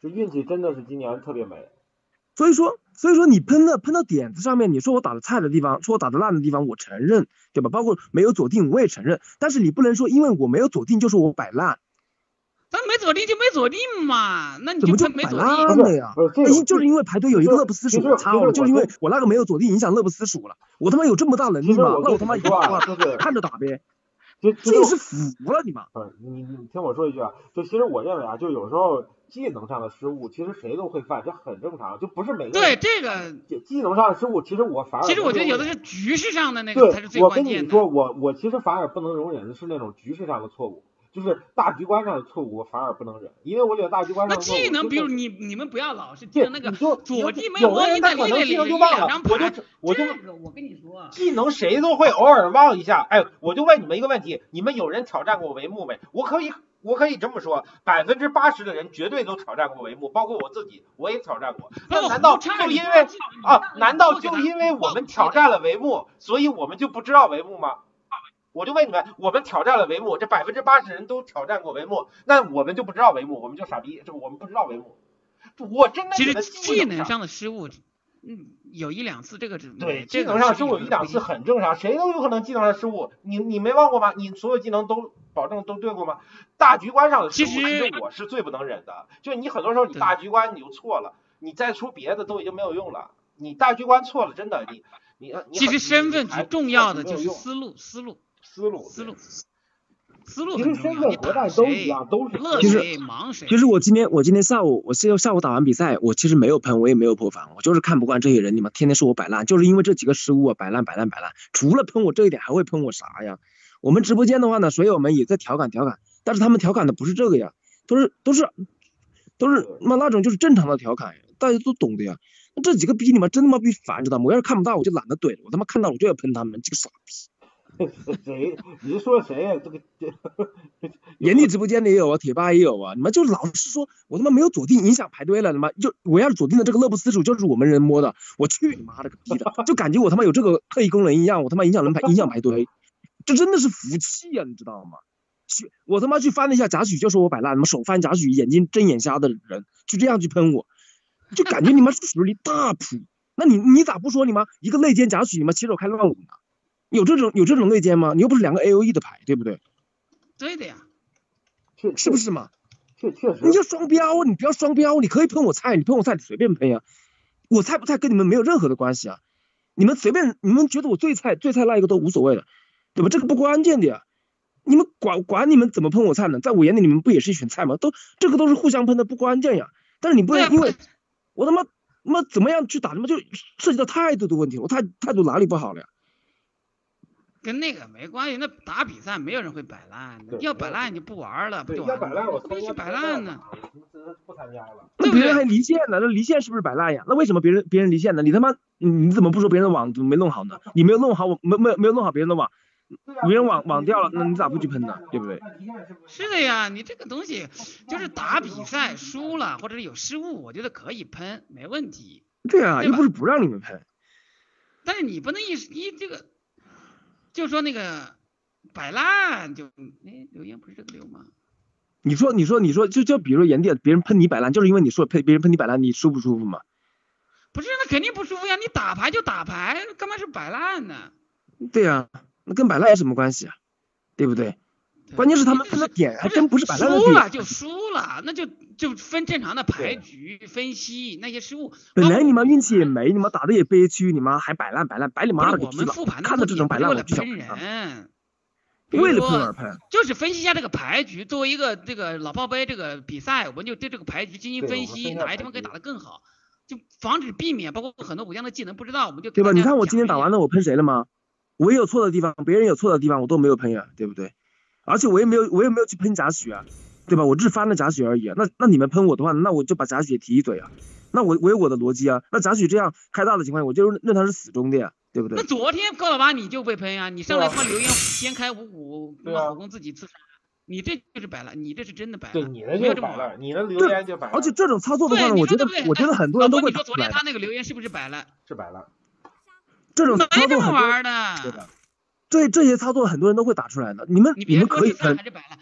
这运气真的是今年特别没。 所以说，所以说你喷的喷到点子上面，你说我打的菜的地方，说我打的烂的地方，我承认，对吧？包括没有锁定，我也承认。但是你不能说因为我没有锁定，就说我摆烂。 咱没锁定就没锁定嘛，那你怎么就摆没锁烂了呀？ 那就是因为排队有一个乐不思蜀，我操了！就是因为我那个没有锁定，影响乐不思蜀了。我他妈有这么大能力吗？那我他妈一句话看着打呗。这是服了你妈！ 嗯，你你听我说一句啊，就其实我认为啊，就有时候技能上的失误，其实谁都会犯，这很正常，就不是每个对这个技能上的失误，其实我反而其实我觉得有的是局势上的那个才是最关键的。 我跟你说，我我其实反而不能容忍的是那种局势上的错误。就是大局观上的错误，我反而不能忍，因为我觉得大局观上的错误。 那技能，比如你你们不要老是记得那个左技没有的人他可能技能就忘了，我就我就我跟你说， 技能谁都会偶尔忘一下。哎，我就问你们一个问题，你们有人挑战过帷幕没？我可以我可以这么说，百分之八十的人绝对都挑战过帷幕，包括我自己，我也挑战过。那难道就因为啊？难道就因为我们挑战了帷幕，所以我们就不知道帷幕吗？我就问你们，我们挑战了帷幕，这百分之八十人都挑战过帷幕，那我们就不知道帷幕，我们就傻逼，这我们不知道帷幕。我真的其实技能上的失误，嗯，有一两次这个对技能上失误有一两次很正常，谁都有可能技能上失误，你你没忘过吗？你所有技能都保证都对过吗？大局观上的失误，其实我是最不能忍的，就你很多时候你大局观你就错了，你再出别的都已经没有用了，你大局观错了，真的你你你。 其实身份最重要的就是思路，思路。 思路， 思路，思路。 其实身份核弹都一样，都是乐谁忙谁。 其实我今天我今天下午我下下午打完比赛，我其实没有喷，我也没有破防，我就是看不惯这些人，你们天天说我摆烂，就是因为这几个失误啊，摆烂摆烂摆烂。除了喷我这一点，还会喷我啥呀？我们直播间的话呢，水友们也在调侃调侃，但是他们调侃的不是这个呀，都是都是都是妈那种就是正常的调侃，大家都懂的呀。那这几个逼你们真他妈逼烦，知道吗？我要是看不到，我就懒得怼了，我他妈看到我就要喷他们，这个傻逼。 谁？你是说谁呀？这个这炎帝直播间里也有啊，贴吧也有啊。你们就老是说我他妈没有锁定，影响排队了。他妈就我要是锁定的这个乐不思蜀就是我们人摸的，我去你妈了个逼的！就感觉我他妈有这个特异功能一样，我他妈影响人排，影响排队，这真的是服气呀、啊，你知道吗？我他妈去翻了一下贾诩，就说我摆烂，他妈手翻贾诩，眼睛睁眼瞎的人，就这样去喷我，就感觉你们实力大普。那你你咋不说你妈一个内奸贾诩，你妈起手开乱舞呢？有这种有这种内奸吗？你又不是两个 A O E 的牌，对不对？ 对的呀， 是不是嘛？ 确确实。 你就双标，你不要双标，你可以喷我菜，你喷我菜，你随便喷呀。我菜不菜跟你们没有任何的关系啊。你们随便，你们觉得我最菜最菜那一个都无所谓的，对吧？这个不关键的呀。你们管管你们怎么喷我菜呢？在我眼里，你们不也是一群菜吗？都这个都是互相喷的，不关键呀。但是你不能因为我他妈他妈怎么样去打，他妈就涉及到态度的问题，我态态度哪里不好了呀？ 跟那个没关系，那打比赛没有人会摆烂的，要摆烂你就不玩了，不就要摆烂我必须摆烂呢， 不参加了。 那别人还离线呢，那离线是不是摆烂呀？那为什么别人别人离线呢？你他妈你怎么不说别人的网怎么没弄好呢？你没有弄好，我没没没有弄好别人的网，别人网网掉了，那你咋不去喷呢？对不对？ 是的呀，你这个东西就是打比赛输了或者是有失误，我觉得可以喷，没问题。 对啊，又不是不让你们喷。 但是你不能一一这个。就说那个摆烂就哎留言不是这个留吗？ 你说你说你说就就比如说炎帝别人喷你摆烂，就是因为你说喷别人喷你摆烂，你舒不舒服吗？ 不是，那肯定不舒服呀！你打牌就打牌，干嘛是摆烂呢？ 对呀、啊，那跟摆烂有什么关系啊？对不对？对关键是他们喷的点还真不是摆烂的点。 输了就输了，那就就分正常的牌局分析那些失误。 本来你妈运气也没，你妈打的也悲屈，你妈还摆烂摆烂，摆你妈了个屁了！看到这种摆烂我就想喷。 为了喷而喷， 就是分析一下这个牌局。作为一个这个老炮杯这个比赛，我们就对这个牌局进行分析，哪些地方可以打得更好，就防止避免包括很多武将的技能不知道，我们就对吧？你看我今天打完了，我喷谁了吗？我也有错的地方，别人有错的地方，我都没有喷呀，对不对？而且我也没有，我也没有去喷贾诩啊，对吧？我只是翻了贾诩而已、啊。那那你们喷我的话，那我就把贾诩也提一嘴啊。那我我有我的逻辑啊。那贾诩这样开大的情况下，我就认他是死忠的呀，对不对？ 那昨天高老八你就被喷呀、啊，你上来他妈留言先开五五，他妈火攻自己自杀，你这就是摆烂，你这是真的摆烂。 对，你那就是摆烂，你的留言就摆烂。 而且这种操作的话呢，我觉得我觉得很多人都会。 你说昨天他那个留言是不是摆烂？ 是摆烂。 这种操作没这么玩的。 对的。这这些操作很多人都会打出来的，你们你们可以喷，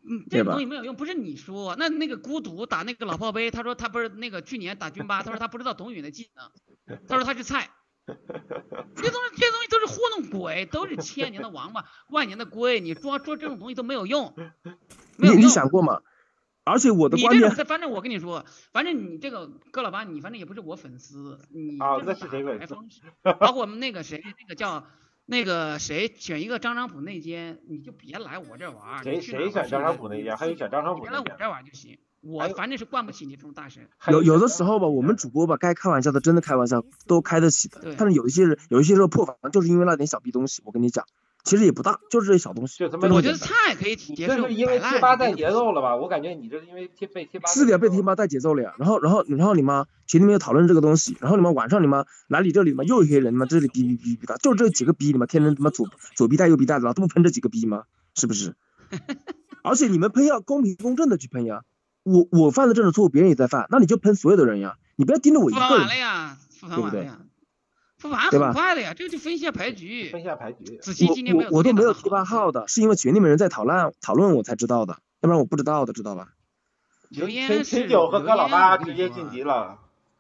嗯，这个东西没有用，不是你说，那那个孤独打那个老炮杯，他说他不是那个去年打军八，他说他不知道董宇的技能，他说他是菜，这东西这些东西都是糊弄鬼，都是千年的王八，万年的龟，你说说这种东西都没有用，没有用。 你你想过吗？而且我的观点， 你这种，反正我跟你说，反正你这个哥老八，你反正也不是我粉丝，你啊， 这那是谁粉丝？ 方式，包括我们那个谁，那个叫。那个谁选一个张昌普内奸，你就别来我这玩。 谁谁选张昌普内奸？还有选张昌普内奸？ 别来我这玩就行。我反正是惯不起你这种大神。 有有的时候吧，我们主播吧，该开玩笑的真的开玩笑，都开得起的。但是有一些人，有一些时候破防，就是因为那点小逼东西。我跟你讲，其实也不大，就是这些小东西。 我觉得菜可以接受。 这是因为贴吧带节奏了吧？我感觉你这是因为贴被贴吧。 是的呀，被贴吧带节奏了呀。然后然后然后你妈群里面又讨论这个东西，然后你们晚上你们来你这里嘛又一些人嘛，这里逼逼逼逼的，就这几个逼你们天天他妈左左逼带右逼带的，都不喷这几个逼吗？是不是？而且你们喷要公平公正的去喷呀。我我犯了这种错误，别人也在犯，那你就喷所有的人呀，你不要盯着我一个人。 复盘完了呀，复盘完了呀，复盘很快了呀，这个就分一下牌局。 分一下牌局。 子期今天没有我我都没有贴吧号的，是因为群里面人在讨论讨论我才知道的，要不然我不知道的，知道吧？ 群群九和哥老八直接晋级了。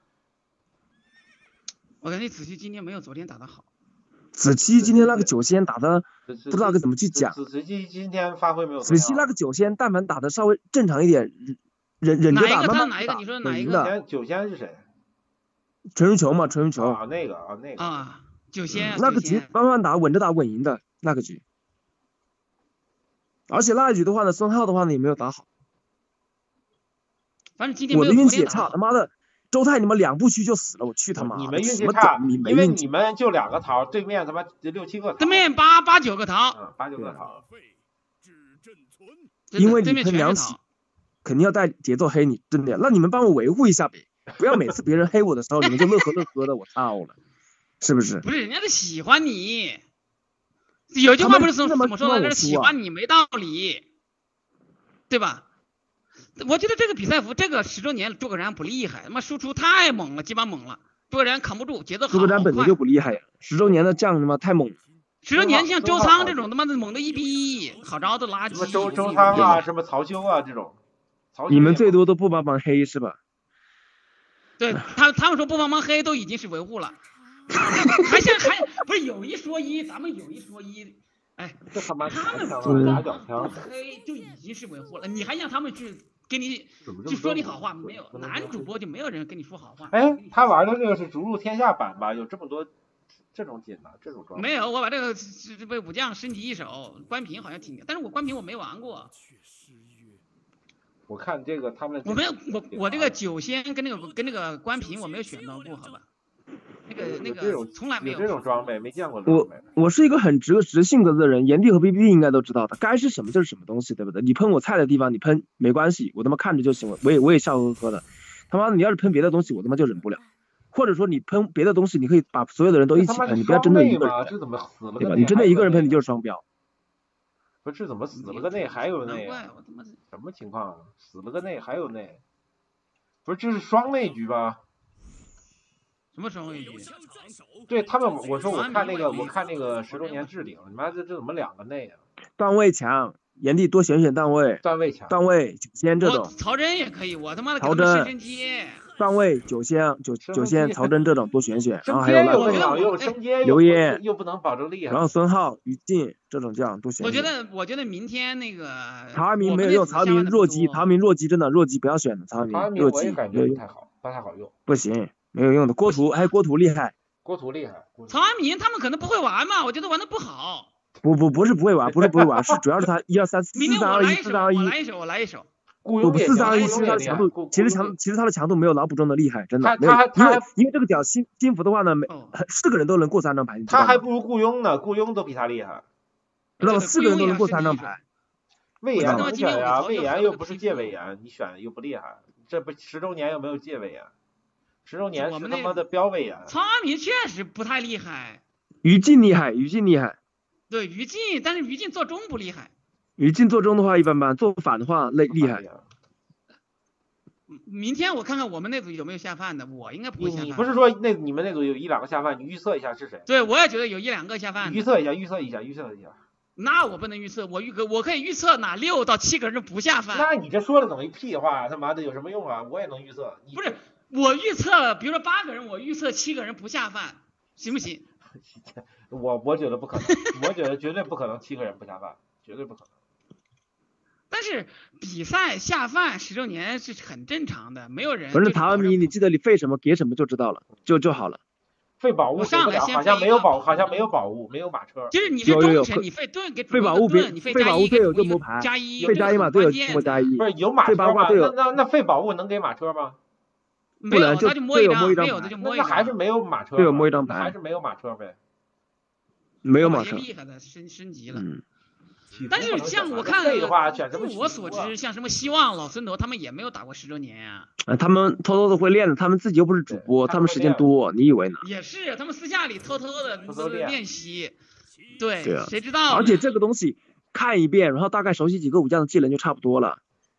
我感觉子期今天没有昨天打的好。 子期今天那个九仙打的不知道该怎么去讲。 子期今天发挥没有。 子期那个九仙，但凡打的稍微正常一点，忍忍着打，慢慢打。哪一个？你说哪一个？ 九仙是谁？ 陈云球嘛，陈云球。 啊，那个啊，那个。 啊，九仙。 那个局慢慢打，稳着打，稳赢的那个局。而且那一局的话呢，孙浩的话呢也没有打好。 反正今天我的运气也差，他妈的。周泰，你们两步区就死了，我去他妈！ 你们运气差，因为你们就两个桃，对面他妈六七个桃。 对面八八九个桃， 嗯，八九个桃。 因为你喷两起，肯定要带节奏黑你，真的。那你们帮我维护一下呗，不要每次别人黑我的时候，你们就乐呵乐呵的，我操了，是不是？ 不是，人家是喜欢你。有句话不是怎么说的？喜欢你没道理，对吧？我觉得这个比赛服这个十周年诸葛亮不厉害，他妈输出太猛了，鸡巴猛了，诸葛亮扛不住，节奏好。 诸葛亮本身就不厉害呀，十周年的将他妈太猛了。 十周年像周仓这种他妈的猛的一逼，好招的垃圾。 什么周周仓啊，什么曹休啊这种。 你们最多都不帮忙黑是吧？ 对他他们说不帮忙黑都已经是维护了，还想还不是有一说一，咱们有一说一。哎， 这他妈他们打脚枪黑就已经是维护了，你还让他们去给你去说你好话？没有，男主播就没有人跟你说好话。 哎，他玩的这个是逐鹿天下版吧？有这么多这种锦呢？这种装？ 没有，我把这个是被武将升级一手，关平好像挺，但是我关平我没玩过。 我看这个他们， 我没有，我我这个九仙跟那个跟那个关平我没有选到过，好吧？那个那个从来没有这种装备，没见过。 我我是一个很直直性格的人，炎帝和 B B 应该都知道的，该是什么就是什么东西，对不对？你喷我菜的地方，你喷没关系，我他妈看着就行，我也我也笑呵呵的。他妈你要是喷别的东西，我他妈就忍不了。或者说你喷别的东西，你可以把所有的人都一起喷，你不要针对一个人， 这怎么死了？ 对吧？你针对一个人喷，你就是双标。 不是，这怎么死了个内还有内？什么情况？死了个内还有内？不是，这是双内局吧？ 什么双内局？ 对他们，我说我看那个，我看那个十周年置顶，你妈这这怎么两个内啊？ 段位强，炎帝多选选段位。 段位强。 段位九仙这种。 曹真也可以，我他妈的曹真。段位九仙九九仙曹真这种多选选，然后还有那个刘烨又不能保证厉害， 然后孙浩、于禁这种将多选。 我觉得我觉得明天那个曹阿明没有用，曹阿明弱鸡，曹阿明弱鸡真的弱鸡不要选的，曹阿明弱鸡没有用，太好，不太好用。 不行，没有用的。郭图还有郭图厉害， 郭图厉害。 曹阿明他们可能不会玩嘛，我觉得玩的不好。 不不不是不会玩，不是不会玩，是主要是他一二三四三二一四三二一。 我来一手，我来一手。 不四三二一，其实他的强度，其实强，其实他的强度没有老卜中的厉害，真的没有。因为因为这个屌新新服的话呢，每四个人都能过三张牌。 他还不如雇佣呢，雇佣都比他厉害。 知道吧？四个人都能过三张牌。 魏延能选呀？魏延又不是借魏延，你选又不厉害。这不十周年又没有借魏延，十周年是他妈的标魏延。 曹阿明确实不太厉害。 于禁厉害，于禁厉害。 对于禁，但是于禁做中不厉害。 于禁做中的话一般般，做反的话厉厉害。 明天我看看我们那组有没有下饭的，我应该不会下饭。 你不是说那你们那组有一两个下饭，你预测一下是谁？ 对，我也觉得有一两个下饭。 预测一下，预测一下，预测一下。 那我不能预测，我预我可以预测哪六到七个人不下饭。 那你这说的等于屁话，他妈的有什么用啊？我也能预测。 不是，我预测，比如说八个人，我预测七个人不下饭，行不行？ 我我觉得不可能，我觉得绝对不可能七个人不下饭，绝对不可能。 但是比赛下饭十周年是很正常的，没有人。 不是塔米，你记得你费什么给什么就知道了，就就好了。 费宝物上来先好像没有宝，好像没有宝物，没有马车。 就是你是忠臣，你费盾给费宝物别， 你费宝物队友就摸牌， 加一， 费加一嘛，队友就摸加一。 不是有马车吗？那那那费宝物能给马车吗？ 没有，他就摸一张，没有的就摸一张。 那还是没有马车。 队友摸一张牌， 还是没有马车呗。 没有马车。 厉害的升升级了。 嗯。 但是像我看，据我所知，像什么希望、老孙头他们也没有打过十周年呀。 啊，他们偷偷的会练的，他们自己又不是主播，他们时间多，你以为呢？ 也是，他们私下里偷偷的练习。对。 对啊。 谁知道？ 而且这个东西看一遍，然后大概熟悉几个武将的技能就差不多了。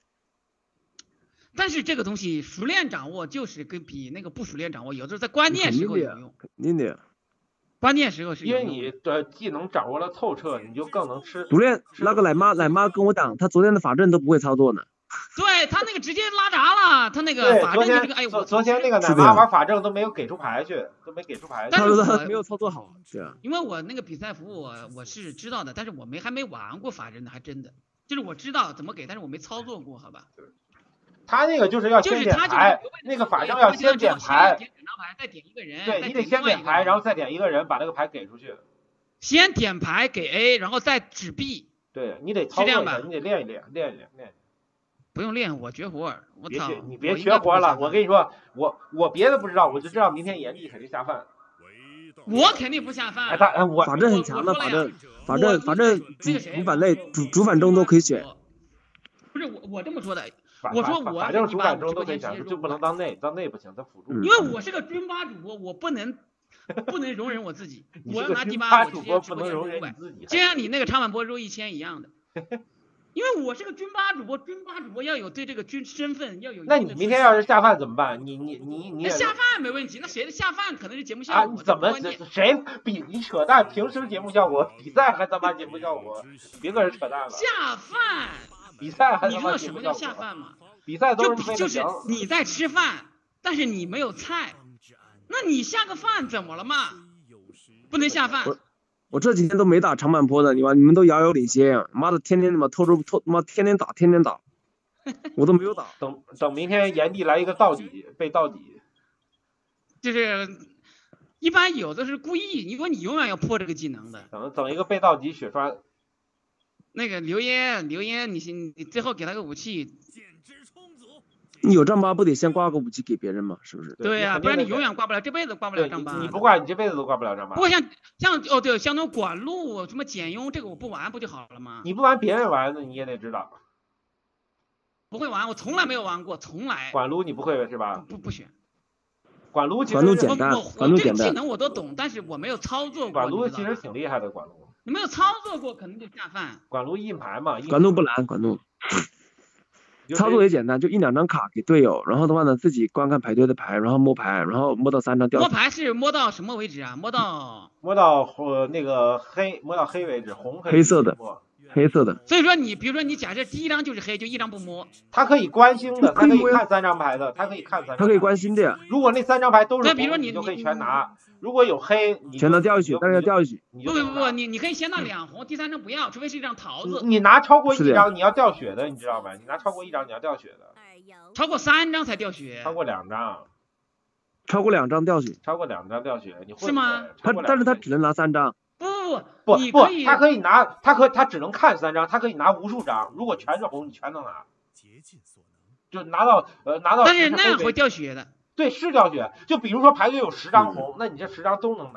但是这个东西熟练掌握就是跟比那个不熟练掌握，有的时候在关键时候有用。 肯定的。 关键时候是因为你的技能掌握了透彻，你就更能吃。 熟练那个奶妈奶妈跟我讲，他昨天的法阵都不会操作呢。 对他那个直接拉闸了，他那个法阵就这个，哎， 我昨天那个奶妈玩法阵都没有给出牌去，都没给出牌。 但是他没有操作好，对啊。 因为我那个比赛服我我是知道的，但是我没还没玩过法阵的，还真的就是我知道怎么给，但是我没操作过，好吧。 他那个就是要先点牌，那个法阵要先点牌， 点两张牌，再点一个人。 对，你得先点牌，然后再点一个人，把那个牌给出去。 先点牌给 A， 然后再指 B。 对，你得操作一下，你得练一练，练一练，练。 不用练，我绝活。我操！ 你别绝活了，我跟你说，我我别的不知道，我就知道明天炎帝肯定下饭。 我肯定不下饭。 哎，他我法阵很强的，法阵，法阵，法阵主主反类主主反中都可以选。 不是我我这么说的。我说我反正主反中都可以选，就不能当内，当内不行，他辅助。 因为我是个军八主播，我不能不能容忍我自己，我要拿第八， 我直接不能容忍你自己， 就像你那个长坂坡周一千一样的。因为我是个军八主播，军八主播要有对这个军身份要有。 那你明天要是下饭怎么办？你你你你下饭没问题，那谁的下饭可能是节目效果。 啊、怎么谁比你扯淡？平时节目效果，比赛还他妈节目效果，别搁这扯淡了。 下饭。 比赛还你知道什么叫下饭吗？ 比赛都是就是你在吃饭，但是你没有菜，那你下个饭怎么了嘛？不能下饭。 我, 我这几天都没打长坂坡的，你们你们都遥遥领先，妈的天天他妈偷偷偷妈天天打天天打，我都没有打。 等等明天炎帝来一个到底被到底， 就是一般有的是故意，因为你永远要破这个技能的。 等等一个被到底血栓。 那个刘烟，刘烟，你你最后给他个武器， 你有丈八不得先挂个武器给别人吗？是不是？ 对呀、啊，不然你永远挂不了，这辈子挂不了丈八。 你不挂，你这辈子都挂不了丈八。 不过像像哦对，像那种管路什么简雍，这个我不玩不就好了吗？ 你不玩别人玩的你也得知道。 不会玩，我从来没有玩过，从来。 管路你不会是吧？ 不不选。 管路其实管路简单，管路简单。 技能我都懂，但是我没有操作过。 管路其实挺厉害的，管路。 你没有操作过，可能就下饭。 管路印牌嘛， 管路不难，管路。操作也简单，就一两张卡给队友，然后的话呢，自己观看排队的牌，然后摸牌，然后摸到三张掉。 摸牌是摸到什么为止啊？摸到摸到呃那个黑，摸到黑为止，红黑色的，黑色的。 所以说你比如说你假设第一张就是黑，就一张不摸。 他可以关心的，他可以看三张牌的，他可以看三张。 他可以关心的呀。 如果那三张牌都是红， 比如说你就可以全拿。如果有黑，你全都掉下去，但是要掉下去。 不不不，你你可以先拿两红，第三张不要，除非是一张桃子。 你拿超过一张你要掉血的，你知道吗？你拿超过一张你要掉血的。 超过三张才掉血。 超过两张。 超过两张掉血。 超过两张掉血，你会是吗？ 他但是他只能拿三张。 不不不不不， 他可以拿，他可他只能看三张，他可以拿无数张。如果全是红，你全能拿。就拿到呃拿到。 但是那样会掉血的。 对，是掉血。就比如说排队有十张红，嗯、那你这十张都能拿。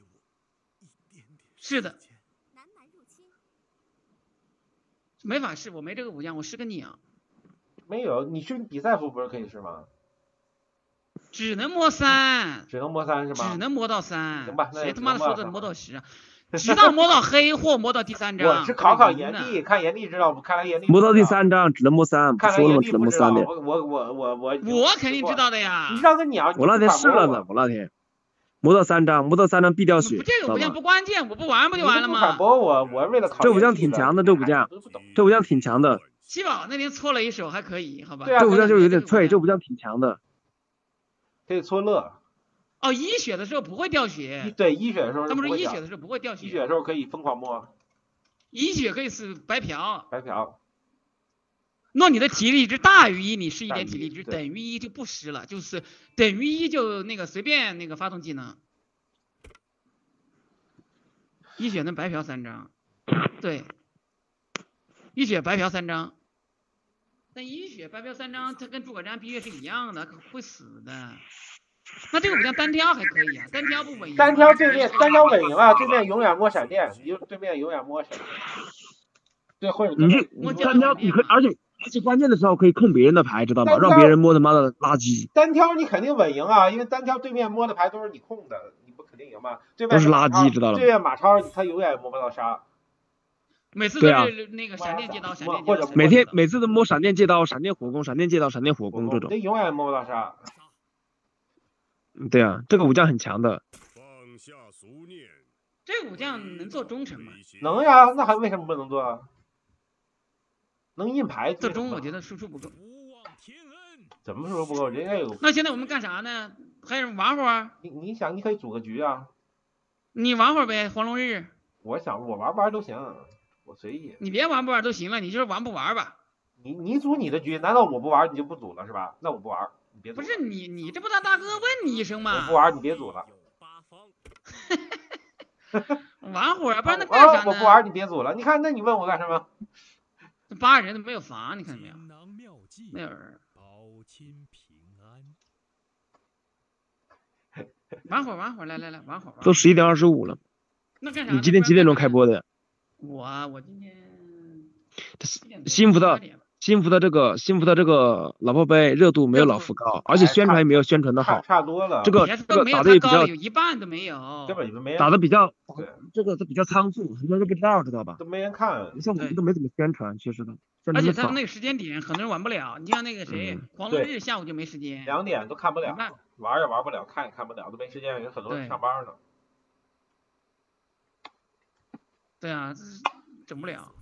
是的。没法试，我没这个武将，我试个鸟。 没有，你去比赛服不是可以试吗？ 只能摸三。 只能摸三是吗？ 只能摸到三。 行吧， 谁他妈的说的摸到十啊？直到摸到黑或摸到第三张。 我是考考炎帝，看炎帝知道不？看来炎帝摸到第三张只能摸三， 看来炎帝不知道。 我我我我我我肯定知道的呀。 你知道个鸟？ 我那天试了呢，我那天。 磨到三张，磨到三张必掉血。 这个武将不关键，我不玩不就完了吗？ 反驳我，我为了考这武将挺强的，这武将，这武将挺强的。 七宝那天搓了一手还可以，好吧？ 对啊， 这武将就有点脆，这武将挺强的。 可以搓乐。 哦，一血的时候不会掉血。 对，一血的时候。 他们说一血的时候不会掉血。 一血的时候可以疯狂摸。 一血可以是白嫖。 白嫖。 那你的体力值大于一，你是一点体力值等于一就不失了，就是等于一就那个随便那个发动技能。一血能白嫖三张，对，一血白嫖三张。但一血白嫖三张，它跟诸葛瞻、芈月是一样的，会死的。那这个武将单挑还可以啊，单挑不稳赢。 单挑对面，单挑稳赢啊！对面永远摸闪电，你就对面永远摸闪电。对，或者你是你单挑，你可以，而且而且关键的时候可以控别人的牌，知道吗？让别人摸他妈的垃圾。 单挑你肯定稳赢啊，因为单挑对面摸的牌都是你控的，你不肯定赢吗？对面都是垃圾，知道了。 对面马超他永远摸不到杀。 每次都是那个闪电借刀，闪电或者每天每次都摸闪电借刀、闪电火攻、闪电借刀、闪电火攻这种， 这永远摸不到杀。 对啊，这个武将很强的。 放下俗念。 这个武将能做忠臣吗？ 能呀，那还为什么不能做啊？能印牌做忠，我觉得输出不够。 怎么说不够？人家有。 那现在我们干啥呢？还是玩会儿？ 你你想，你可以组个局啊。 你玩会儿呗，黄龙日。 我想我玩不玩都行。我随意， 你别玩不玩都行了，你就是玩不玩吧。 你你组你的局，难道我不玩你就不组了是吧？那我不玩，你别组。 不是你你这不大大哥问你一声吗？ 我不玩，你别组了。 玩会儿，不然那干啥呢？ 我不玩，你别组了。你看，那你问我干什么？ 八人都没有房，你看没有？没有人。玩会儿，玩会儿，来来来，玩会儿。 都十一点二十五了。 那干啥？ 你今天几点钟开播的？ 我我今天幸福的幸福的这个幸福的这个老婆杯热度没有老夫高，而且宣传也没有宣传的好， 差多了。 这个这个打的也比较， 有一半都没有， 根本就没人打的比较，这个都比较仓促，很多人都不知道，知道吧？ 都没人看， 像我们都没怎么宣传，其实的。 而且他们那个时间点很多人玩不了，你像那个谁，黄龙日下午就没时间， 两点都看不了，玩也玩不了，看也看不了，都没时间，有很多人上班呢。 对啊。整不了，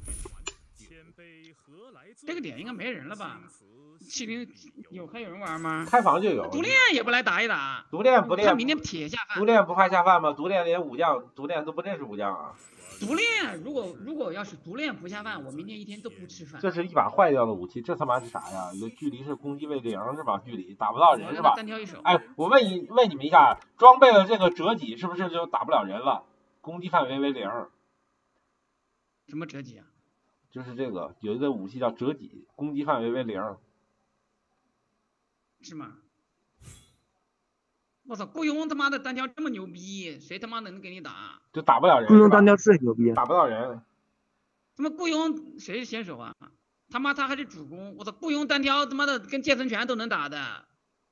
这个点应该没人了吧？麒麟有还有人玩吗？ 开房就有。 独练也不来打一打。 独练不练？ 他明天铁下饭。 独练不怕下饭吗？独练连武将，独练都不认识武将啊。 独练如果如果要是独练不下饭，我明天一天都不吃饭。 这是一把坏掉的武器，这他妈是啥呀？有距离是攻击为零是吧？距离打不到人是吧？ 单挑一手。 哎，我问你问你们一下，装备了这个折戟是不是就打不了人了？攻击范围为零。 什么折戟啊？ 就是这个有一个武器叫折戟，攻击范围为零。 是吗？我操，雇佣他妈的单挑这么牛逼，谁他妈能给你打？ 就打不了人。 雇佣单挑是牛逼， 打不到人。 他妈雇佣谁是先手啊？他妈他还是主攻，我操，雇佣单挑他妈的跟剑森拳都能打的。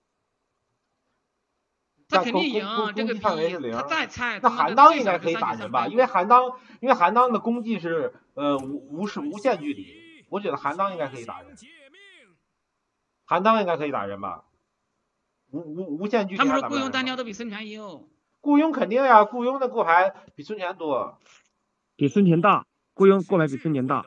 他肯定赢，这个比他再菜， 那韩当应该可以打人吧？因为韩当，因为韩当的攻击是呃无无是无限距离，我觉得韩当应该可以打人。韩当应该可以打人吧？无无无限距离。 他们说雇佣单挑都比孙权优。 雇佣肯定呀，雇佣的过牌比孙权多， 比孙权大，雇佣过牌比孙权大。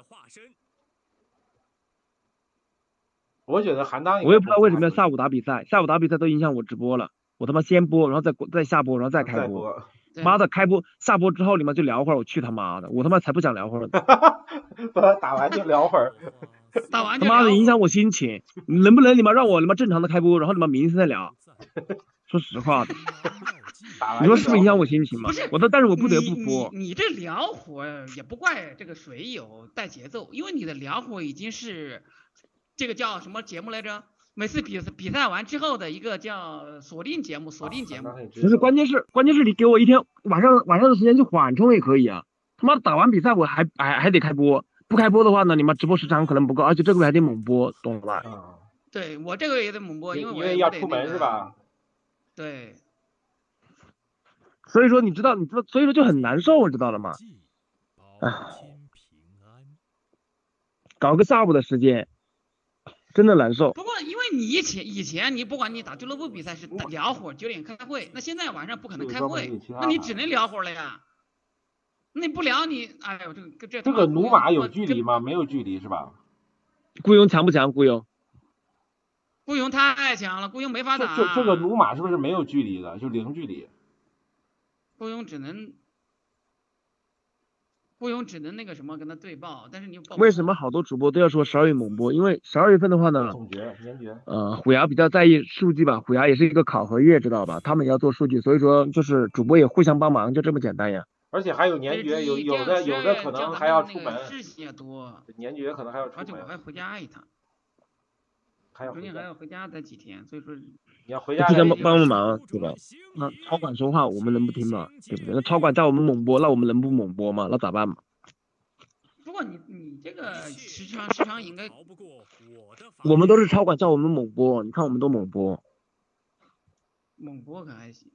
我觉得韩当， 我也不知道为什么要下午打比赛，下午打比赛都影响我直播了。我他妈先播，然后再再下播，然后再开播。妈的，开播下播之后你们就聊会儿，我去他妈的，我他妈才不想聊会儿呢。 打完就聊会儿， 打完他妈的影响我心情，能不能你们让我他妈正常的开播，然后你们明天再聊？说实话的，你说是不是影响我心情嘛？我的，但是我不得不播。 你, 你这聊会也不怪这个水友带节奏，因为你的聊会已经是这个叫什么节目来着？每次比比赛完之后的一个叫锁定节目，锁定节目。 不是，关键是关键是你给我一天晚上晚上的时间去缓冲也可以啊。他妈打完比赛我还还还得开播，不开播的话呢，你妈直播时长可能不够，而且这个月还得猛播，懂了吧？ 嗯、 对我这个月也得猛播，因为我因为要出门是吧？ 对。 所以说你知道你知道，所以说就很难受，知道了吗？唉，搞个下午的时间。 真的难受。 不过因为你以前以前你不管你打俱乐部比赛是聊会儿九点开会，那现在晚上不可能开会，那你只能聊会儿了呀。那你不聊你，哎呦这个这这个弩马有距离吗？没有距离是吧？ 雇佣强不强？雇佣？ 雇佣太强了，雇佣没法打。 这这个弩马是不是没有距离的？就零距离？ 雇佣只能。雇佣只能那个什么跟他对报，但是你为什么好多主播都要说十二月猛播？因为十二月份的话呢， 总决年决， 呃，虎牙比较在意数据吧，虎牙也是一个考核月，知道吧？他们也要做数据，所以说就是主播也互相帮忙，就这么简单呀。 而且还有年决，有有的有的可能还要出门， 事情也多， 年决可能还要出门， 而且我还回家一趟， 还要中间还要回家待几天，所以说你要回家互相帮帮忙，对吧？那超管说话我们能不听吗？对不对？那超管叫我们猛播，那我们能不猛播吗？那咋办嘛？ 不过你你这个时长时长应该， 我们都是超管叫我们猛播，你看我们都猛播， 猛播可还行。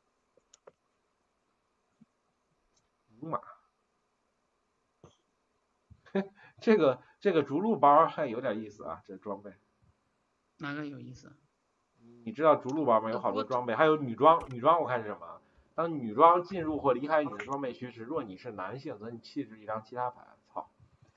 马，这个这个逐鹿包还有点意思啊，这装备。 哪个有意思？ 你知道逐鹿包吗？有好多装备，还有女装，女装我看是什么？当女装进入或离开你的装备区时，若你是男性，则你弃置一张其他牌。操！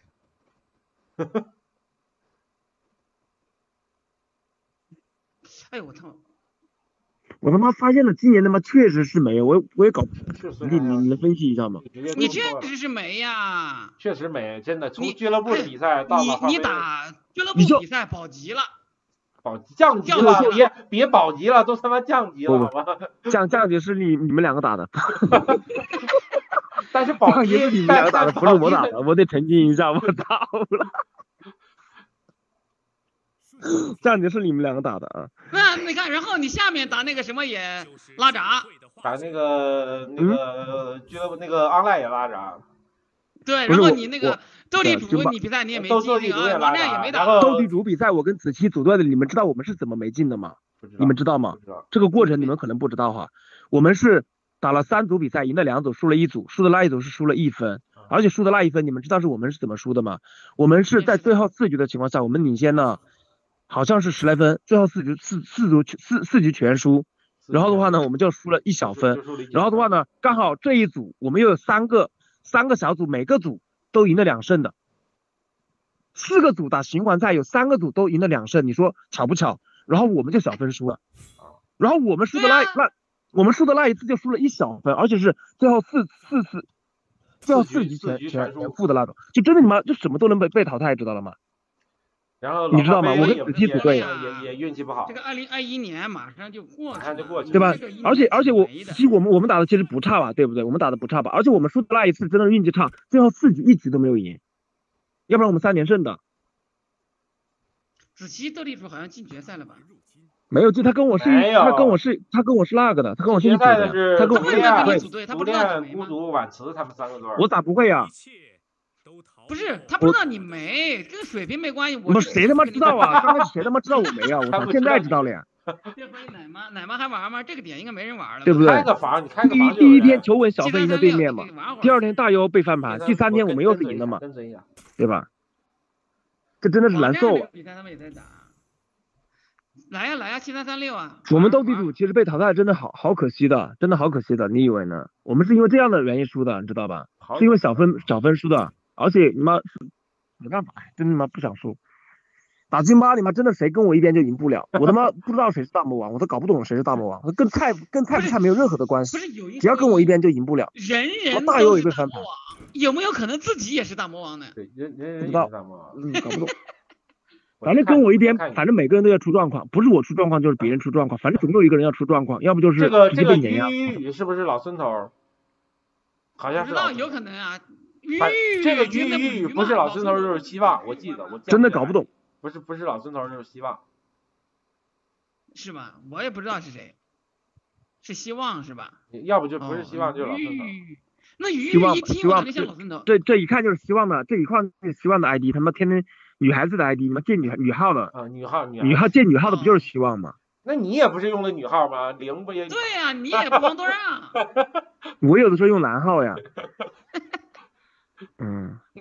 哎呦我操！ 我他妈发现了，今年他妈确实是没有，我我也搞不清，你你能分析一下吗？ 你确实是没呀， 确实没，真的。从俱乐部的比赛到了你你打俱乐部比赛保级了， 保降级了，别别保级了，都他妈降级了，好吧？ 降降级是你你们两个打的， 但是保级是你们两个打的，不是我打的，我得澄清一下，我操了。降级是你们两个打的啊？ 那你看，然后你下面打那个什么也拉闸， 打那个那个俱乐部那个 online 也拉闸。 对，然后你那个斗地主你比赛你也没进， 斗地主也拉闸也没打。 斗地主比赛我跟子期组队的，你们知道我们是怎么没进的吗？你们知道吗？这个过程你们可能不知道哈。我们是打了三组比赛，赢了两组，输了一组，输的那一组是输了一分，而且输的那一分，你们知道是我们是怎么输的吗？我们是在最后四局的情况下，我们领先了。好像是十来分，最后四局四四组四四局全输，然后的话呢，我们就输了一小分，然后的话呢，刚好这一组我们又有三个三个小组，每个组都赢了两胜的，四个组打循环赛有三个组都赢了两胜，你说巧不巧？然后我们就小分输了，然后我们输的那那我们输的那一次就输了一小分，而且是最后四四次最后四局全全全负的那种，就真的你妈就什么都能被被淘汰，知道了吗？ 然后你知道吗？我跟子期组队也也运气不好。 这个二零二一年马上就过去， 马上就过去， 对吧？而且而且我其实我们我们打的其实不差吧，对不对？我们打的不差吧？而且我们输的那一次真的运气差，最后四局一局都没有赢，要不然我们三连胜的。 子期斗地主好像进决赛了吧？ 没有进，他跟我是他跟我是他跟我是那个的，他跟我是一组的，他跟我是一组队，他不知道你没吗？孤独晚辞他们三个队， 我咋不会呀？ 不是，他不知道你没，跟水平没关系。 我谁他妈知道啊？刚开始谁他妈知道我没啊？我操，现在知道了呀。 别怀疑奶妈，奶妈还玩吗？这个点应该没人玩了， 对不对？ 开个房，你开个房。 第一天求稳小分赢了对面嘛，第二天大优被翻盘，第三天我们又是赢了嘛，对吧？这真的是难受啊！ 比赛他们也在打，来呀来呀，七三三六啊！ 我们斗地主其实被淘汰真的好好可惜的，真的好可惜的，你以为呢？我们是因为这样的原因输的，你知道吧？是因为小分小分输的。而且你妈没办法，真他妈不想输。打金巴你妈真的谁跟我一边就赢不了，我他妈不知道谁是大魔王，我都搞不懂谁是大魔王，跟菜跟菜不菜没有任何的关系，只要跟我一边就赢不了。 人人大优也被翻盘， 有没有可能自己也是大魔王呢？ 对，人人人不知道， 嗯， 搞不懂。反正跟我一边，反正每个人都要出状况，不是我出状况就是别人出状况，反正总有一个人要出状况，要不就是这个这个碾压。 鱼是不是老孙头？好像是。 不知道，有可能啊。鱼这个鱼鱼鱼不是老孙头就是希望，我记得我真的搞不懂， 不是不是老孙头就是希望， 是吧？我也不知道是谁，是希望是吧？ 要不就不是希望就是老孙头。 那鱼希望一听我感觉像老孙头， 这这一看就是希望的，这一看就是希望的 I D， 他妈天天女孩子的 I D， 他妈借女女号的啊，女号女号借女号的不就是希望吗？ 那你也不是用的女号吗？零不也？ 对呀、啊，你也不王多让。 我有的时候用蓝号呀。嗯，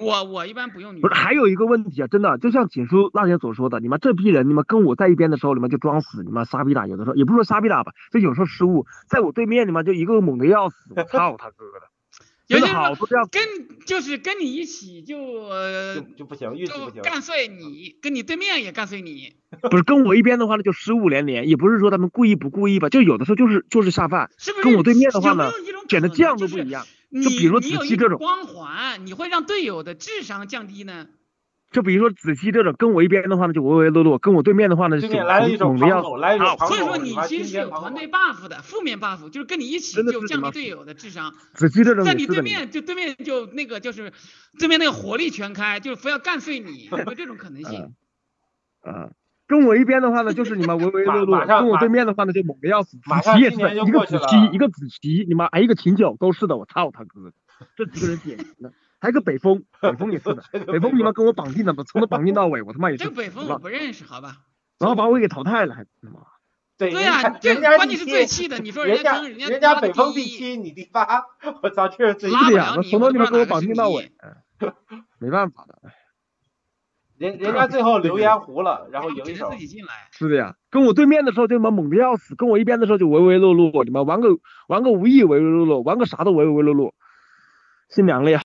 我我一般不用女。 不是，还有一个问题啊，真的，就像锦叔那天所说的，你们这批人，你们跟我在一边的时候，你们就装死，你们傻逼打，有的时候也不是说傻逼打吧，就有时候失误，在我对面，你们就一个猛的要死，我操他哥的！ 有些好多这样跟就是跟你一起就呃就就不行，运气不行， 干碎你，跟你对面也干碎你。 不是跟我一边的话呢，就失误连连，也不是说他们故意不故意吧，就有的时候就是就是下饭。 是不是？ 跟我对面的话呢， 有有选的酱都不一样。 就比如说子期这种光环，你会让队友的智商降低呢？ 就比如说子期这种，跟我一边的话呢就唯唯诺诺，跟我对面的话呢就来了一手猛的要。 来一手所以说你其实是有团队 buff 的，负面 buff 就是跟你一起就降低队友的智商。 子期这种在你对面就对面就那个就是对面那个火力全开，就非要干碎你，有这种可能性。 啊、呃，跟我一边的话呢就是你们唯唯诺诺，跟我对面的话呢就猛的要死。子期也是一个子期一个子期，你妈还一个秦九都是的，我操他哥，这几个人典型的。还有个北风，北风也是的，北风你妈跟我绑定的，从头绑定到尾，我他妈也是。 这个北风我不认识，好吧？ 然后把我给淘汰了，还他妈。 对对啊，这关键是最气的，你说人家人人家北风第七，你第八，我操，这是最拉不了你，从头你妈跟我绑定到尾，没办法的。 人人家最后留言糊了，然后赢一手。 自己进来。 是的呀，跟我对面的时候就他妈猛的要死，跟我一边的时候就唯唯诺诺，你妈玩个玩个无意唯唯诺诺，玩个啥都唯唯诺诺，心凉了呀。